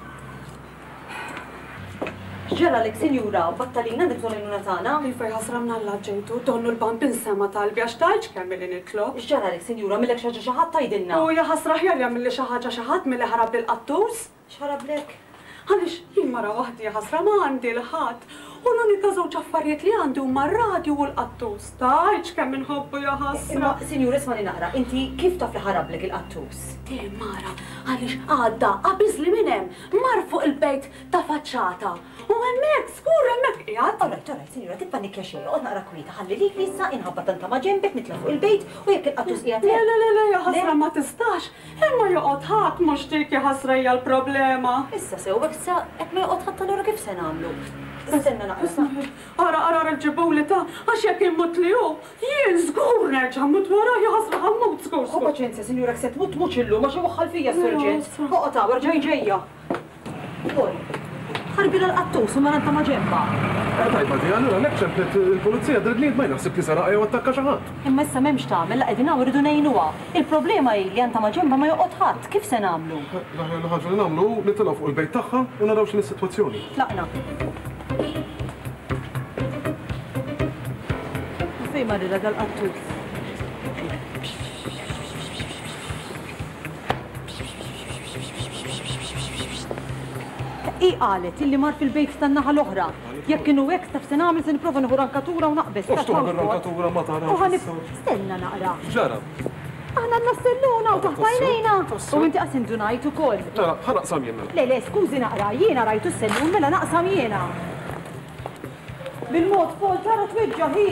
Ġara lek sinjura, battalina dik żolajnuna tagħna. Iva ħasra mnalla ġejtu, donnu l-bambin sema talbi għax tgħidx kemm li nitlob. Ġara lek sinjura, millek xi ħaġa xi ħadd tgħidilna. U ja ħasra ħjar jagħmilli xi ħaġa xi ħadd milli ħarab bil-qattus. X'ħarablek? Għaliex jien mara waħdi ħasra ma għandi l-ħadd. U l-unika żewġ affarijiet li għandi huma r-radju u l-qattus. Tajċ kemm inħobbu ja ħasra. Imma, sinjur, ismani naqra, inti kif taf li ħarablek il-qattus? Te, Mara, għaliex għadda, qabiż li minn hemm mar fuq il-bejt ta' faċċata. U hemmhekk, skur hemmhekk qiegħed. Alright, alright, sinjura, tippanikja xejn, qod naqra kwita, ħalli lik li issa inħabba tanta ma' ġembek nitla fuq il-bejt u jekk il-qattus qiegħed. Le, le, le, le, ja ħasra ma tistax. Imma joqgħod ħadd mhux dik ja ħasra hija l-problema. Issa sew, issa hekk ma joqgħod ħadd allura kif se nagħmlu? Istenna naqra. Ara, ara, rġibuli ta' għax jekk immut li hu, jien żgur nerġa' mut wara ja ħasra ħammut żgur. U paċenzja, sinjura, se tmut mhux illum għax waħħal fija surġent. Oqgħod ta' ġej ġejja. Qol, ħarbila l-qattus u maranta ma' ġemba. Tajba di, allura lek ċemplet il-pulizija dridniet ma jnaħsib li sara jew attakka xi ħadd. Imma issa m'hemmx tagħmel, qegħdin hawn irridu ngħinuha. Il-problema hi li anta ma' ġemba ma joqgħod ħadd, kif se nagħmlu? L-ħaġa li nagħmlu nitilgħu fuq il-bejt tagħha u naraw x'inhi s-sitwazzjoni. Tlaqna. Fejn marrila dal-qattus? I qalet illi mar fil-bejt tan-naħa l-oħra. Jekk kienu hekk taf se nagħmel se nipprova nieħu rankatura u naqbes. Ux tuħu rankatura ma tara. Stenna naqra. Ġara. Aħna n-nastelluna u taħt għajnejna. U inti qasin dunajt ukoll. Ġara, ħanaqsam jiena. Le, le, skużi naqra, jiena rajtu s-sellun mela naqsam jiena. Bil-mod fol tara tweġġa hi.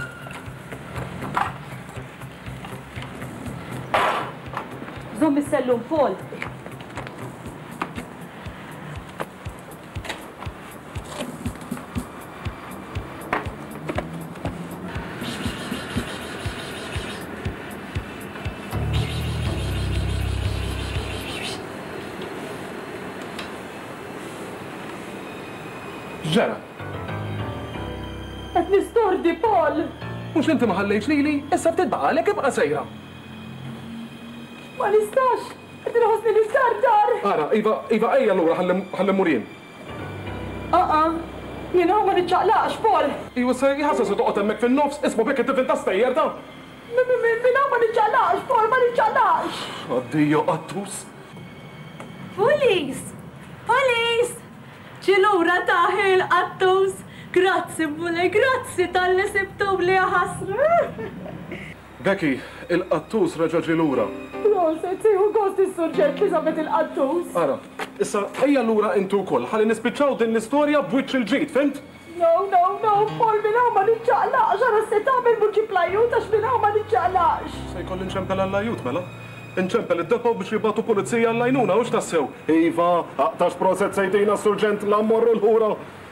Żomm is-sellun fol. Ġara. Qed nistordi Paul. Mhux inti ma ħallejx lili, issa ftit baqalek ibqa' sejra. Ma nistax, qed inħossni li sardar. Ara, iva, iva ejja lura ħalli murin. Aqa, jien ma niċċaqlaqx Paul. Iwa se jħassas toqgħod hemmhekk fin-nofs, ismu bekk it-tifel ta' stejjer ta'. Min ma niċċaqlaqx Paul, ma niċċaqlaqx. Oddio, qattus. Police! Police! ċilura taħil qattus. Grazzi, Bule, grazzi tal-li sibtum li ħasra. Becky, il-qattus reġa' ġilura. Proset, siħu gost is-surġent li sabet il-qattus. Ara, issa ejja lura intu wkoll, ħalli nispiċċaw din l-istorja b'wiċċ il-ġid, fimt? No, no, no, Paul minn hawn ma niċċaqlaqx, ara se tagħmel multiplajut għax minn hawn ma niċċaqlaqx. Se jkolli nċempel għall-ajut mela? Nċempel id-depo biex jibatu pulizija għall-għajnuna, ux tassew? Iva, aqtax proset sejtina s-surġent la mmorru l-ħura.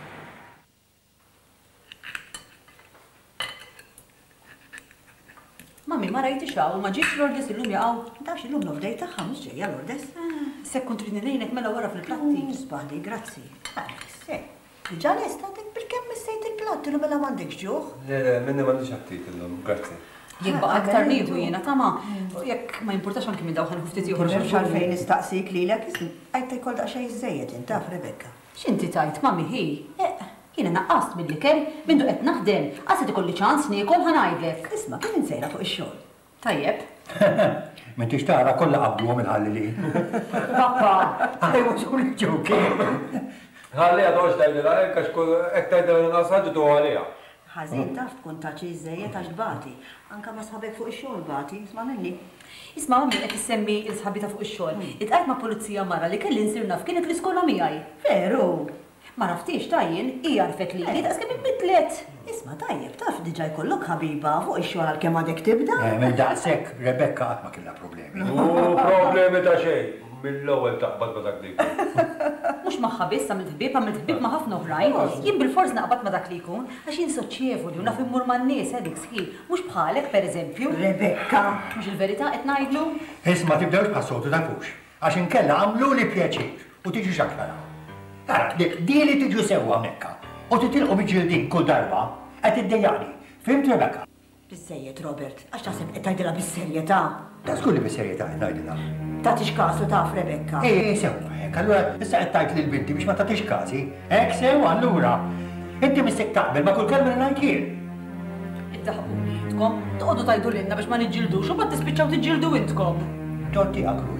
Mami, ma rajti xaw, ma ġiġ l-ordes il-lum jaqaw. Tafx il-lum l-ovdej taħħa, mux ġeja l-ordes. Sekkun trinilejnek mela wara fil-platti. Sbali, grazzi. Ġan estatek bil-kem missejt il-platti, l mela mandek ġuħ? Le, le, minni mandi xattit il-lum, grazzi. Jek baqa aktar nieħu jiena, tama, jekk ma importax anki minn dawħan ħuftit ieħor. Xalfejn nistaqsik lilek, għajt jkoll daqsxejn żejjed intaf Rebecca. X'inti tajt, mami hi? Jiena naqqast mill-ikel, mindu qed naħdem, qased ikolli ċans niekol ħanajdlek. Isma' kien insejra fuq ix-xogħol. Tajjeb. M'intix tara kollha qabduhom il-ħallili. Pappa, I was only joking. Ħalli għadox tajdila, għax ek tajdila nasħaddu tu għalija. Ħażin taf tkun taċi żejjed għax bati. Anka ma sħabek fuq ix-xogħol bati, isma' minni. Isma' mami qed issemmi l-sħabita fuq ix-xogħol. Itqajt ma' pulizija marra li kelli nsir naf kienet l-iskola miegħi. Veru. Ma naftix tajjin, hija rfet li li daqs kemm inbidlet. Isma' tajjeb, taf diġà jkollok ħabiba fuq ix-xogħol għalkemm għadek tibda. Minn daqshekk Rebecca qatt ma kellha problemi. U problemi ta' xejn. Mill-ewwel taqbad ma dak dik. Mhux magħha biss għamilt ħbieb, għamilt ħbieb ma' ħafna oħrajn. Jien bil-fors naqbad ma' dak li jkun għax jien soċjevoli u naf immur man-nies Alex ħi. Mhux bħalek pereżempju. Rebecca. Mhux il-verità qed ngħidlu. Isma' tibdewx bħas-soltu tafux, għax inkella għamlu li pjaċir u tiġi xaklara. Tara, di li tiġu sewwa Mekka u titilqu biġildin kull darba qed iddejjani. Fimt Rebecca? Biżejjed Robert, għax taħseb qed tgħidilha bis-serjetà. Ta' skulli bis-serjetà qed ngħidilha. Tatix kasu taf Rebecca. Eh, sewwa hekk, allura issa qed tgħid lill-binti biex ma tagħtix kasi. Hekk sewwa allura. Inti missek taqbel ma kull kelma li ngħid jien. Iddaħqu intkom, toqgħodu tajdu lilna biex ma niġġildux u ma tispiċċaw tiġġieldu intkom. Torti għakruji.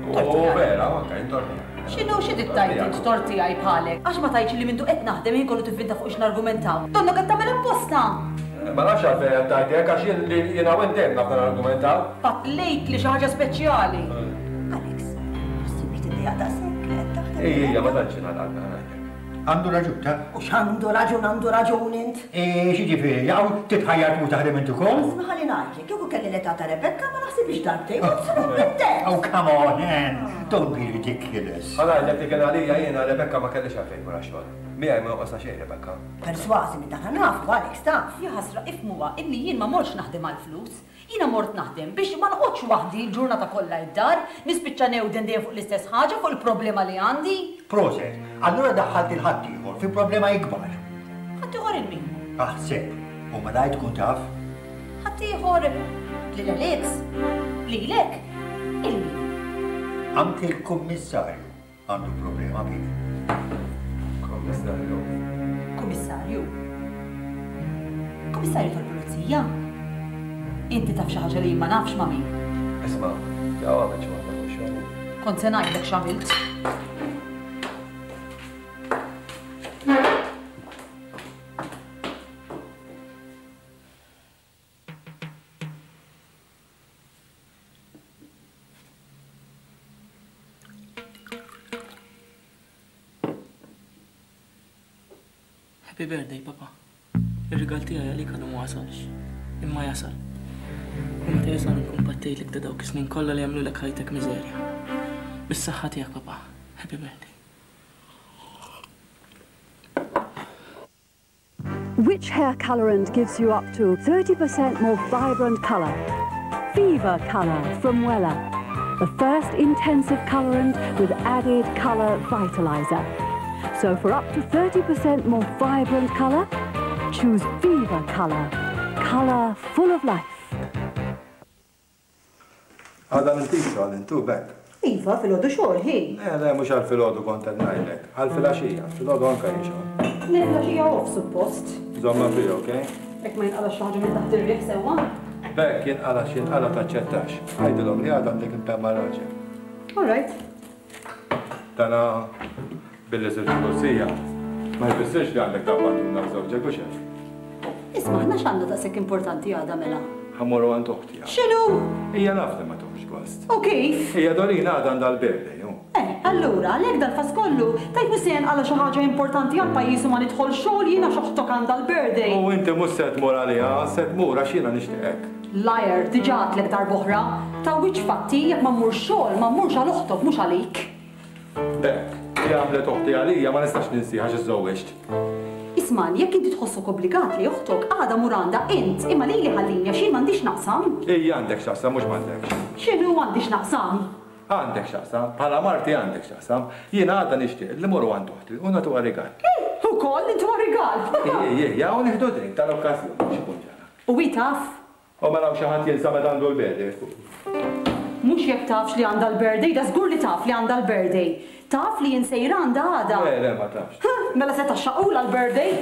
U vera, anka, intorti. X'inhu xi tittajt int torti għaj bħalek? Għax ma tajċ li mintu qed naħdem jien kollu tivvinta fuq x'nargumentaw. Donna qed tagħmel apposta. Ma nafx għalfejn qed tajtek għax jien li jien hawn intemm nafna nargumentaw. Patlejt li xi ħaġa speċjali. Alex, sibit id-dija ta' sekk li qed taħdem. Ejja, ma tantx ngħadalna. Għandu raġun, ta' U x'għandu raġun għandu raġun int? E, xiġifieri, għaw titħajjar mu taħdem intu kol? Smaħali ngħidlek, kieku kelli l-età ta' Rebecca ma naħsibx darbtej, u absolut biddet. Oh, come on, man. Don't be ridiculous. Għala, dak li kien għalija jiena Rebecca ma kellix għalfejn wara xogħol. Miegħi ma noqosna xejn Rebecca. Persważi minn dak nafu, Alex, taf. Ja ħasra ifmuha illi jien ma morx naħdem għal flus. Jiena mort naħdem biex ma noqgħodx waħdi l-ġurnata kollha id-dar, nispiċċa newden dejjem fuq l-istess ħaġa fuq il-problema li għandi. Proset, allura daħħalt il-ħaddieħor fi problema ikbar. Ħaddieħor il-min? Aħseb, u ma daj tkun taf? Ħaddieħor lil Alex, lilek, il-min? Anke il-kummissarju għandu problema bih. Kummissarju? Kummissarju? Kummissarju tal-Pulizija? Inti taf xi ħaġa li ma nafx ma' min. Isma', jew għamel xi waħda fuq xogħol. Kont se ngħidlek x'għamilt. Happy birthday, papa. Ir-rigal tiegħi għalik għadu ma wasalx. Imma jasal. U meta jasal nkun battejlek ta' dawk is-snin kollha li jagħmlulek ħajtek miżerja. Bis-saħħa tiegħek, papa. Happy birthday. Which hair colorant gives you up to thirty percent more vibrant color? Fever Color from Wella. The first intensive colorant with added color vitalizer. So for up to thirty percent more vibrant color, choose Fever Color. Color full of life. Għadha minn tikra l-intu bekk. Iva, fil-ħodu xogħol, hi. Eh, le, mhux għal fil-ħodu kont qed ngħidlek. Għal fil-għaxija, fil-ħodu anke jixgħol. Nella xija off suppost. Żomma fi, okej? Ek ma jinqala xi ħaġa minn taħt ir-riħ sewwa. Bekk jinqala x'inqala taċċettax. Għajdilhom li għadha għandek intemma raġel. All right. Tana billi sirġ kursija. Ma jfissirx li għandek tabbarduna żewġek u xejn. Isma' ħna x'għandha daqshekk importanti għadha mela. Ħammurru għand uħti. X'inhu? Hija naf li ma tuħx gost. U kif? Hija Dorina għadha għandha l-birthday, hu. Eh, allura, għalhekk dal-fas kollu, tajt misien għala xi ħaġa importanti għal pajjiż u ma nidħol xogħol jiena xoħtok għandha l-birthday. U inti mhux se tmur għaliha, se tmur għax jiena nixtieqek. Liar, diġà għatlek darb'oħra. Ta' wiċċ fatti jekk ma mmur xogħol ma mmurx għal uħtok mhux għalik. Bekk, li għamlet uħti għalija ma nistax ninsiha x'iżżewweġt. Isman, jekk inti tħossok obbligat li uħtok għada muranda int, imma li li ħallinja xi m'għandix naqsam. Ejja għandek x'aqsam mhux m'għandekx. X'inhu għandix naqsam? Għandek x'aqsam, bħala marti għandek x'aqsam. Jiena għadha nixtieq li morru għand uħti u nagħtuha rigal. Ukoll intu rigal. Ejja, u nieħdu drink tal-okkażjoni x'ikun ġara. U wi taf? U mela xi ħadd jinsa meta għandu l-birthday. Mhux jekk tafx li għandha l-birthday, da żgur li taf li għandha l-birthday. Taf li jinsejra għandha għada. Le, le, ma tafx. Mela se taxxaqula l-birthday.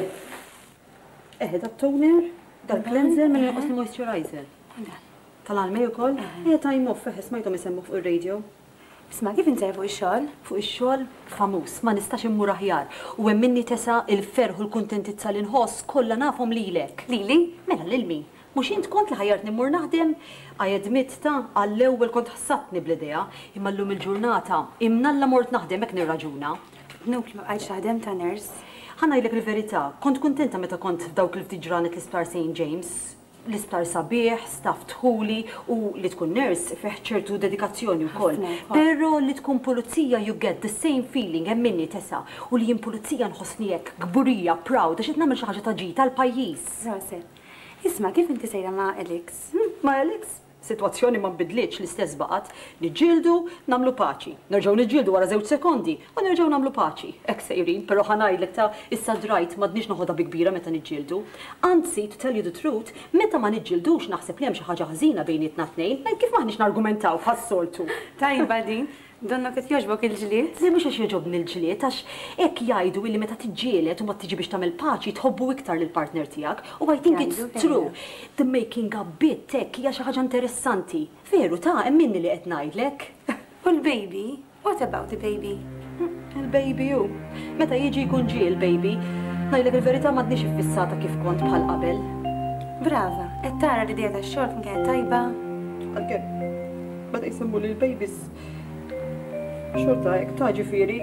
Eh, da toner, dal-cleanser minn nqos moisturizer. Tal-almej ukoll? Eh, time off, eh, smajtom isemmu fuq ir-radio. Isma' kif intej fuq ix-xogħol? Fuq ix-xogħol famuż, ma nistax immur aħjar. U hemm minni tesa il-ferħ u l-kuntentizza li nħoss kollha nafhom lilek. Lili? Mela lil min? Mhux int kont li ħajjartni mmur naħdem, għajedmit ta' għall-ewwel kont ħassatni bl-idea, imma llum il-ġurnata imnalla mort naħdem hekk nirraġuna. Nuk li ma bqajtx taħdem ta' nurse. Ħanajdlek il-verità, kont kuntenta meta kont f'dawk il-ftit ġranet l-isptar Saint James. L-isptar sabiħ, staff tħuli u li tkun nurse fih ċertu dedikazzjoni wkoll. Però li tkun pulizija you get the same feeling hemm minni tesa u li jien pulizija nħossni hekk gburija, proud għax qed nagħmel xi ħaġa ta' ġid tal-pajjiż. Raset. Isma' kif inti sejra ma' Alex? Ma' Alex? Situazzjoni ma nbidlitx l-istess baqgħet, niġġieldu nagħmlu paċi. Nerġgħu niġġieldu wara żewġ sekondi u nerġgħu nagħmlu paċi. Hekk sejrin, però ħanajdlek ta' issa drajt m'għadniex noħodha bi kbira meta niġġieldu. Anzi, to tell you the truth, meta ma niġġieldux naħseb li hemm xi ħaġa ħażina bejnietna tnejn, kif maħniex nargumentaw bħas-soltu. Tajba din. Donna qed jogħġbok il-ġlied? Le mhux għax jogħġobni l-ġlied għax hekk jgħidu li meta tiġġieled u ma tiġi biex tagħmel paċi tħobbu iktar lill-partner tiegħek u I think it's true. The making up bit hekk hija xi ħaġa interessanti. Veru ta' hemm minni li qed ngħidlek. U l-baby? What about the baby? Il-baby ju. Meta jiġi jkun ġie il-baby, ngħidlek il-verità m'għadniex iffissata kif kont bħal qabel. Brava, qed tara li dieta x-xort kienet tajba. Għalkemm bada jsemmu li l-babies xorta hekk ta' ġifieri.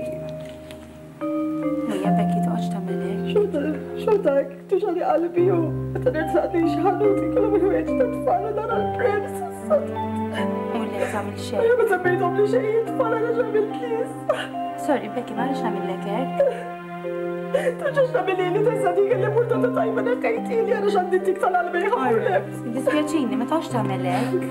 Mija Becky toqgħodx tagħmel hekk. Xorta xorta hekk tuġali qalbi ju. Meta nirsaqni xi ħanuti kellhom il-ħwejjeġ ta' tfal nara l-prinz. U li tagħmel xejn. Ma semmejthom li xejn tfal għal ġabil-kies. Sorry Becky, ma rridx nagħmellek hekk. Tuġax nagħmel li tista' dik li murtata tajba nekkajtili għal x'għandi dik tal-qalbi ħawlek. Dispjaċini, ma toqgħodx tagħmel hekk.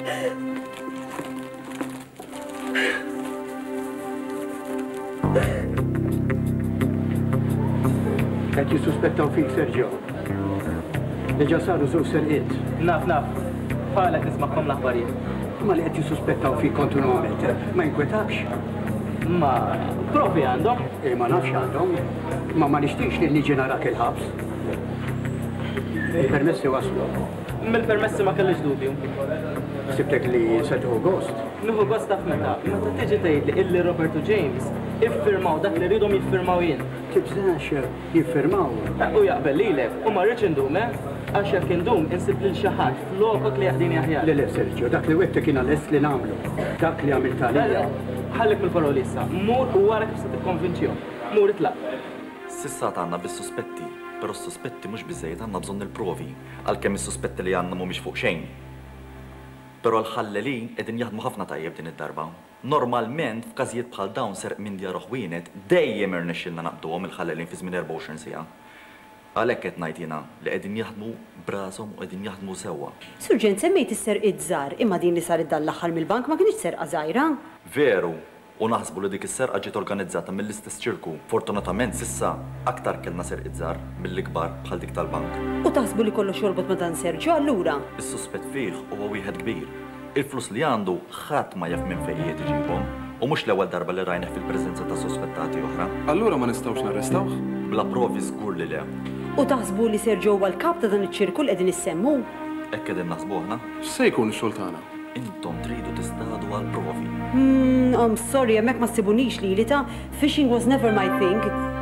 Qed jissuspettaw fik Sergio. Deġa saru żew serqiet. Naf, naf. Bħalek nisma'hom l-aħbarijiet. Ma li qed jissuspettaw fik kontinuament, ma jinkwetakx. Ma provi għandhom. Eh, ma nafx għandhom. Ma ma nixtiex li niġi narak il-ħabs. Il-permessi waslu. Mill-permessi ma kellix dubju. Sibtek li se tieħu gost. Nieħu gost taf meta. Meta tiġi tgħidli illi Roberto James iffirmaw dak li rridhom jiffirmaw jien. Tibżax jiffirmaw. U jaqbel lilek, u ma rridx indum, eh? Għax jekk indum insib lil xi ħadd flokok li jaħdini aħjar. Le le Sergio, dak li wettek kien lest li nagħmlu. Dak li għamilt għalija. Ħallek mill-paroli issa. Mur u wara kif se tikkonvinċihom. Mur itlaq. Sissa għandna bis-suspetti, però s-suspetti mhux biżejjed għandna bżonn il-provi, għalkemm is-suspetti li għandna mhumiex fuq xejn. Però l-ħallelin qegħdin jaħdmu ħafna tajjeb din id-darba. Normalment f'każijiet bħal dawn serq minn djar ħwienet dejjem irnexxilna naqbduhom il-ħallelin fi żmien erba' għoxrin siegħa. Għalhekk qed ngħid jiena li qegħdin jaħdmu b'rashom u qegħdin jaħdmu sewwa. Surġent semmejt is-serqiet żgħar, imma din li saret dan l-aħħar mill-bank ma kienx serqa żgħira. Veru, u naħsbu li dik is-serqa ġiet organizzata mill-istess ċirku. Fortunatament sissa aktar kellna serqiet żgħar mill-ikbar bħal dik tal-bank. U taħsbu li kollox jorbot ma' dan Sergio allura? Is-suspett fih huwa wieħed kbir. Il-flus li għandu ħadd ma jaf minn fejn qiegħed iġibhom u mhux l-ewwel darba li rajnih fil-preżenza ta' suspettati oħra. Allura ma nistgħux narrestawh? Bla provi żgur li le. U taħsbu li Sergio huwa l-kap ta' dan iċ-ċirku li qegħdin issemmu? Hekk qegħdin naħsbu aħna. X'se jkun ix-xogħol tagħna? Intom tridu tistadu għal provi. Hmm, I'm sorry, hemmhekk ma ssibunix li li ta' fishing was never my thing.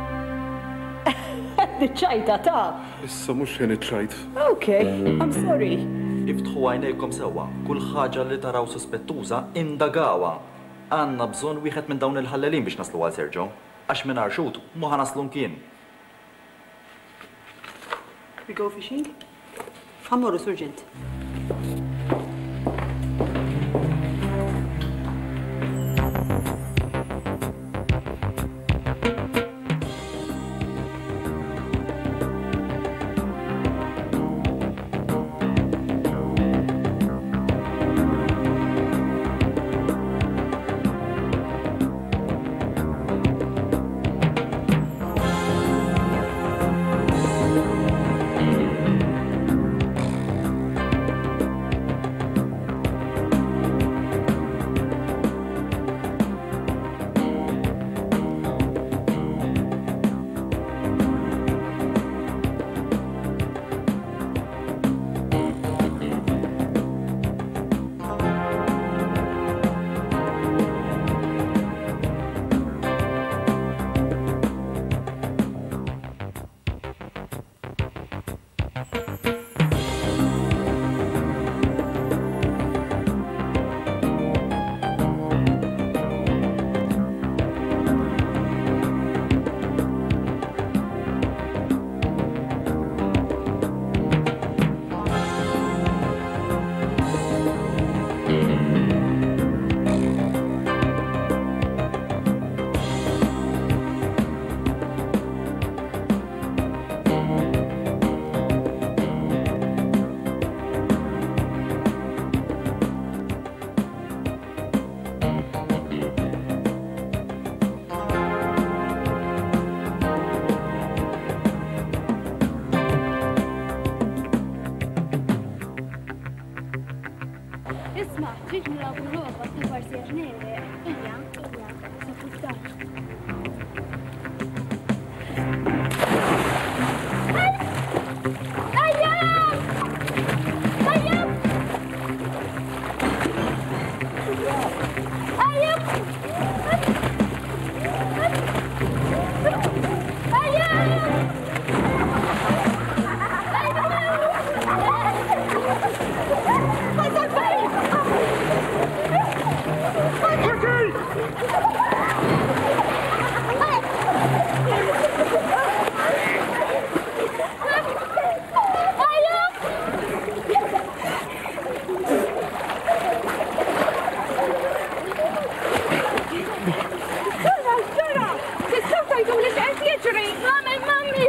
Ċajta ta' Issa mhux ħin iċċajt. Okay, I'm sorry. Iftħu għajnejkom sewwa, kull ħaġa li taraw suspettuża indagawa. Għandna bżonn wieħed minn dawn il-ħallelin biex naslu għal Sergio, għax minn arxut mu ħanaslu mkien. We go fishing? Ħammorru, Surġent. naħfirin! Mami, mami!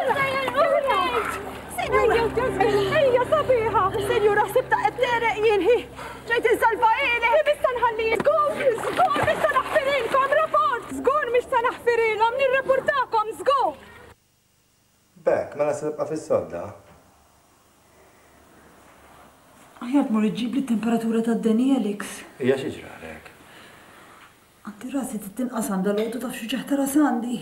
Ejja sabiħa! Senjura, ħsib ta' qed jienħi! ġejt insalva ili! Bista nħalli żgur! Żgur bista naħfirilkom rapport! Żgur mhix ta' naħfirilhom nirreportakom żgur! Bek, ma nasib tibqa' fis-sodda. Aħjar tmur iġġib li t-temperatura tad-deni, Alex. Hija xi ġralek? Għandi rasi t-tinqas għandha l-għodu taf xi ġeħta ras għandi.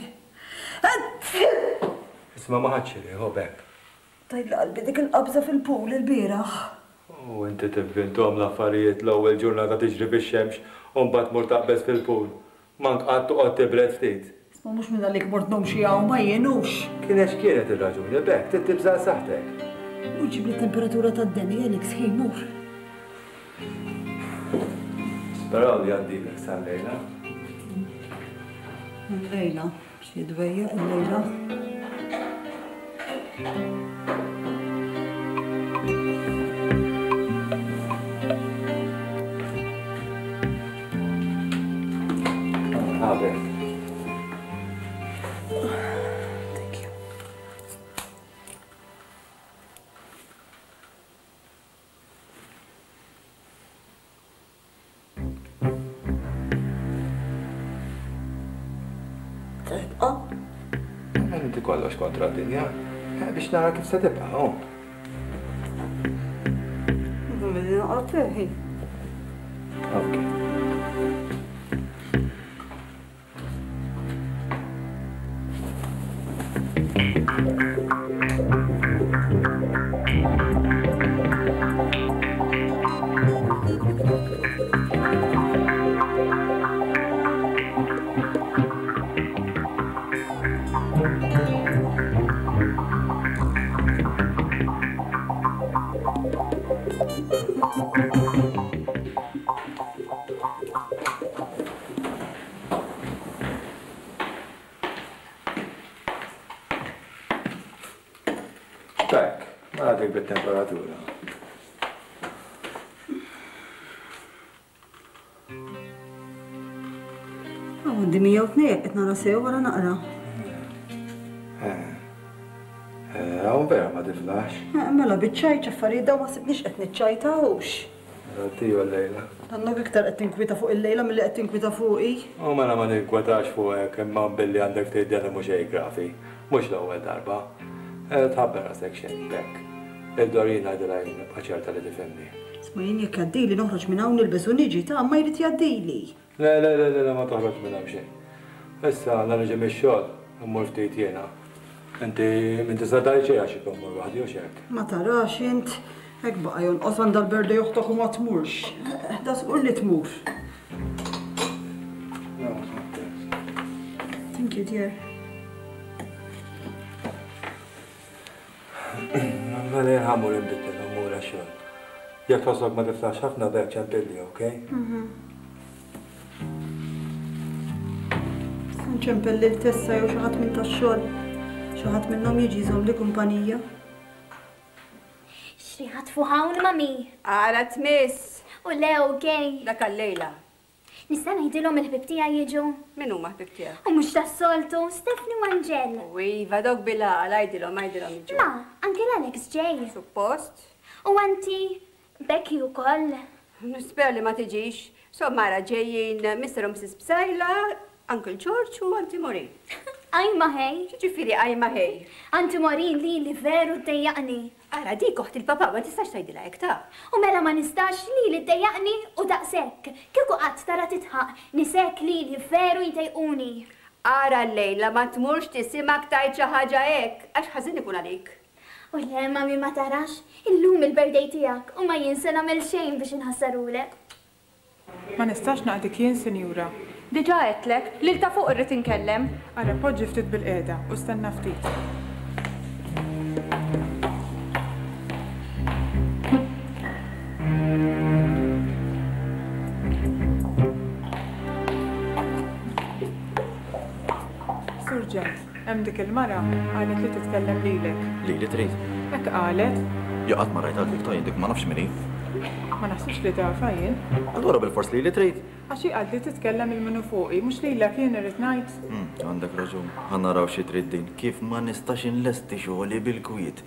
Isma' ma ħadx li, hu bek. Tajt qalbi dik il-qabża fil-pool il-bieraħ. U inti tivvintom l-affarijiet l-ewwel ġurnata tiġri bix-xemx u mbagħad mur taqbeż fil-pool. Mank qatt toqgħod tibred ftit. Isma' mhux minn għalik mort nom xi hawn ma jenux. Kienet x'kienet ir-raġuni bek, tibża saħtek. Uġib li temperatura tad-deni, Alex, ħejmur. Però li għandilek sa lejla. Lejla, xi dwejja lejla. Għabek. Inti kollox kontra d-dinja, biex nara kif se tibqa', hu. Bidin qatteħi. Okay. Tak, ma għadek bit-temperatura. Għandi mija u tnejn qed nara sew wara naqra. Għawn vera ma tiflax. Mela biċċajt affarijiet daw ma sibniex qed niċċajtawx. Tiju l-lejla. Għandok iktar qed tinkwita fuq il-lejla milli qed tinkwita fuqi. U mela ma ninkwetax fuqek imma billi għandek tgħidilha mhux grafi. Mhux l-ewwel darba. Tħabber rasek xejn bekk. Il-Dorin għadilha nibqa' ċerta li tifhimni. Isma' jien jekk għaddili noħroġ minn hawn nilbes u niġi ta' ma jrid jgħaddili. Le, le, le, le, ma toħroġ minn hemm xejn. Issa għandna niġi mix-xogħol, immur ftit jiena. Inti inti sadaj xejn għax ikun mur waħdi u x'hekk. Ma tarax int, hekk baqa' jonqos għandha l-berda joħtok u ma tmurx. Da żgur li tmur. Thank you, dear. Għalli ħamur imbittel, għamur għaxol. Jek tosok ma tiflax ħafna bek ċempilli, okej? Ċempilli l-tessa jew xaħat minn tax-xogħol. Xaħat minnhom jiġi jżomm li kumpanija. Xriħat fuħawn mami. Għara tmiss. U lew gej. Dak għal-lejla. Nista' ngħidilhom il-ħbib tiegħi jiġu. Min huma ħbib tiegħek? U mhux tas-soltu, Stefni u Angel. U iva dok bila għajdilhom għajdilhom jiġu. Ma, anke l-Alex ġej. Suppost? U anti Becky ukoll. Nisper li ma tiġix. So mara ġejjin mister u missus Bsajla, Uncle George u Auntie Maureen. Ajma hej. Ġifiri ajma hej. Auntie Maureen li li veru d-dejjaqni. Ara dik uħt il-papa ma tistax tajdila hekk ta. U mela ma nistax li li d-dejjaqni u daqsek. Kieku qatt tara titħaq nisek li li veru jdejquni. Ara l-lejla ma tmurx tisimak tajt xi ħaġa hekk għax ħażin ikun għalik. U le mami ma tarax illum il-birthday tiegħek u ma jinsa nagħmel xejn biex inħassarulek. Ma nistax naqdik jien, Sinjura. Diġa għetlek, li l-ta fuq irrit inkellem. Ara, poġġi ftit bil-qeda u stenna ftit. Surġent, hemm dik il-mara qalet li titkellem lilek. Lili trid. Hekk qalet. Jo qatt ma rajt għadlik tajn dik ma nafx minni. Ma naħsibx li tarfa jien. Allura bil-fors li li trid. Għaxi għad li titkellem il-minu fuqi, mux li l-lak jien irrit ngħid. Għandek raġun, għanna raw xi trid din. Kif ma nistax inlesti xogħli bil-kwiet.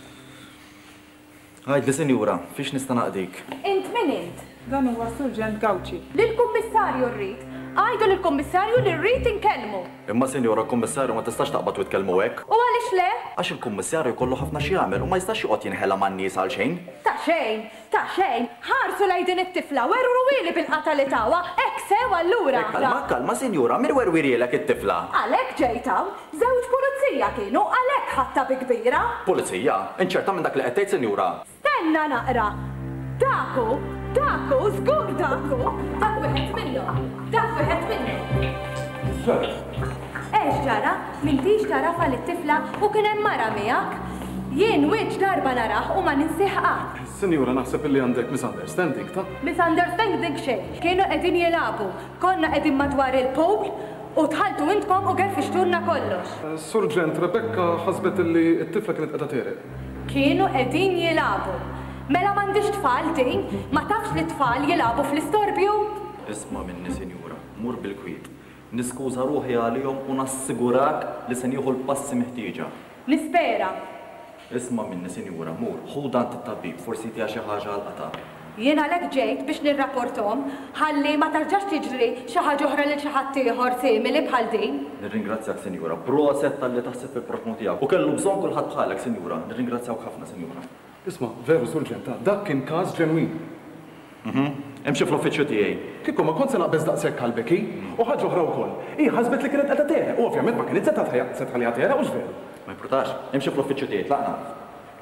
Għajd li sinjura, fiex nista' naqdik? Int min int? Dan huwa Surġent Gawċi. Lill-kummissarju rrid. Għajdu lill-kummissarju li rrid inkellmu. Imma sinjura, kummissarju ma tistax taqbad u tkellmu hekk. U għaliex le? Għax il-kummissarju kollu ħafna xi jagħmel u ma jistax joqgħod jinħela man-nies għal xejn. Ta' xejn, ta' xejn, ħarsu lejn it-tifla, werru ili bil-qata li tawa, ek sew allura. Kalma, kalma, sinjura, mir werwirielek it-tifla. Għalek ġejtaw, żewġ pulizija kienu, għalek ħatta bi kbira. Pulizija? Inċerta minn dak li qed tgħid, sinjura. Stenna naqra. Daku, daku, żgur daku. Dak wieħed minnhom, dak wieħed minnhom. Eħx ġara, m'intix tara fall it-tifla u kien hemm mara miegħek. Jien wiċċ darba naraħ u ma ninsih qatt. Sinjura, naħseb illi għandek misunderstanding, ta'? Misunderstanding xejn. Kienu qegħdin jilagħbu. Konna qegħdin madwar il-pool u tħaltu intkom u gerfixturna kollox. Surġent, Rebecca ħasbet illi t-tifla kienet qiegħda tereq. Kienu qegħdin jilagħbu. Mela m'għandix tfal din, ma tafx li tfal jilagħbu fl-istorbju? Isma' minni, sinjura, mur bil-kwiet. Niskuża ruħi għalihom u nassigurak li se nieħu l-passi meħtieġa. Nispera. Isma' minni, sinjura, mur, ħu dan tit-tabib, forsi tiegħek xi ħaġa għal-qata. Jien għalhekk ġejt biex nirrapportom ħalli ma tarġax tiġri xi ħaġa oħra lil xi ħadd ieħor simili bħal din. Nirringrazzjak, sinjura, proset tal-li taħseb fil-program tiegħek. U kellu bżonn kulħadd bħalek, sinjura. Nirringrazzjak ħafna, sinjura. Isma', veru Surġent, dak kien każ ġenwin. Imxi fl-uffiċċju tiegħi. Kieku ma kont se naqbeż daqshekk għall-beki, u ħaġa oħra wkoll. Hi ħasbet li kienet qiegħda tereq, u ovvjament ma kienet se tħallija tereq u x'veru. Ma jimpurtax, imxi fl-uffiċċju tiegħi, tlaqna.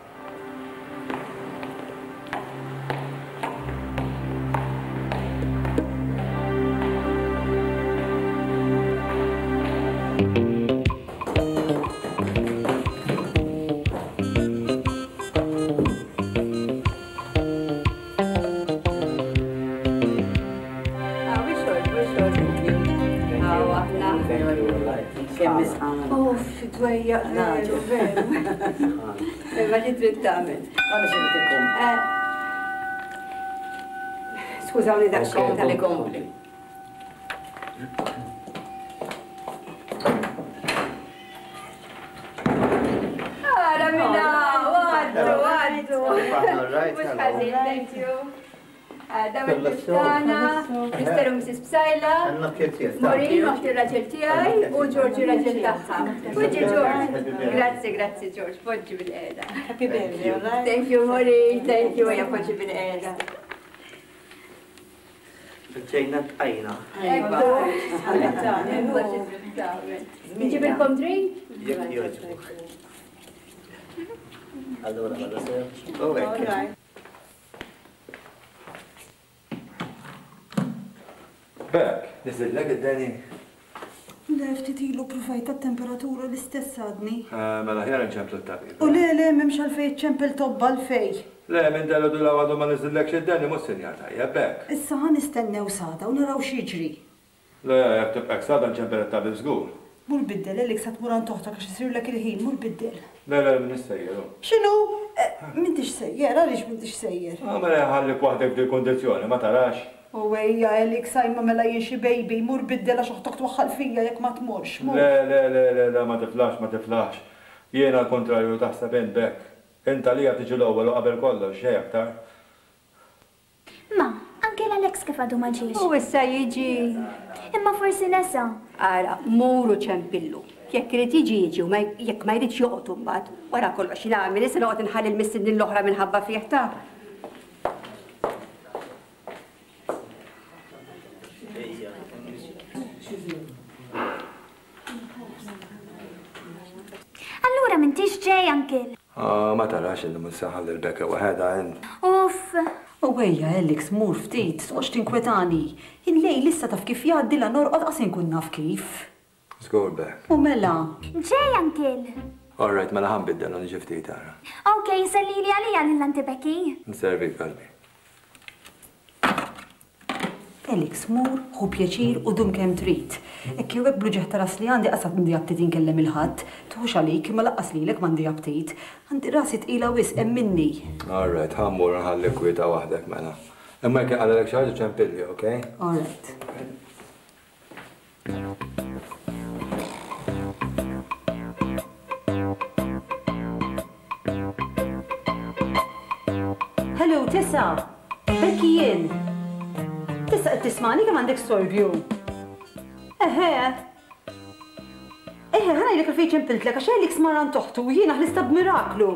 Ma li trid tagħmel. Għana xi titkom. Skużawni daqsxejn tal-ikompli. Ara minna, għaddu, għaddu. Mux ħażin, thank you. Daw il-bistana, mister u missis Bsajla, Morin, uħti raġel tijaj, u Ġorġi raġel taħħa. Poġġi Ġorġ. Grazzi, grazzi Ġorġ, poġġi bil-qeda. Happy birthday, all right? Thank you, Morin, thank you, ja poġġi bil-qeda. ġejna tqajna. Nġibilkom drink? Jek joġbu. Allora, għalla sew. Bek, nizdillek id-deni. Lefti tilu provajta temperatura l-istess għadni. Mela ħjar nċemplu t-tabib. U le, le, memx għalfej ċempel tobba l-fej. Le, minn dallu du l-għadu ma nizdillek id-deni, mus sinjata, jabbek. Issa għan istennew sada u naraw xieġri. Le, jek tibqek sada nċempel t-tabib zgur. Mur biddel, elik sa tmuran toħta kax jisir l il-ħin, mur biddel. Le, le, minn sejjeru. Xinu? Mintix sejjer, għalix mintix sejjer. Mela ħallik wahdek di kondizjoni, ma tarax. U għeja, elik sajma mela jiexi baby, mur biddel għax uħtok twaħħal fija jek ma tmurx. Le, le, le, le, le, ma tiflax, ma tiflax. Jiena l-kontrarju taħseb int bekk. Inta li għatiġi l-ewwel u qabel kollox, xej aktar. Ma, anke l-Alex kif għadu ma ġiex. U issa jiġi. Imma forsi nesa. Ara, muru ċempillu. Jekk irid jiġi jiġi u jekk ma jridx joqgħod imbagħad, wara kollox jingħamel issa noqgħod inħalli l-missin l-oħra minħabba fih ta'. Allura m'intix ġej ankel. Ah, ma tarax illi munsaħal il-beka waħeda għand. Uff. U għeja, Alex, mur ftit, soċ tinkwetani. Il-lej lissa taf kif jgħaddi la norqod qasin kun naf kif. Zgur bek. U mela. Ġej ankel. All right, mela ħanbiddel u niġi ftit ara. Ok, salli li għalija l-antibeki. Nservi qalbi. Alex, mur, hu pjaċir u dum kem trit. Ekki u għek bluġeħ taras li għandi qasab mandi għabtit inkellem il-ħadd, tuħux għalik ma laqqas li l-ek mandi għabtit, għandi rasi tqila wis minni. All right, ħammur nħalli kwita waħdek mela. Imma jekk għalek xi ħaġa ċempilli, okej? All right. Hello, Tessa. Becky jien. Tessa qed tismani kemm għandek sorbju. Eħe. Eħe, ħana jlek il-fejn ċempiltlek għax għalik smaran toħtu u jiena ħlista b'miraklu.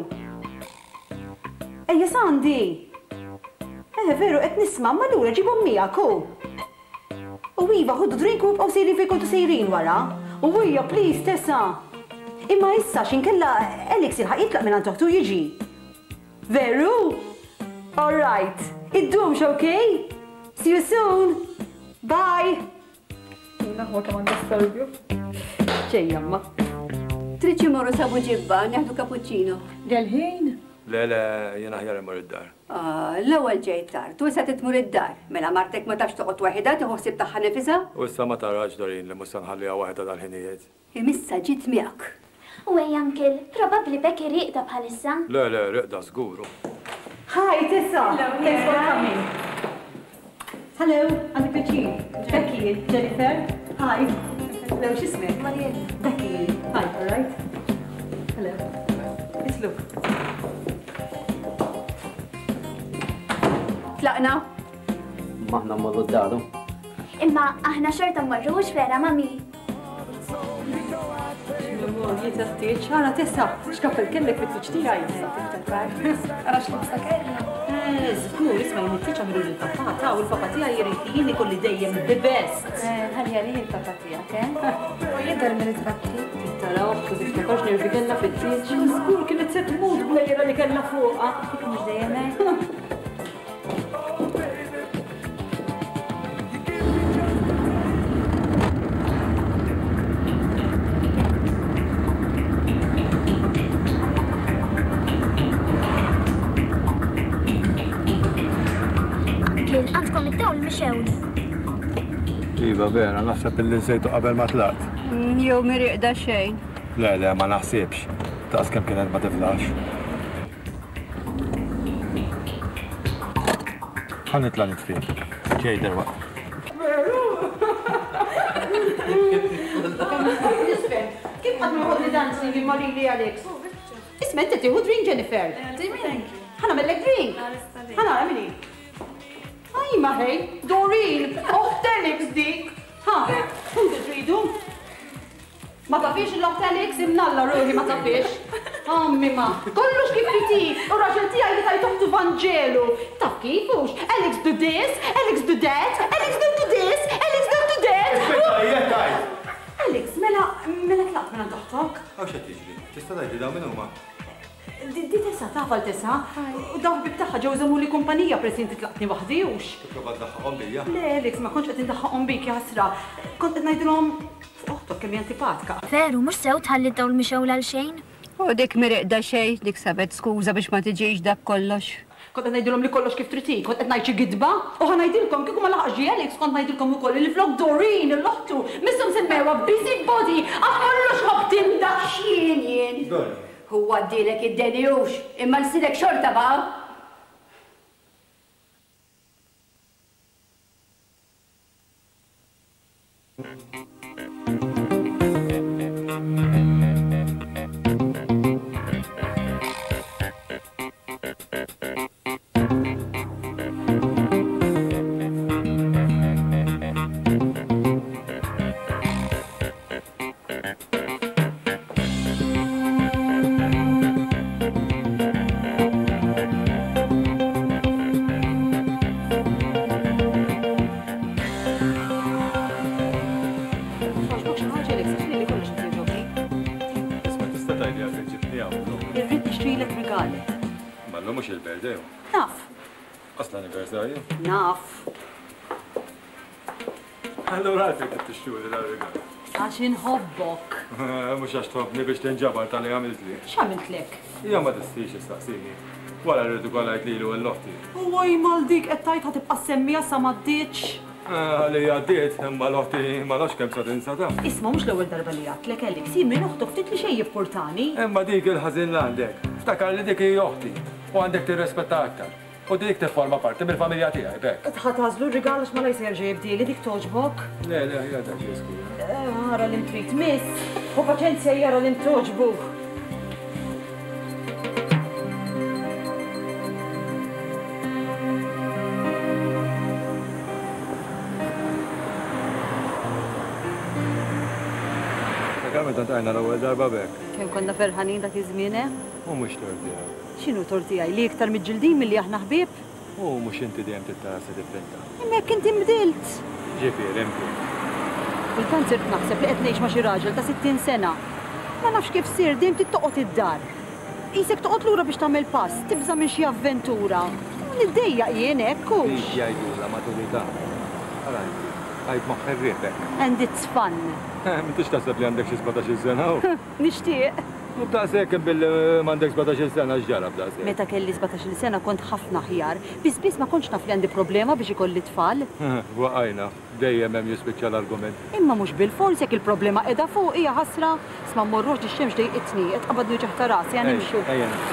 Ejja sandi. Eħe, veru, qed nisma' ma lura ġibhom miegħek hu. U iva, ħuddu drink u bqgħu sejrin fejn kontu sejrin wara. U hija, please, Tessa. Imma issa x'inkella Alex ilħaq jitlaq minn toħtu jiġi. Veru? All right. Id-dumx, okay? See you soon. Bye. Naħwa kemm għandek sorbju. ċejja, ma. Triċi morru sabu ġibba, neħdu cappuccino. Del-ħin? Le, le, jena ħjar imur id-dar. L-ewwel ġej tard, tu issa titmur id-dar. Mela martek ma tafx toqgħod waħda tieħu tagħha nifisha? U issa ma tarax Dorin li mhux nħalliha waħda dal-ħinijiet. Imissa ġiet miegħek. U ej Uncle, probabbli Becky riqda bħalissa. Le, le, riqda żguru. Hi, Tessa. Thanks for coming. Hello, għandi pjaċir. Becky, Jennifer. Hi. Hello, x'ismek? Mariel. Becky. Hi, all right? Hello. Let's look. Tlaqna? Maħna mmorru d-daru. Imma aħna xorta marrux vera, mami. Jieta t-tieċ, għana Tessa, xkaffel kellek fit-tieċ tijaj. Għarax l-mstakar. Zgur, isma jien it-tieċ għamilu l-papata u l-papa tijaj jirrit jien ikolli dejjem the best. Ħalja li l-papa tijak, eh? Jidher minn it-bakki. Tara, uħtu tiftakarx nervi kella fit-tieċ. Zgur, kienet set mood blejra li kella fuqa. Mux dejjem, għandkom id-dawl mixewl. Iva, vera, naħseb illi nsejtu qabel ma tlaqt. Jew miriqda xejn. Le, le, ma naħsibx. Taqs kemm kienet ma tiflax. Ħan nitla' nitfih. Ġej derwa. Kif qatt ma ħodli dancing il-Marili Alex? Isma' inti tieħu drink, Jennifer. Ħana mellek drink. Ħana għamili. Aj, maħej, Doreen, oħt Alex dik. Ha, kunti tridu? Ma tafiex l-oħt Alex imnalla ruħi ma tafiex. Ammi ma, kollux kif riti, u raġel tijaj li tajtoħtu Vangelu. Taf kifux, Alex do this, Alex do that, Alex don't do this, Alex don't do that. Alex, mela, mela tlaqt minna toħtok? Għaw xa tiġri, tista' dajti daw minn huma? Di Tessa, tafal Tessa, u daw bibtaħħa ġew żammu li kumpanija presin titlaqtni waħdijux. Tipprova tdaħħaqhom bija? Le, Alex, ma kontx qed indaħħaqhom bik jasra. Kont qed ngħidilhom f'oħtok kemm hija antipatika. Veru, mhux sew tħalli d-dawl mixewl għal xejn? U dik miriqda xejn, dik sabet skuża biex ma tiġix dak kollox. Kont qed ngħidilhom li kollox kif triti, kont qed ngħid xi gidba, u ħa ngħidilkom kieku ma laħaq ġie Alex kont ngħidilkom ukoll li flok Doreen il-loħtu misshom semmewha busybody, għax kollox ħobtim daħxin jien. Huwa għaddilek id-denjux, imma l-sidek xorta ba' Anniversarju? Naf. Allora għalfejn qed tixturi l-regal. Għax inħobbok. Mhux għax tħobbni biex tinġabar tal-li għamilt li. X'għamilt lek? Hija ma tistix istaqsini. Wara rridu kollha jtlilu l-loħti. Uwaj mal dik qed tajt ħatibqa' semmija sa ma ddiċ. Għalli għaddiet, imma l-oħti ma nafx kemm sa tinsa ta'. Isma' mhux l-ewwel darba li għadt lek kelli ksir minn oħtok ftit li xejn jippurtani. Imma dik il-ħażin l għandek. Ftakar li dik hi oħti u għandek tirrispetta aktar. U dik tifforma parti mill-familja tiegħi, bekk. Tħatazlu r-rigal għax ma lajs jerġa' jibdieli dik toġbok. Le, le, jgħadha ġesku. Għara l-intrit, miss. U paċenzja jgħara l-intoġbu. Għamil tantajna l-ewwel darba bekk. Kemm konna ferħanin dak iż-żmiene? U mhux tortija. X'inhu tortija li iktar miġġildin milli aħna ħbieb? U mhux inti dejjem tittara se differenta. Hemmhekk inti mdilt. Ġifier, imti. Kultant sirt naħseb li qed ngħix ma' xi raġel ta' sittin sena. Ma nafx kif sir dejjem tittoqgħod id-dar. Qisek toqgħod lura biex tagħmel pass, tibża minn xi avventura. Niddejjaq jien hekk hux. Dik jgħidula maturità. Ara għajb maħħerriebek. And it's fun. M'intix taħseb li għandek xi sbatax-il sena hu? Nixtieq. U b'daqshekk bil m'għandek sbatax-il sena x'ġara b'daqshekk. Meta kelli sbatax-il sena kont ħafna ħjar. Biss biss ma kontx naf li għandi problema biex ikolli tfal. Waqajna, dejjem hemm jispiċċa l-argument. Imma mhux bil-fors jekk il-problema qiegħda fuq hija ħasra. Isma' mmorrux ix-xemx dejqitni, qed qabadni ġeħ ta' rasi għan nimxu.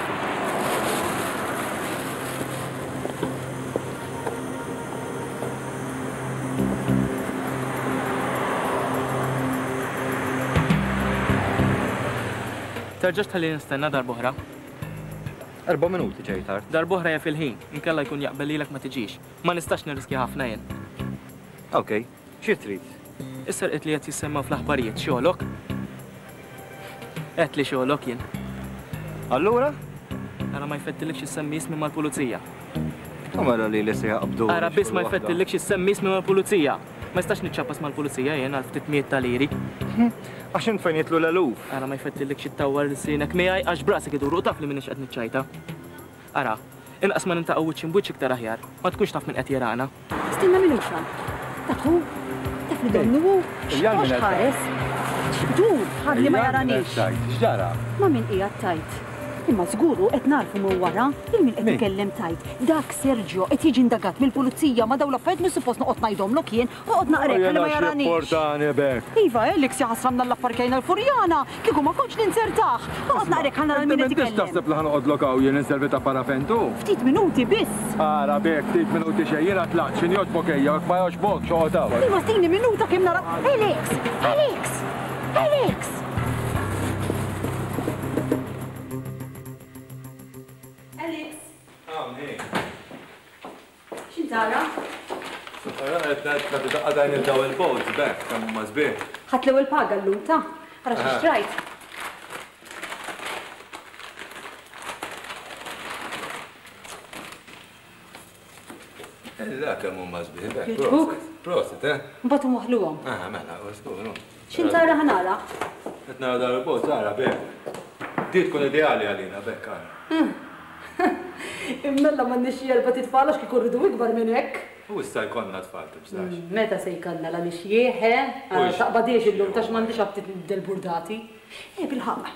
Terġax tħalli nistenna darbohra. Erba' minuti ġej tard. Darbohra ja fil-ħin, inkella jkun jaqbel lilek ma tiġix. Ma nistax nirriski ħafna jien. Okej, xi trid? Isser qed li qed jissemma fl-aħbarijiet xogħolok. Qed li xogħolok jien. Allura? Ara ma jfettilekx issemmi ismi mal-pulizija. Kamara li li se jaqbdu. Ara biss ma jfettilekx issemmi ismi mal-pulizija. Ma jistax niċċapas mal-pulizija jien għal ftit miet tal-iri. Għax int fejn jitlu l-eluf. Ara ma jfettilekx ittawwar l-sinek miegħi għax brasek iduru taf li minix qed niċċajta. Ara, inqas ma nintaqgħu wiċċ imbuċ iktar aħjar, ma tkunx taf min qed jirana. Stinna minuta. Taħu, taf li donnu. Mhux ħares. Dur, ħalli ma jaranix. X'ġara? Ma min qiegħed tajt. Imma żguru qed narfu minn wara il min qed ikellem tajt. Dak Sergio qed jiġi indagat mill-pulizija ma dawn l-affarijiet mis suppost noqgħod ngħidhomlok jien, noqgħod naqrek ħalli ma jaranix. Importani bekk. Iva, Elix jaħasramna l-affarkejna l-furjana, kieku ma kontx ninsertaħ. Noqgħod naqrek ħalli nara min qed ikellem. Taħseb li ħanoqgħod hawn jien inservi ta' parafentu? Ftit minuti biss. Ara bekk, ftit minuti xejn jiena tlaqt x'in jogħġbok ejja, jekk ma jogħġbok xogħol hawn. Iva stini minuta kemm nara. Elix! Elix! Elix! X'intara? Ara qed qed taqgħdajn il-daw il-bowt bekk kemm huma sbieħ. Ħadd l-ewwel paga llum ta' ara x'ixtrajt. Illa kemm huma sbieħ bekk. Jogħġbuk? Prosit, eh? Mbagħad waħluhom. Ah, mela, skuru. X'intara ħanara? Qed nara dar il-bowt ara bekk. Di tkun ideali għalina bekk ara. Immella m'għandix jelba titfal għax kieku rridu ikbar minn hekk. U issa jkollna tfal tibżax. Meta se jkollna la nixjieħ, eh? Taqbadiex illum tax m'għandix abtit del-burdati. Eh, bil-ħaq.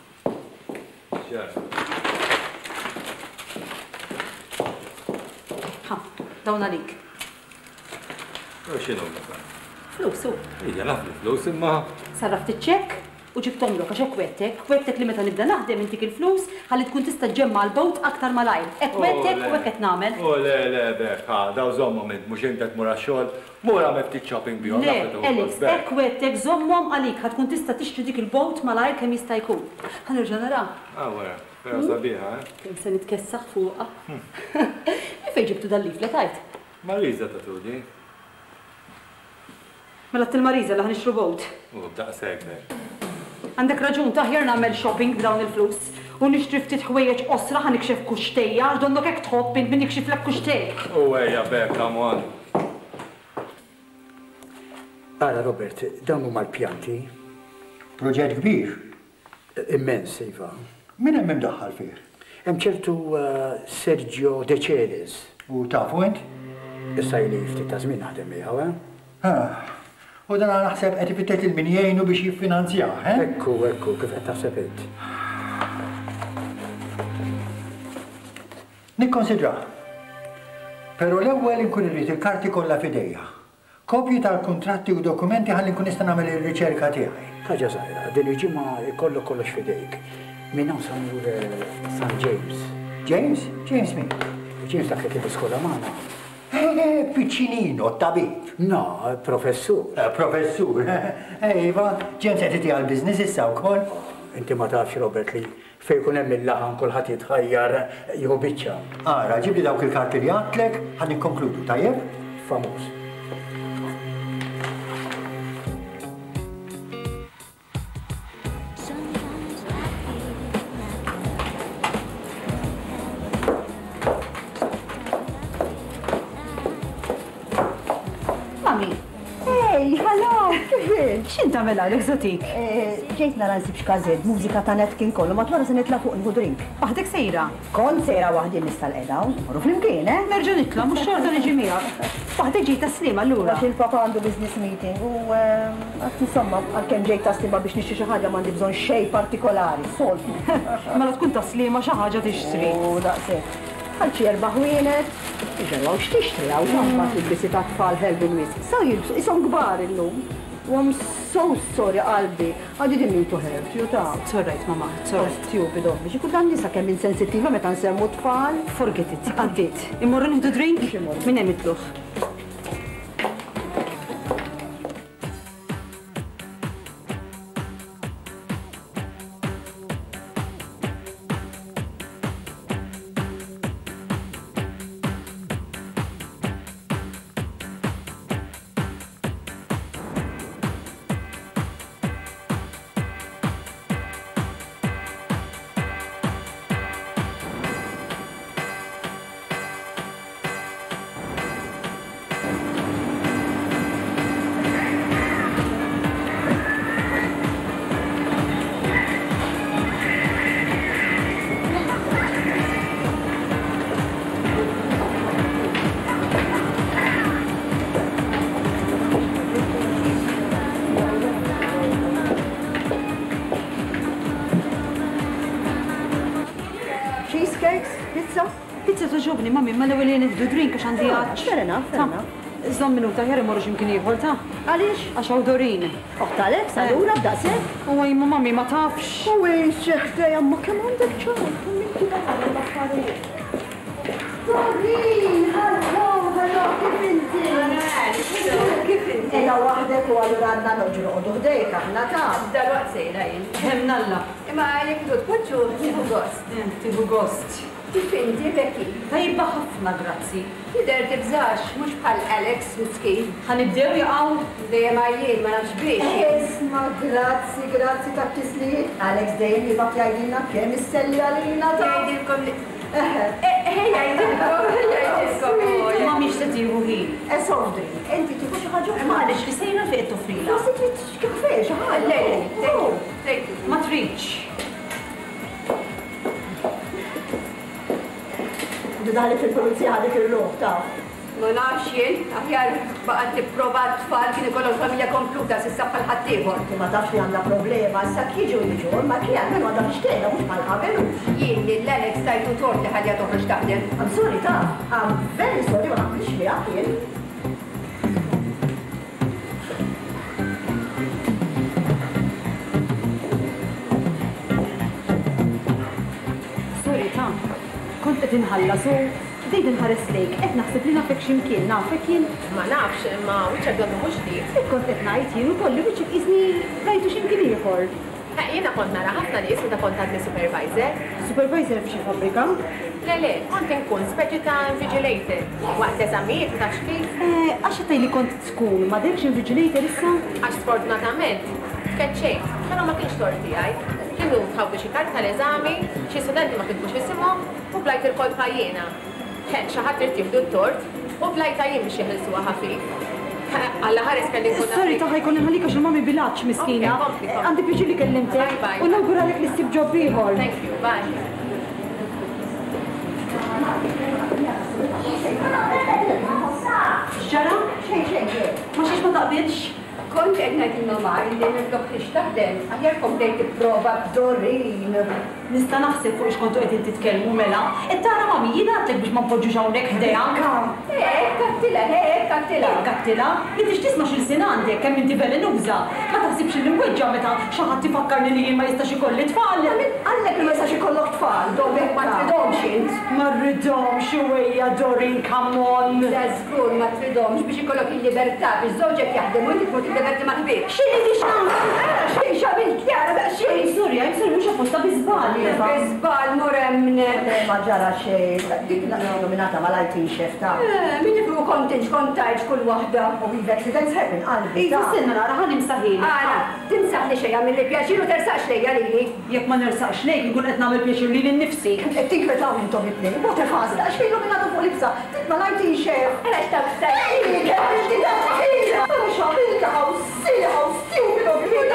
Ha, dawn għalik. U x'inhu l-affar? Flusu. Hija naf flus imma. Sarraft iċ-ċekk u ġibtomlok għax hekk wettek, wettek li meta nibda naħdem intik il-flus ħalli tkun tista' ġemma l-bowt aktar malajr. Hekk wettek u hekk qed nagħmel. U le le bekk, ha, daw żommhom int mhux int qed mura x-xogħol, mura me ftit shopping bihom. Le, Elix, hekk wettek żommhom għalik ħad tkun tista' tixtri dik il-bowt malajr kemm jista' jkun. Ħanerġa' nara. Ah, wara, vera sabiħa, eh? Kemm se nitkessaħ fuqha. Fejn ġibtu dal-liflet għajt? Mariża ta' tudi. Mela t-Mariża li ħanixtru bowt. U b'daqshekk bekk. Għandek raġun taħjar nagħmel shopping b'dawn il-flus u nixtri ftit ħwejjeġ osra ħan ikxef kuxtejja għax donnok hekk tħobb int min ikxif lek kuxtej. U ejja bekk amon. Ara Robert, dawn huma l-pjanti. Proġett kbir. Immens, iva. Min hemm imdaħħal fih? Hemm ċertu Sergio De Ceres. U tafu int? Issa jli ftit ta' żmien naħdem miegħu, eh? U dan naħseb qed ifittet il-min jgħinu biex jiffinanzjah, eh? Ekku, ekku, kif qed taħseb int. Nikkonsidra. Però l-ewwel inkun irrid il-karti kollha f'idejja. Kopji tal-kuntratti u dokumenti ħalli nkun nista' nagħmel ir-riċerka tiegħi. Ħaġa żgħira, din il-ġimgħa jkollok kollox f'idejk. Minn hawn sa mmur San James. James? James min? Ġins dak li kien iskola magħna. Piccinino, tabib. No, professur. Professur. Ejva, ġems qed iti għall-biżniss issa wkoll. Inti ma tafx Robert li fejn kun hemm il-laħan kulħadd jitħajjar jieħu biċċa. Ara, ġibli dawk il-karti li għatlek, ħan nikkonkludu, tajjeb? Famuż. Xin tamel għalek, Zotik? Ġejt nara nsib xkazed, mużika ta' Netkin kollu, ma twara se nitla fuq nħu drink. Waħdek sejra? Kon sejra waħdi nista l-qeda, marru fl-imkien, eh? Nerġa' nitla, mux xorta niġi miegħek. Waħdek ġejt taslima allura. Għax il-papa għandu business meeting u għat insomma għalkemm ġejt taslima biex nixtri xi ħaġa m'għandi bżonn xejn partikolari, soltu. Mela tkun taslima xi ħaġa tixtri. U daqshekk. Ħalċi erba' ħwienet, iġerwaw x'tixtri għaw ġambat il-bisi ta' tfal Helbin Wis. Saw jilbsu, isom kbar illum. U I'm so sorry, qalbi. I didn't mean to hurt you, ta' It's all right, mama. It's all right. Stupido. Biex ikun dan nisa kemm insensittiva meta nsemmu tfal. Forget it. Għaddit. Immorru nieħdu drink? Min hemm itluħ? Ġobni, mami, ma l-ewel jien nifdu drink għax għandi għadġ. Ferena, ferena. Iżdom minuta, ħjar imorru ximkien ieħor ta' Għaliex? Għax għaw Dorin. Oħtalek, salura, b'daqsek? U għaj, ma mami, ma tafx. U għaj, xeħdej, amma kemm għandek ċar, kummin kida għal l-affarijiet. Dorin, ħalħo, ħalħo, kif inti? Kif inti? Ela waħdek u għallura għadna noġru u ħdejk, aħna ta' Dal-waqt sejna jien. Hemm nalla. Imma jek dut poċu, tiħu gost. Tiħu gost. Kif inti, Becky? Tajba ħafna, grazzi. Jider tibżax, mux bħal Alex miskin. Ħanibdew jaqaw? Dejjem għajjien, ma nafx biex. Isma, grazzi, grazzi ta' tislijiet. Alex dejjem jibak jgħidilna kemm isselli għalina ta' Jgħidilkom li... Ejja, jgħidilkom, jgħidilkom. Ma miex se tiħu ħin. E sofdri, enti tiħu xi ħaġa oħra. Għalix, li sejna fiq it-tufrila. Ma se kafe, xi ħaġa. Lejli, ma tridx. Daħli fil-polizija ħadik il-ruħ ta' Ma nafx jien, aħjar baqgħet tipprova tfal kien ikollhom familja kompluta s'issa bħal ħaddieħor. Inti ma tafx li għandha problema, issa jiġu jiġu, ma kien għandha għandha xtejna mhux bħal ħabel. Jien li l-Alex tajtu tort li ħalja toħroġ taħdem. I'm sorry ta' I'm very sorry ma naqbilx li jien. Sorry ta' kont qed inħallas u dejt inħares lejk, qed naħseb li nafek x'imkien, nafek jien. Ma nafx, imma wiċċek għandu mhux dik. Kont qed ngħid jien ukolli wiċċek qisni rajtu x'imkien ieħor. Jiena kont nara ħafna nies meta kont għandni supervisor. Supervisor f'xi fabbrika? Le le, kont inkun speċi ta' invigilator. Waqt eżamijiet ta' xkif. Għax qed li kont tkun ma dekx invigilator issa? Għax sfortunatament, keċċejt, però ma kienx tort tiegħi. Kienu tħawdu xi kart tal-eżami, xi studenti ma kitbux isimhom u blajt il-kolba jiena. Xi ħadd irid jieħdu t-tort u blajta jien biex jeħilsuha ħafif. Alla ħares kelli nkun. Sorry ta' ħajkun inħallika xi mami bilanċ miskina. Għandi pjaċir li kellimtek u nawguralek li ssib ġob ieħor. Thank you, bye. X'ġara? Xejn xejn xejn. Ma xiex ma taqbilx? Kont qed ngħid il-nomar li nitlob tix taħdem, aħjar komplejt tipprova b'Dorin. Nista' naħseb fuq x'kontu qed titkellmu mela. It-tara mami jingħatlek biex ma npoġġux hawnhekk ħdejha. Hekk kattila, hekk kattila. Kattila? Li tix tisma' x'il sin għandek kemm inti velenuża. Ma taħsibx li nweġġa meta xi ħadd ifakkarni li jien ma jistax ikolli tfal. Għallek li ma jistax ikollok tfal, domek ma tridhomx int. Ma rridhomx wejja Dorin, come on. Żgur ma tridhomx biex ikollok il-libertà biex żewġek jaħdem u inti tmur tiddeverti ma tbik. X'inhi biex nagħmel? Xejn xabil Kjara daqsxejn. Sorry, I'm sorry, mhux apposta biżbal. Biżbal mur hemmhekk. Ma ġara xejn. Dik nominata mal-I T chef ta'. Min jifru kontinx kontajġ kull waħda. U these accidents happen, qalbi. Iva, sinna nara ħan imsaħin. Għana, tinsaħ li xejn għamil li pjaċir u tersaqx lejja lili. Jekk ma nersaqx lejk, nkun qed nagħmel pjaċir li l-nifsi. Qed tinkwetaw intom it-tnejn. What a fast, għax fejn nominata fuq libsa. Dik mal-I T chef. Għalax ta' stajja. Għax għamilta għaw silly, għaw stupid of you.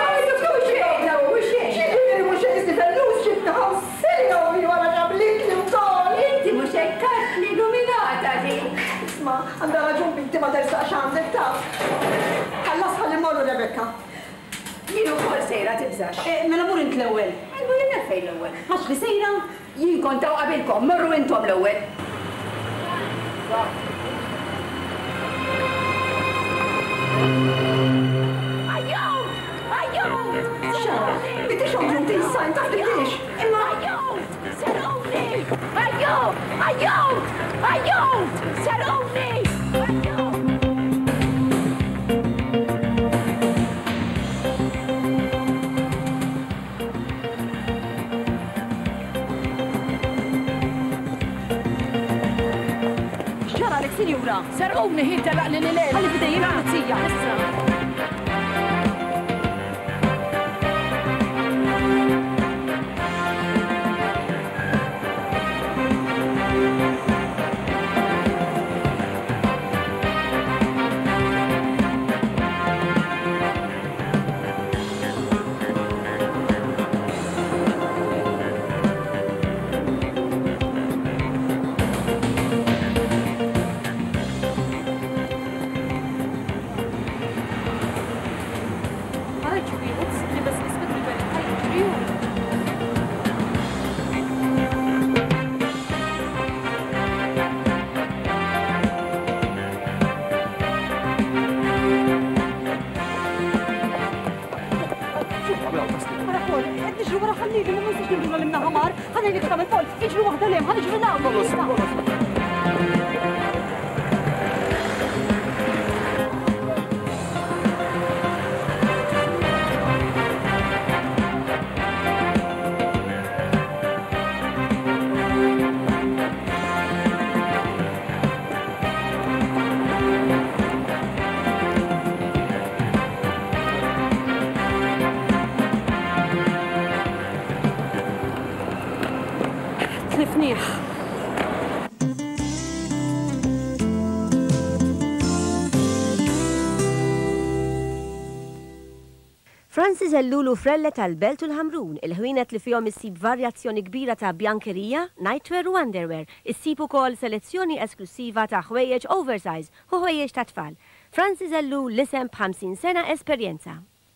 Għandha raġun binti ma tersaqx għandek taf. Ħallas ħalli morru Rebecca. Jien ukoll sejra tibżax. Mela mur int l-ewwel. Mur inna fejn l-ewwel. Għax li sejra? Jien kont taw qabilkom, morru intom l-ewwel. Ajjow! Ajjow! Xara, bitti xogħol tinsajn taf bittix. Imma ajjow! Serowni! Ajjow! Ajjow! Ajjow! Serowni! Sinjura, serqowni ħin telaq li nilel. Għalli bidejjin għal-Polizija, issa. Francis Ellulu frelle tal-Belt u l-Ħamrun, il-ħwienet li fihom issib varjazzjoni kbira ta' bjankerija, nightwear u underwear, issib ukoll selezzjoni esklusiva ta' ħwejjeġ oversize u ħwejjeġ ta' tfal. Francis Ellulu l-isem b'ħamsin sena esperjenza.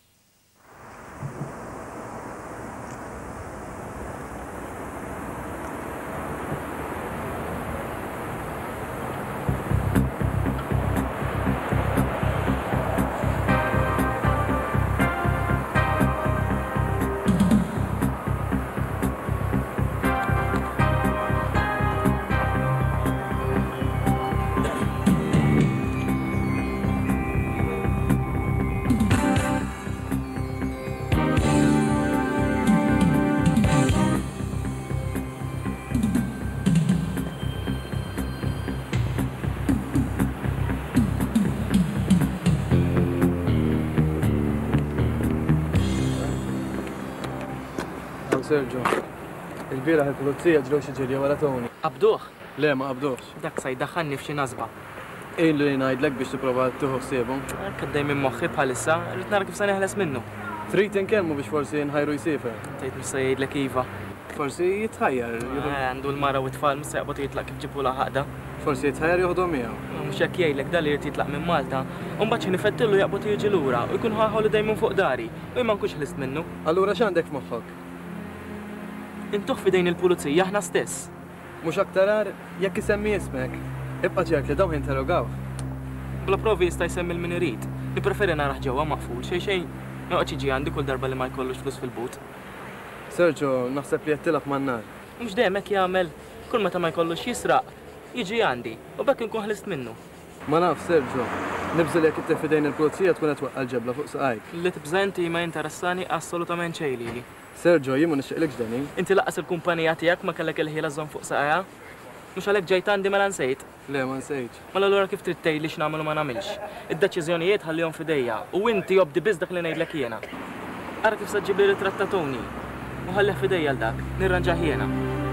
Sergio, il-biraħ il-pulizija ġrew xi ġirja wara Tony. Qabduh? Le, ma qabduhx. Dak sa jdaħħalni f'xi nasba. Ilu ngħidlek biex tipprova tieħu ħsiebhom. Kaddej minn moħħi bħalissa, rrid nara kif se neħles minnu. Trid inkellmu biex forsi nħajru jsifer. Tgħid mhux se jgħidlek iva. Forsi jitħajjar. Għandu l-mara u t-tfal mista jaqbad jitlaq kif ġibu ħaqda. Forsi jitħajjar joħdu miegħu. Mhux hekk jgħidlek dan li jrid jitlaq minn Malta, u mbagħad xi nifettillu jaqbad jiġi lura u jkun ħa holiday minn fuq dari u jien ma nkunx ħlist minnu. Allura x'għandek f'moħħok? Intuħ f'idejn il-pulizija aħna stess. Mhux aktar għar jekk isemmi ismek, ibqa' ċert li dawn jinterrogaw. Bla provi jista' jsemmi l-min irid. Nippreferi naraħ ġewwa maqful xejn xejn joqgħod jiġi għandi kull darba li ma jkollux flus fil-but. Sergio, naħseb li qed tilab man-nar. Mhux dejjem hekk jagħmel, kull meta ma jkollux jisraq, jiġi għandi u bekk inkun ħlist minnu. Ma naf, Sergio, nibżel jekk ittef fidejn il-pulizija tkun qed twaqqal ġebla fuq saqajk. Li tibżenti ma jinteressani assolutament xejn lili. Sergio, jien ma nixtieqlekx dani. Inti laqqas il-kumpanija tiegħek ma kellek il-ħila żomm fuq saqajja? Mhux għalhekk ġejt għandi mela nsejt? Le, ma nsejtx. Mela allura kif trid tgħidli x'nagħmel u ma nagħmilx? Id-deċiżjonijiet ħallihom f'idejja u inti jobdi biss dak li ngħidlek jiena. Ara kif se ġib li ritratt ta' Tony u ħallih f'idejja l dak, nirranġah jiena.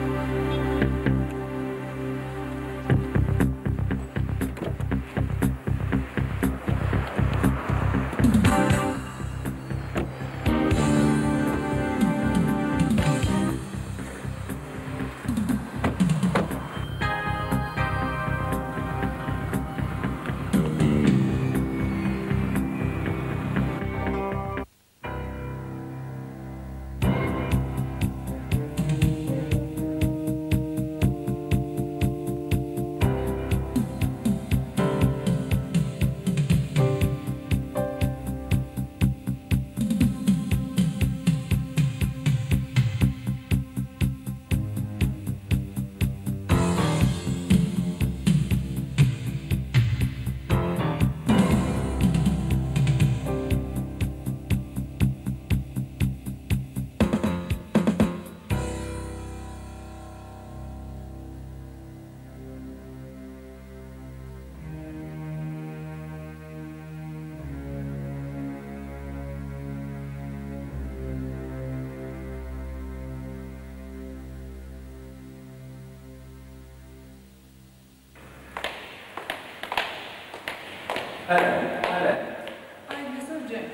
Helen, Helen. Għajna, Sergeant.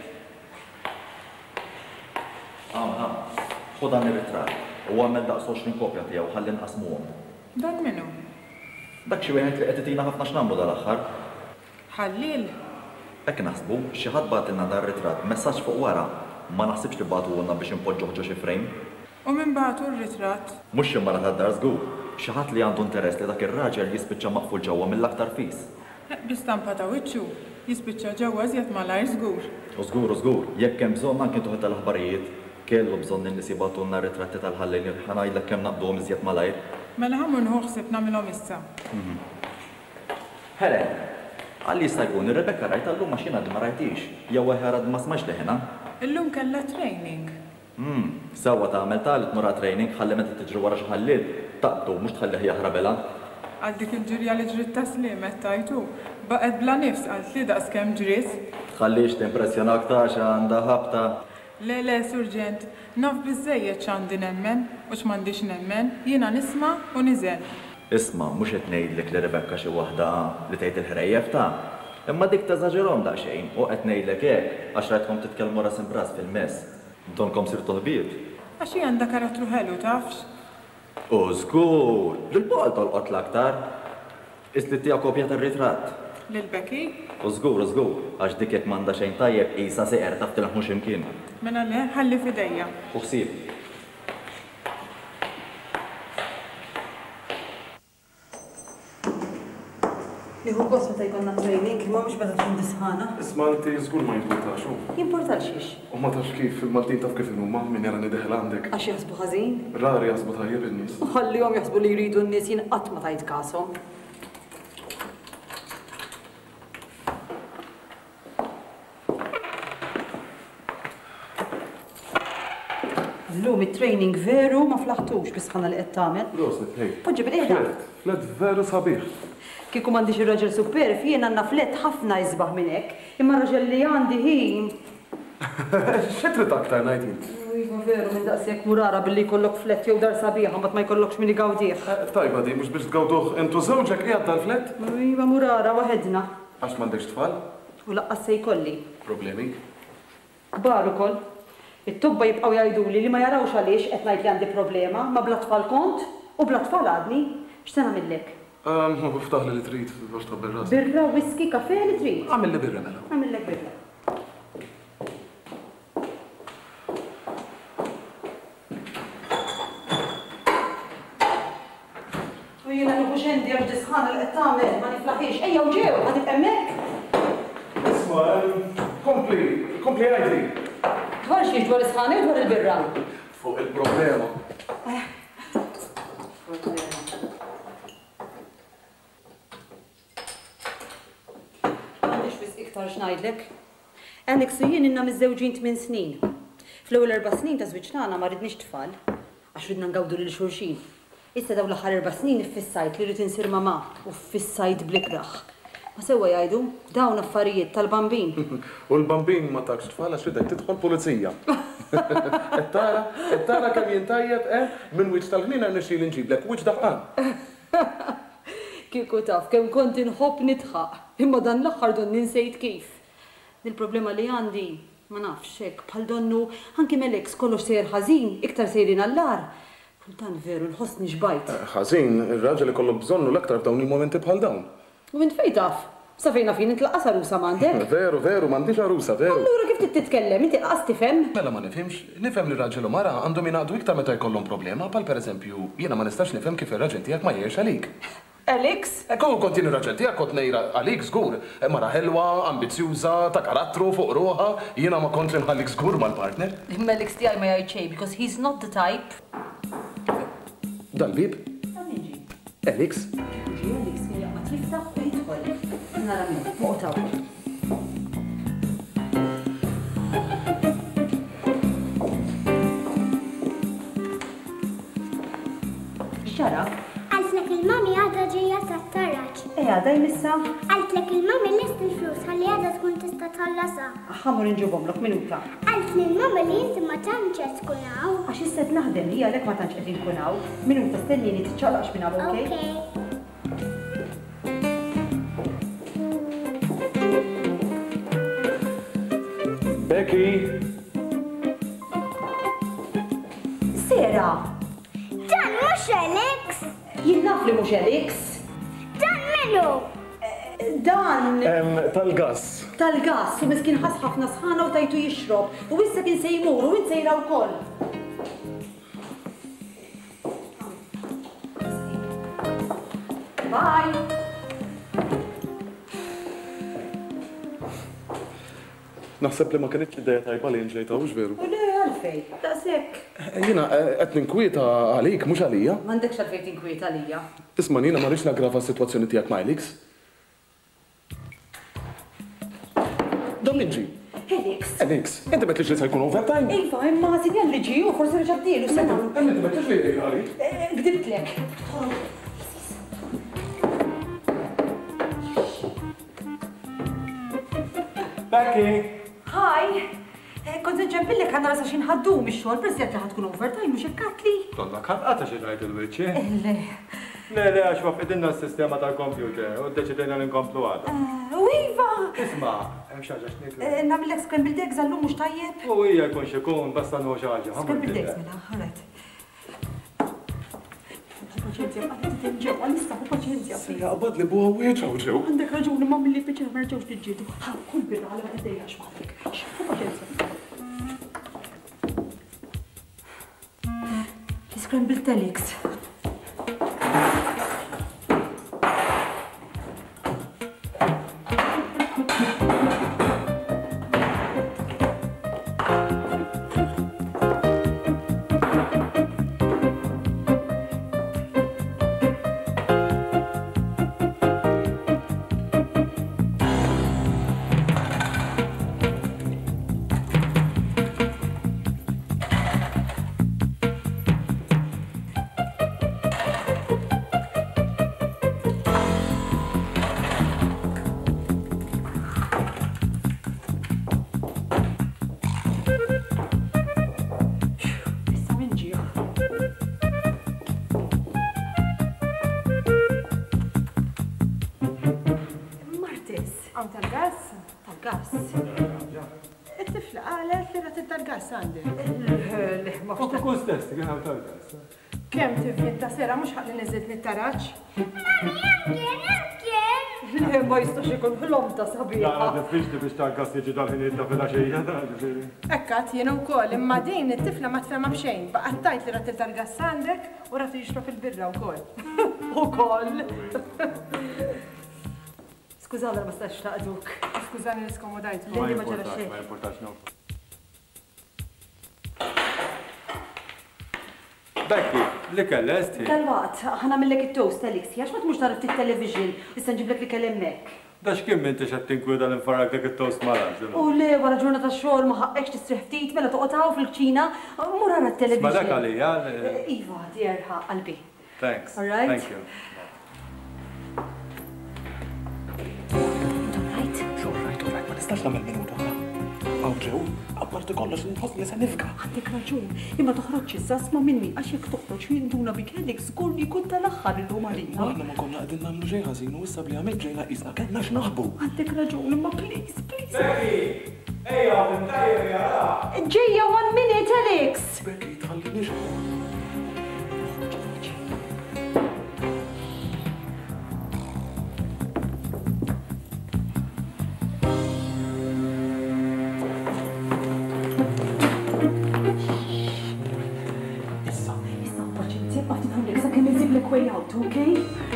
Għamna, ħudan ir-ritrat u għamel daqs għoxrin kopja tiegħu ħalli nqasmuhom. Dan minnu? Dak xi wieħed li qed itina ħafna x'nagħmlu dal-aħħar. Ħallil. Hekk naħsbu xi ħadd bagħtilna dar ritratt messaġġ fuq wara, ma naħsibx li bagħtuhom biex impoġġuh ġo xi frame. U min bagħtu r-ritratt? Mhux xi mara tad-dar żgur, xi ħadd li għandu interess li dak ir-raġel jispiċċa maqful ġewwa mill-aktar fis. Bistampa ta' wiċċu, jispiċċa ġewwa żjed malajr żgur. U żgur, u żgur, jekk hemm bżonn anke tuħu tal-aħbarijiet, kellu bżonn in-nies jibgħatulna ritratti tal-ħallejn ħanajdlek kemm naqduhom iżjed malajr. Mela ħammur nħoħsib nagħmilhom issa. Helen, għalli jista' jkun ir-Rebecca rajt allum ma xina ma rajtix, jew ħarad ma smax leħna. Illum kellha training. Hmm, sewwa tagħmel talet mura training ħalli meta tiġri wara xi ħallil, taqtu mhux tħallih jaħrabela. Għal dik il-ġirja li ġrid taslimet tajtu, baqgħet bla nifs għal li daqs kemm ġriet. Tħallix timpressjonak ta' għandha ħabta. Le le, Surġent, naf biżejjed x'għandi nemmen u x'm'għandix nemmen, jiena nisma' u niżel. Isma' mhux qed ngħidlek li Rebecca xi waħda li tgħid il-ħrejjef ta'. Imma dik teżaġerhom daqsxejn u qed ngħidlek hekk għax rajtkom titkellmu ras imbras fil-mess. Intomkom sirtu ħbieb. Għax hi għandha karattru ħelu tafx? U żgur, lil-bqal tolqot l-aktar. Isli tija kopja tar-ritratt. Lil-Beki? U żgur, u żgur, għax dik jekk m'għandha xejn tajjeb qisha seqer taf tilħ mhux imkien. Mela le, ħalli f'idejja. U ħsieb. Nieħu gost meta jkollna training, imma mhux meta tkun disħana. Isma' inti żgur ma jimpurtax hu. Jimportal xiex. U ma tafx kif il-Maltin taf kif huma min jara nideħel għandek. Għax jaħsbu ħażin? Rari jaħsbu tajjeb in-nies. Ħallihom jaħsbu li jridu n-nies jien qatt ma tajt kasom. Llum it-training veru ma flaħtux bisħana li qed tagħmel. Proset, hej. Poġġi bil-qiegħda. Flet veru sabiħ. Kieku m'għandix ir-raġel super fien għandna flet ħafna jisbaħ minn hekk, imma r-raġel li għandi ħin. X'trid aktar ngħid Iva veru minn daqshekk murara billi jkollok flet jew dar sabiħa mbagħad ma jkollokx min igawdih. Tajba di mhux biex tgawduh intu żewġek qiegħed tal-flet? Iva murara waħedna. Għax m'għandekx tfal? U laqqas se jkolli. Problemi? Kbar ukoll. It-tobba jibqgħu jgħiduli li ma jarawx għaliex qed ngħid li għandi problema, ma bla tfal kont u bla tfal għadni, x'se nagħmellek? Ftaħ li li trid biex tħabbir ras. Birra, whisky, kafe li trid. Għamil li birra mela. Għamillek birra. U jiena nuħu xendi għax disħana li qed tagħmel ma niflaħiex. Ejja u ġew, ħadik hemmhekk. Isma' kompli, kompli għajdi. Dwar xiex dwar isħana u dwar il-birra. Fuq il-problema. Iktar xnajdlek. Alex u jien inna miż-żewġin tmien snin. Fl-ewwel erba' snin ta' żwieġ tagħna ma ridniex tfal għax ridna ngawdu lil xulxin. Issa dawn l-aħħar erba' snin iffissajt li rid insir mamà u ffissajt blikraħ. Ma sewwa jgħidu dawn affarijiet tal-bambin. U l-bambin ma takx tfal għax ridek tidħol pulizija. Qed tara, qed tara kemm jintajjeb eh minn wiċċ tal-ħnina nixxiel inġiblek wiċċ daħqan. Kieku taf kemm kont inħobb nitħaq, imma dan l-aħħar donni nsejt kif. Il-problema li għandi ma nafx hekk bħal donnu anki Alex kollox sejjer ħażin, iktar sejrin allar. Kultant veru l-ħossni xbajt. Ħażin, ir-raġel ikollu bżonnu l-aktar f'dawn il-momenti bħal dawn. U int fejn taf? Sa fejn fin intlaqas arusa m'għandek? Veru, veru, m'għandix arusa, veru. Allura kif trid titkellem? Inti qas tifhem? Mela ma nifhimx, nifhem li raġel u mara għandhom jingħaqdu iktar meta jkollhom problema, bħal pereżempju jiena ma nistax nifhem kif ir-raġel tiegħek ma jgħix għalik. Alex? Ekku kontieni raġel tiegħek kont ngħira għalik żgur, mara ħelwa, ambizzjuża, ta' karattru fuq ruħha, jiena ma kontri nħallik żgur mal-partner. Imma Alex tiegħi ma jgħid xejn because he's not the type. Dal-bib? Alex? Alex ma tiftaħ u jidħol. Nara minn, muqtaw. Xara? Għaltlek il-mami għadha ġejja tat-tarraġ. Eh, għadha jmissa? Għaltlek il-mami list il-flus ħalli għadha tkun tista' tħallasa. Ħamur inġibhomlok minuta. Għalt lill-mama li inti ma tantx qed tkun hawn. Għax issa qed naħdem li għalhekk ma tantx qed inkun hawn. Minuta stennini tiċċaqlaqx minn hawn, okej? Becky! Sera! Dan mhux Alex! Jien naf li mhux Alex. Dan minnu? Dan... Tal-gas. Tal-gas, u miskin ħas ħafna sħana u tajtu jixrob. U issa kien se jmur u int sejra wkoll. Bye! Naħseb li ma kienx idea tajba li nġejta u veru. U le għalfej, daqshekk. Jiena qed ninkwieta għalik mhux għalija. M'għandekx għalfejn tinkwieta għalija. Isma' jiena ma rridx naggrava s-sitwazzjoni tiegħek ma' Alex. Domniġi. Alex. Alex, inti bet li se jkun overtime? Iva, imma sinjal li ġi u forsi reġa' ddielu sena. Inti bet li għalik? Gdibtlek. Becky! Hi! Kont nġempillek għanna rasa xin ħaddu mix-xogħol, preżjat li ħadkun overtime mhux ikkatli. Donna ħadqata xi rajt il-wiċċi. Le. Le, le, għax waqfidilna s-sistema tal-kompjuter u ddeċidejna li nkomplu għadha. U iva! Isma', hemm xi ħaġa x'niklu. Nagħmellek scrambled eggs għallum mhux tajjeb? U hija jkun xi jkun basta nagħmlu xi ħaġa. Scrambled eggs mela, alright. Paċenzja, għaddi tinġew, għal-nistaħu paċenzja. Sija, għabad li buħa u jieċaw ġew. Għandek raġuni ma mill-li fiċer ma rġawx tiġġidu. Ha, kull birra għal għaddejja xmaħdek. Xfu paċenzja. Scrambled Alex. It-tifla qalet li rat id-dargas għandi. Ma Fuq kull stess, kien hawn targas. Kemm tivvinta sera mhux ħalli niżid nittaraġġ. Le ma jistax ikun ħlom ta' sabiħa. Daqqa diffiċli biex targas jiġi dal-ħiniet ta' filgħaxija ta' ġifieri. Ekkat jien ukoll, imma din it-tifla ma tfehma b'xejn, baqgħet tajt li rat il-targas għandek u rat jixrob il-birra wkoll. Ukoll. Skużawna ma stax taqduk. Skużani niskomodajt. Ma importax, ma importax no. Bekki, li kellest? Dal-waqt, ħana millek it-toast, Alex, jax ma tmux tarif t-television, issa nġiblek li kellemmek. Dax kim minti xed tinkwida l-infarrak dak it-toast malas. U le, wara ġurnata xogħol ma ħaqekx tistrih ftit mela toqgħod fil-kċina, mur ara t-television. Ma dak għalija. Iva, dierħa qalbi. Thanks. All right. Thank you. All right, all right, ma nistax nagħmel minuta. Għawġew, apparti kollox nħoss li se nifka. Għandek raġun, imma toħroġ issa sma minni għax jekk toħroġ jinduna bik Alex żgur li jkun tal-aħħar illum għalina. Aħna ma konna qegħdin nagħmlu xejn ħażin u issa bli għamilt ġejna qisna kellna x'naħbu. Għandek raġun, imma please, please. Becky! Ejja, tintajja jara! Ġejja one minute, Alex! Becky, tħallini xogħol. Way out, okay?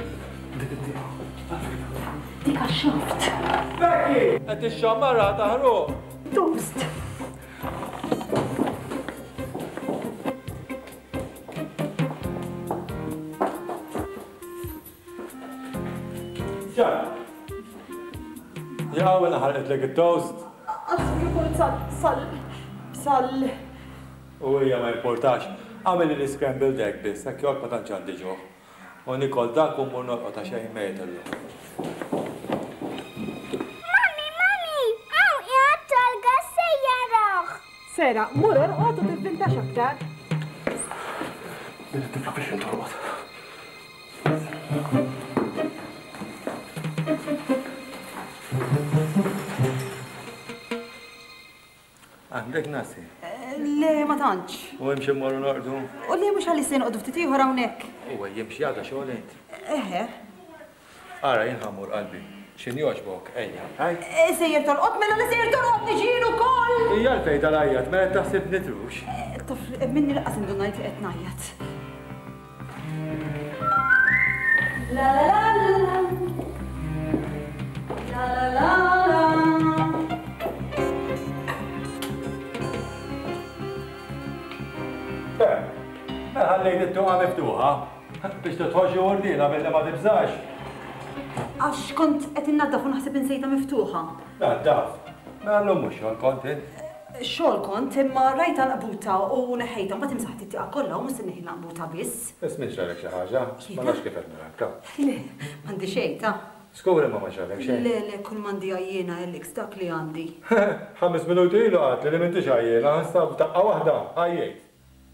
Dika xaft. Becky! Għed ix-xamara taħru! Toast! ċar! Jaw, għana ħarqet lek il-toast. Għasku jkun sal, sal, sal. U hija ma importax. Għamil il-scrambled egg biss, għak jgħod ma tanċan diġuħ. U nikol dak u mur norqot għax xejn mejt illum. Mami, mami! Għaw jgħat tal-gas sejjaraħ! Sera, mur orqot u tivvintax aktar. Tifla biex jintorqot. Għandek nasi? Le, ma tantx. U jimxie morru nordu? U le mux għalli sen uqdu ftit ieħor hawnhekk. U jimxie għada xogħolint. Eħe. Ara jinħamur qalbi. X'inhi għaxbok, ejja. Sejjer torqod, mela li sejjer torqod niġilu kol! Hija l-fejn tal-ajjat, mela taħseb nitrux. Taf, minni laqqas indu ngħid li qed ngħajjat. La la la la. La la la la. Ma ħallejt it-tuqa miftuħa biex titħoġi ordina billi ma tibżax. Għax kont qed innaddaf u naħseb insejta miftuħa. Naddaf. Ma llum mhux xogħol kont int. Xogħol kont imma rajta naqbuta u neħejta mbagħad imsaħħet it-tieqa kollha u mhux se neħi naqbuta biss. Ismix xalek xi ħaġa, ma nafx kif qed narakka. Le, m'għandi xejn ta'. Skuri ma ma xalek xejn. Le, le, kull m'għandi għajjena Alex dak li għandi. Ħames minuti ilu għad li m'intix għajjena, nstab daqqa waħda, għajjejt.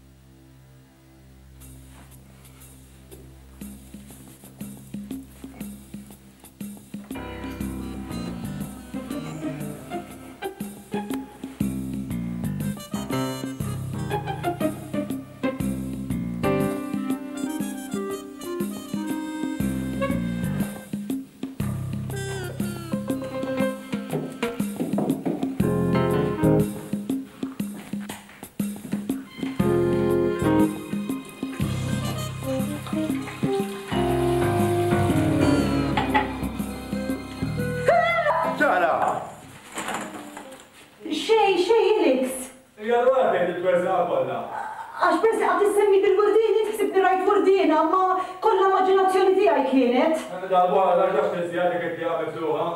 Għax persi għad t-semmi bil-wardini, t-ħsibni rajt wardina, ma kolla immaġinazzjoni tijaj kienet. Għanna dalbu għala ġax t-zjadi kif ti għamil fluħa.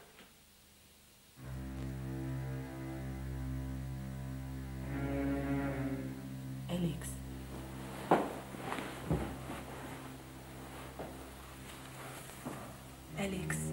Alex. Alex.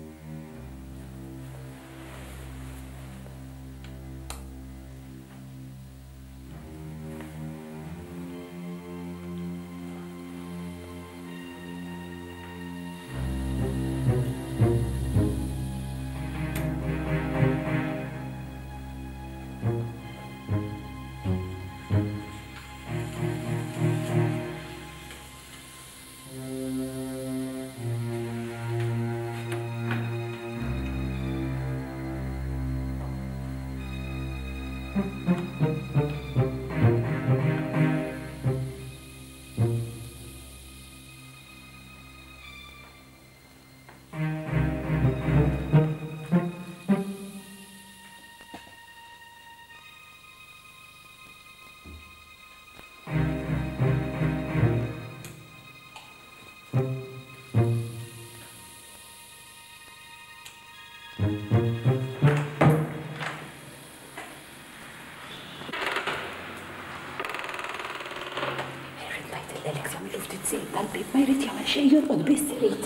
Għamilu ftit sejt dal-bib ma jrid jagħmel xejn jonqod biss irid.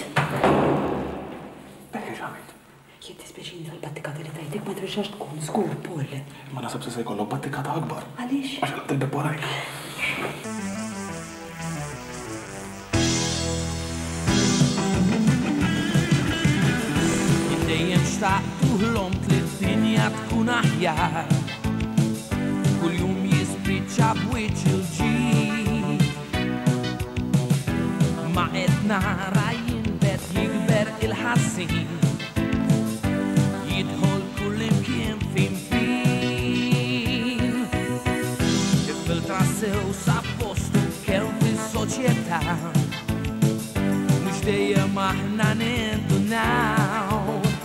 Bekk ġamit. Jien tispeċini tal-battikata li tajtek ma treġax tkun żgur Paul. Ma nasab se se jkollok battikata akbar. Għaliex? Għax tilbeb warajk. Dejjem xtaqtu ħlomt li d-dinja tkun aħjar. Kull jum jispiċċa b'wiċċ il-ġid. Ma qed nara jinbet jikber il-ħassin. Jidħol kull imkien fin-fin. Infiltra sew sa postu kemm fis-soċjetà. Mhux dejjem aħna nindunaw.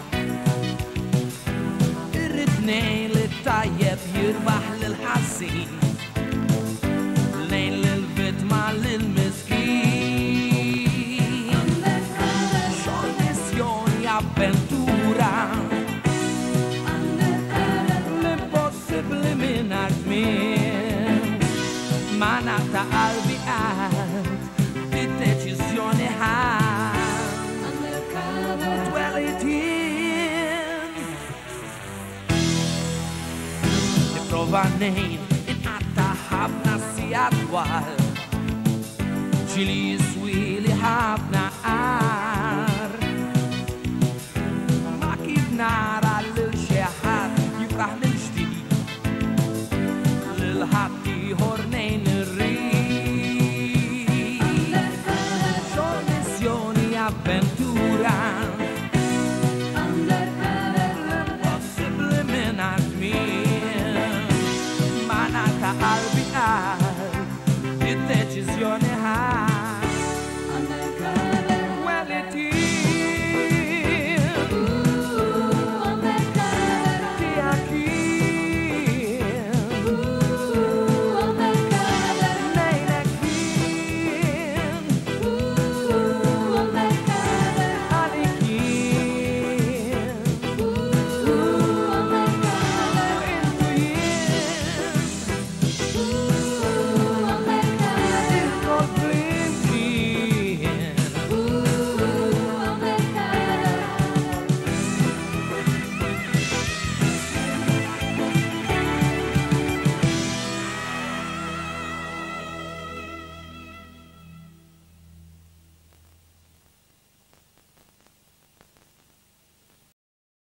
Nejn li tajjeb jirbaħ lil-ħassin, lejn lil-vittma lil-miskin. Xogħol missjoni avventura, l-impossibbli mingħajr żmien. Ma nagħta qalbi qatt id-deċiżjoni ħadd. Prova nejn inqatta ħafna sijat twal, ġili jiswili ħafna qar. Ma kif nara lil xi ħadd jifraħ mill-ġdid, lil ħadd ieħor nejn irrid. Xogħol missjoni avventura, l-impossibbli mingħajr żmien. Qalbi qal id-deċiżjoni ħadd. Well it is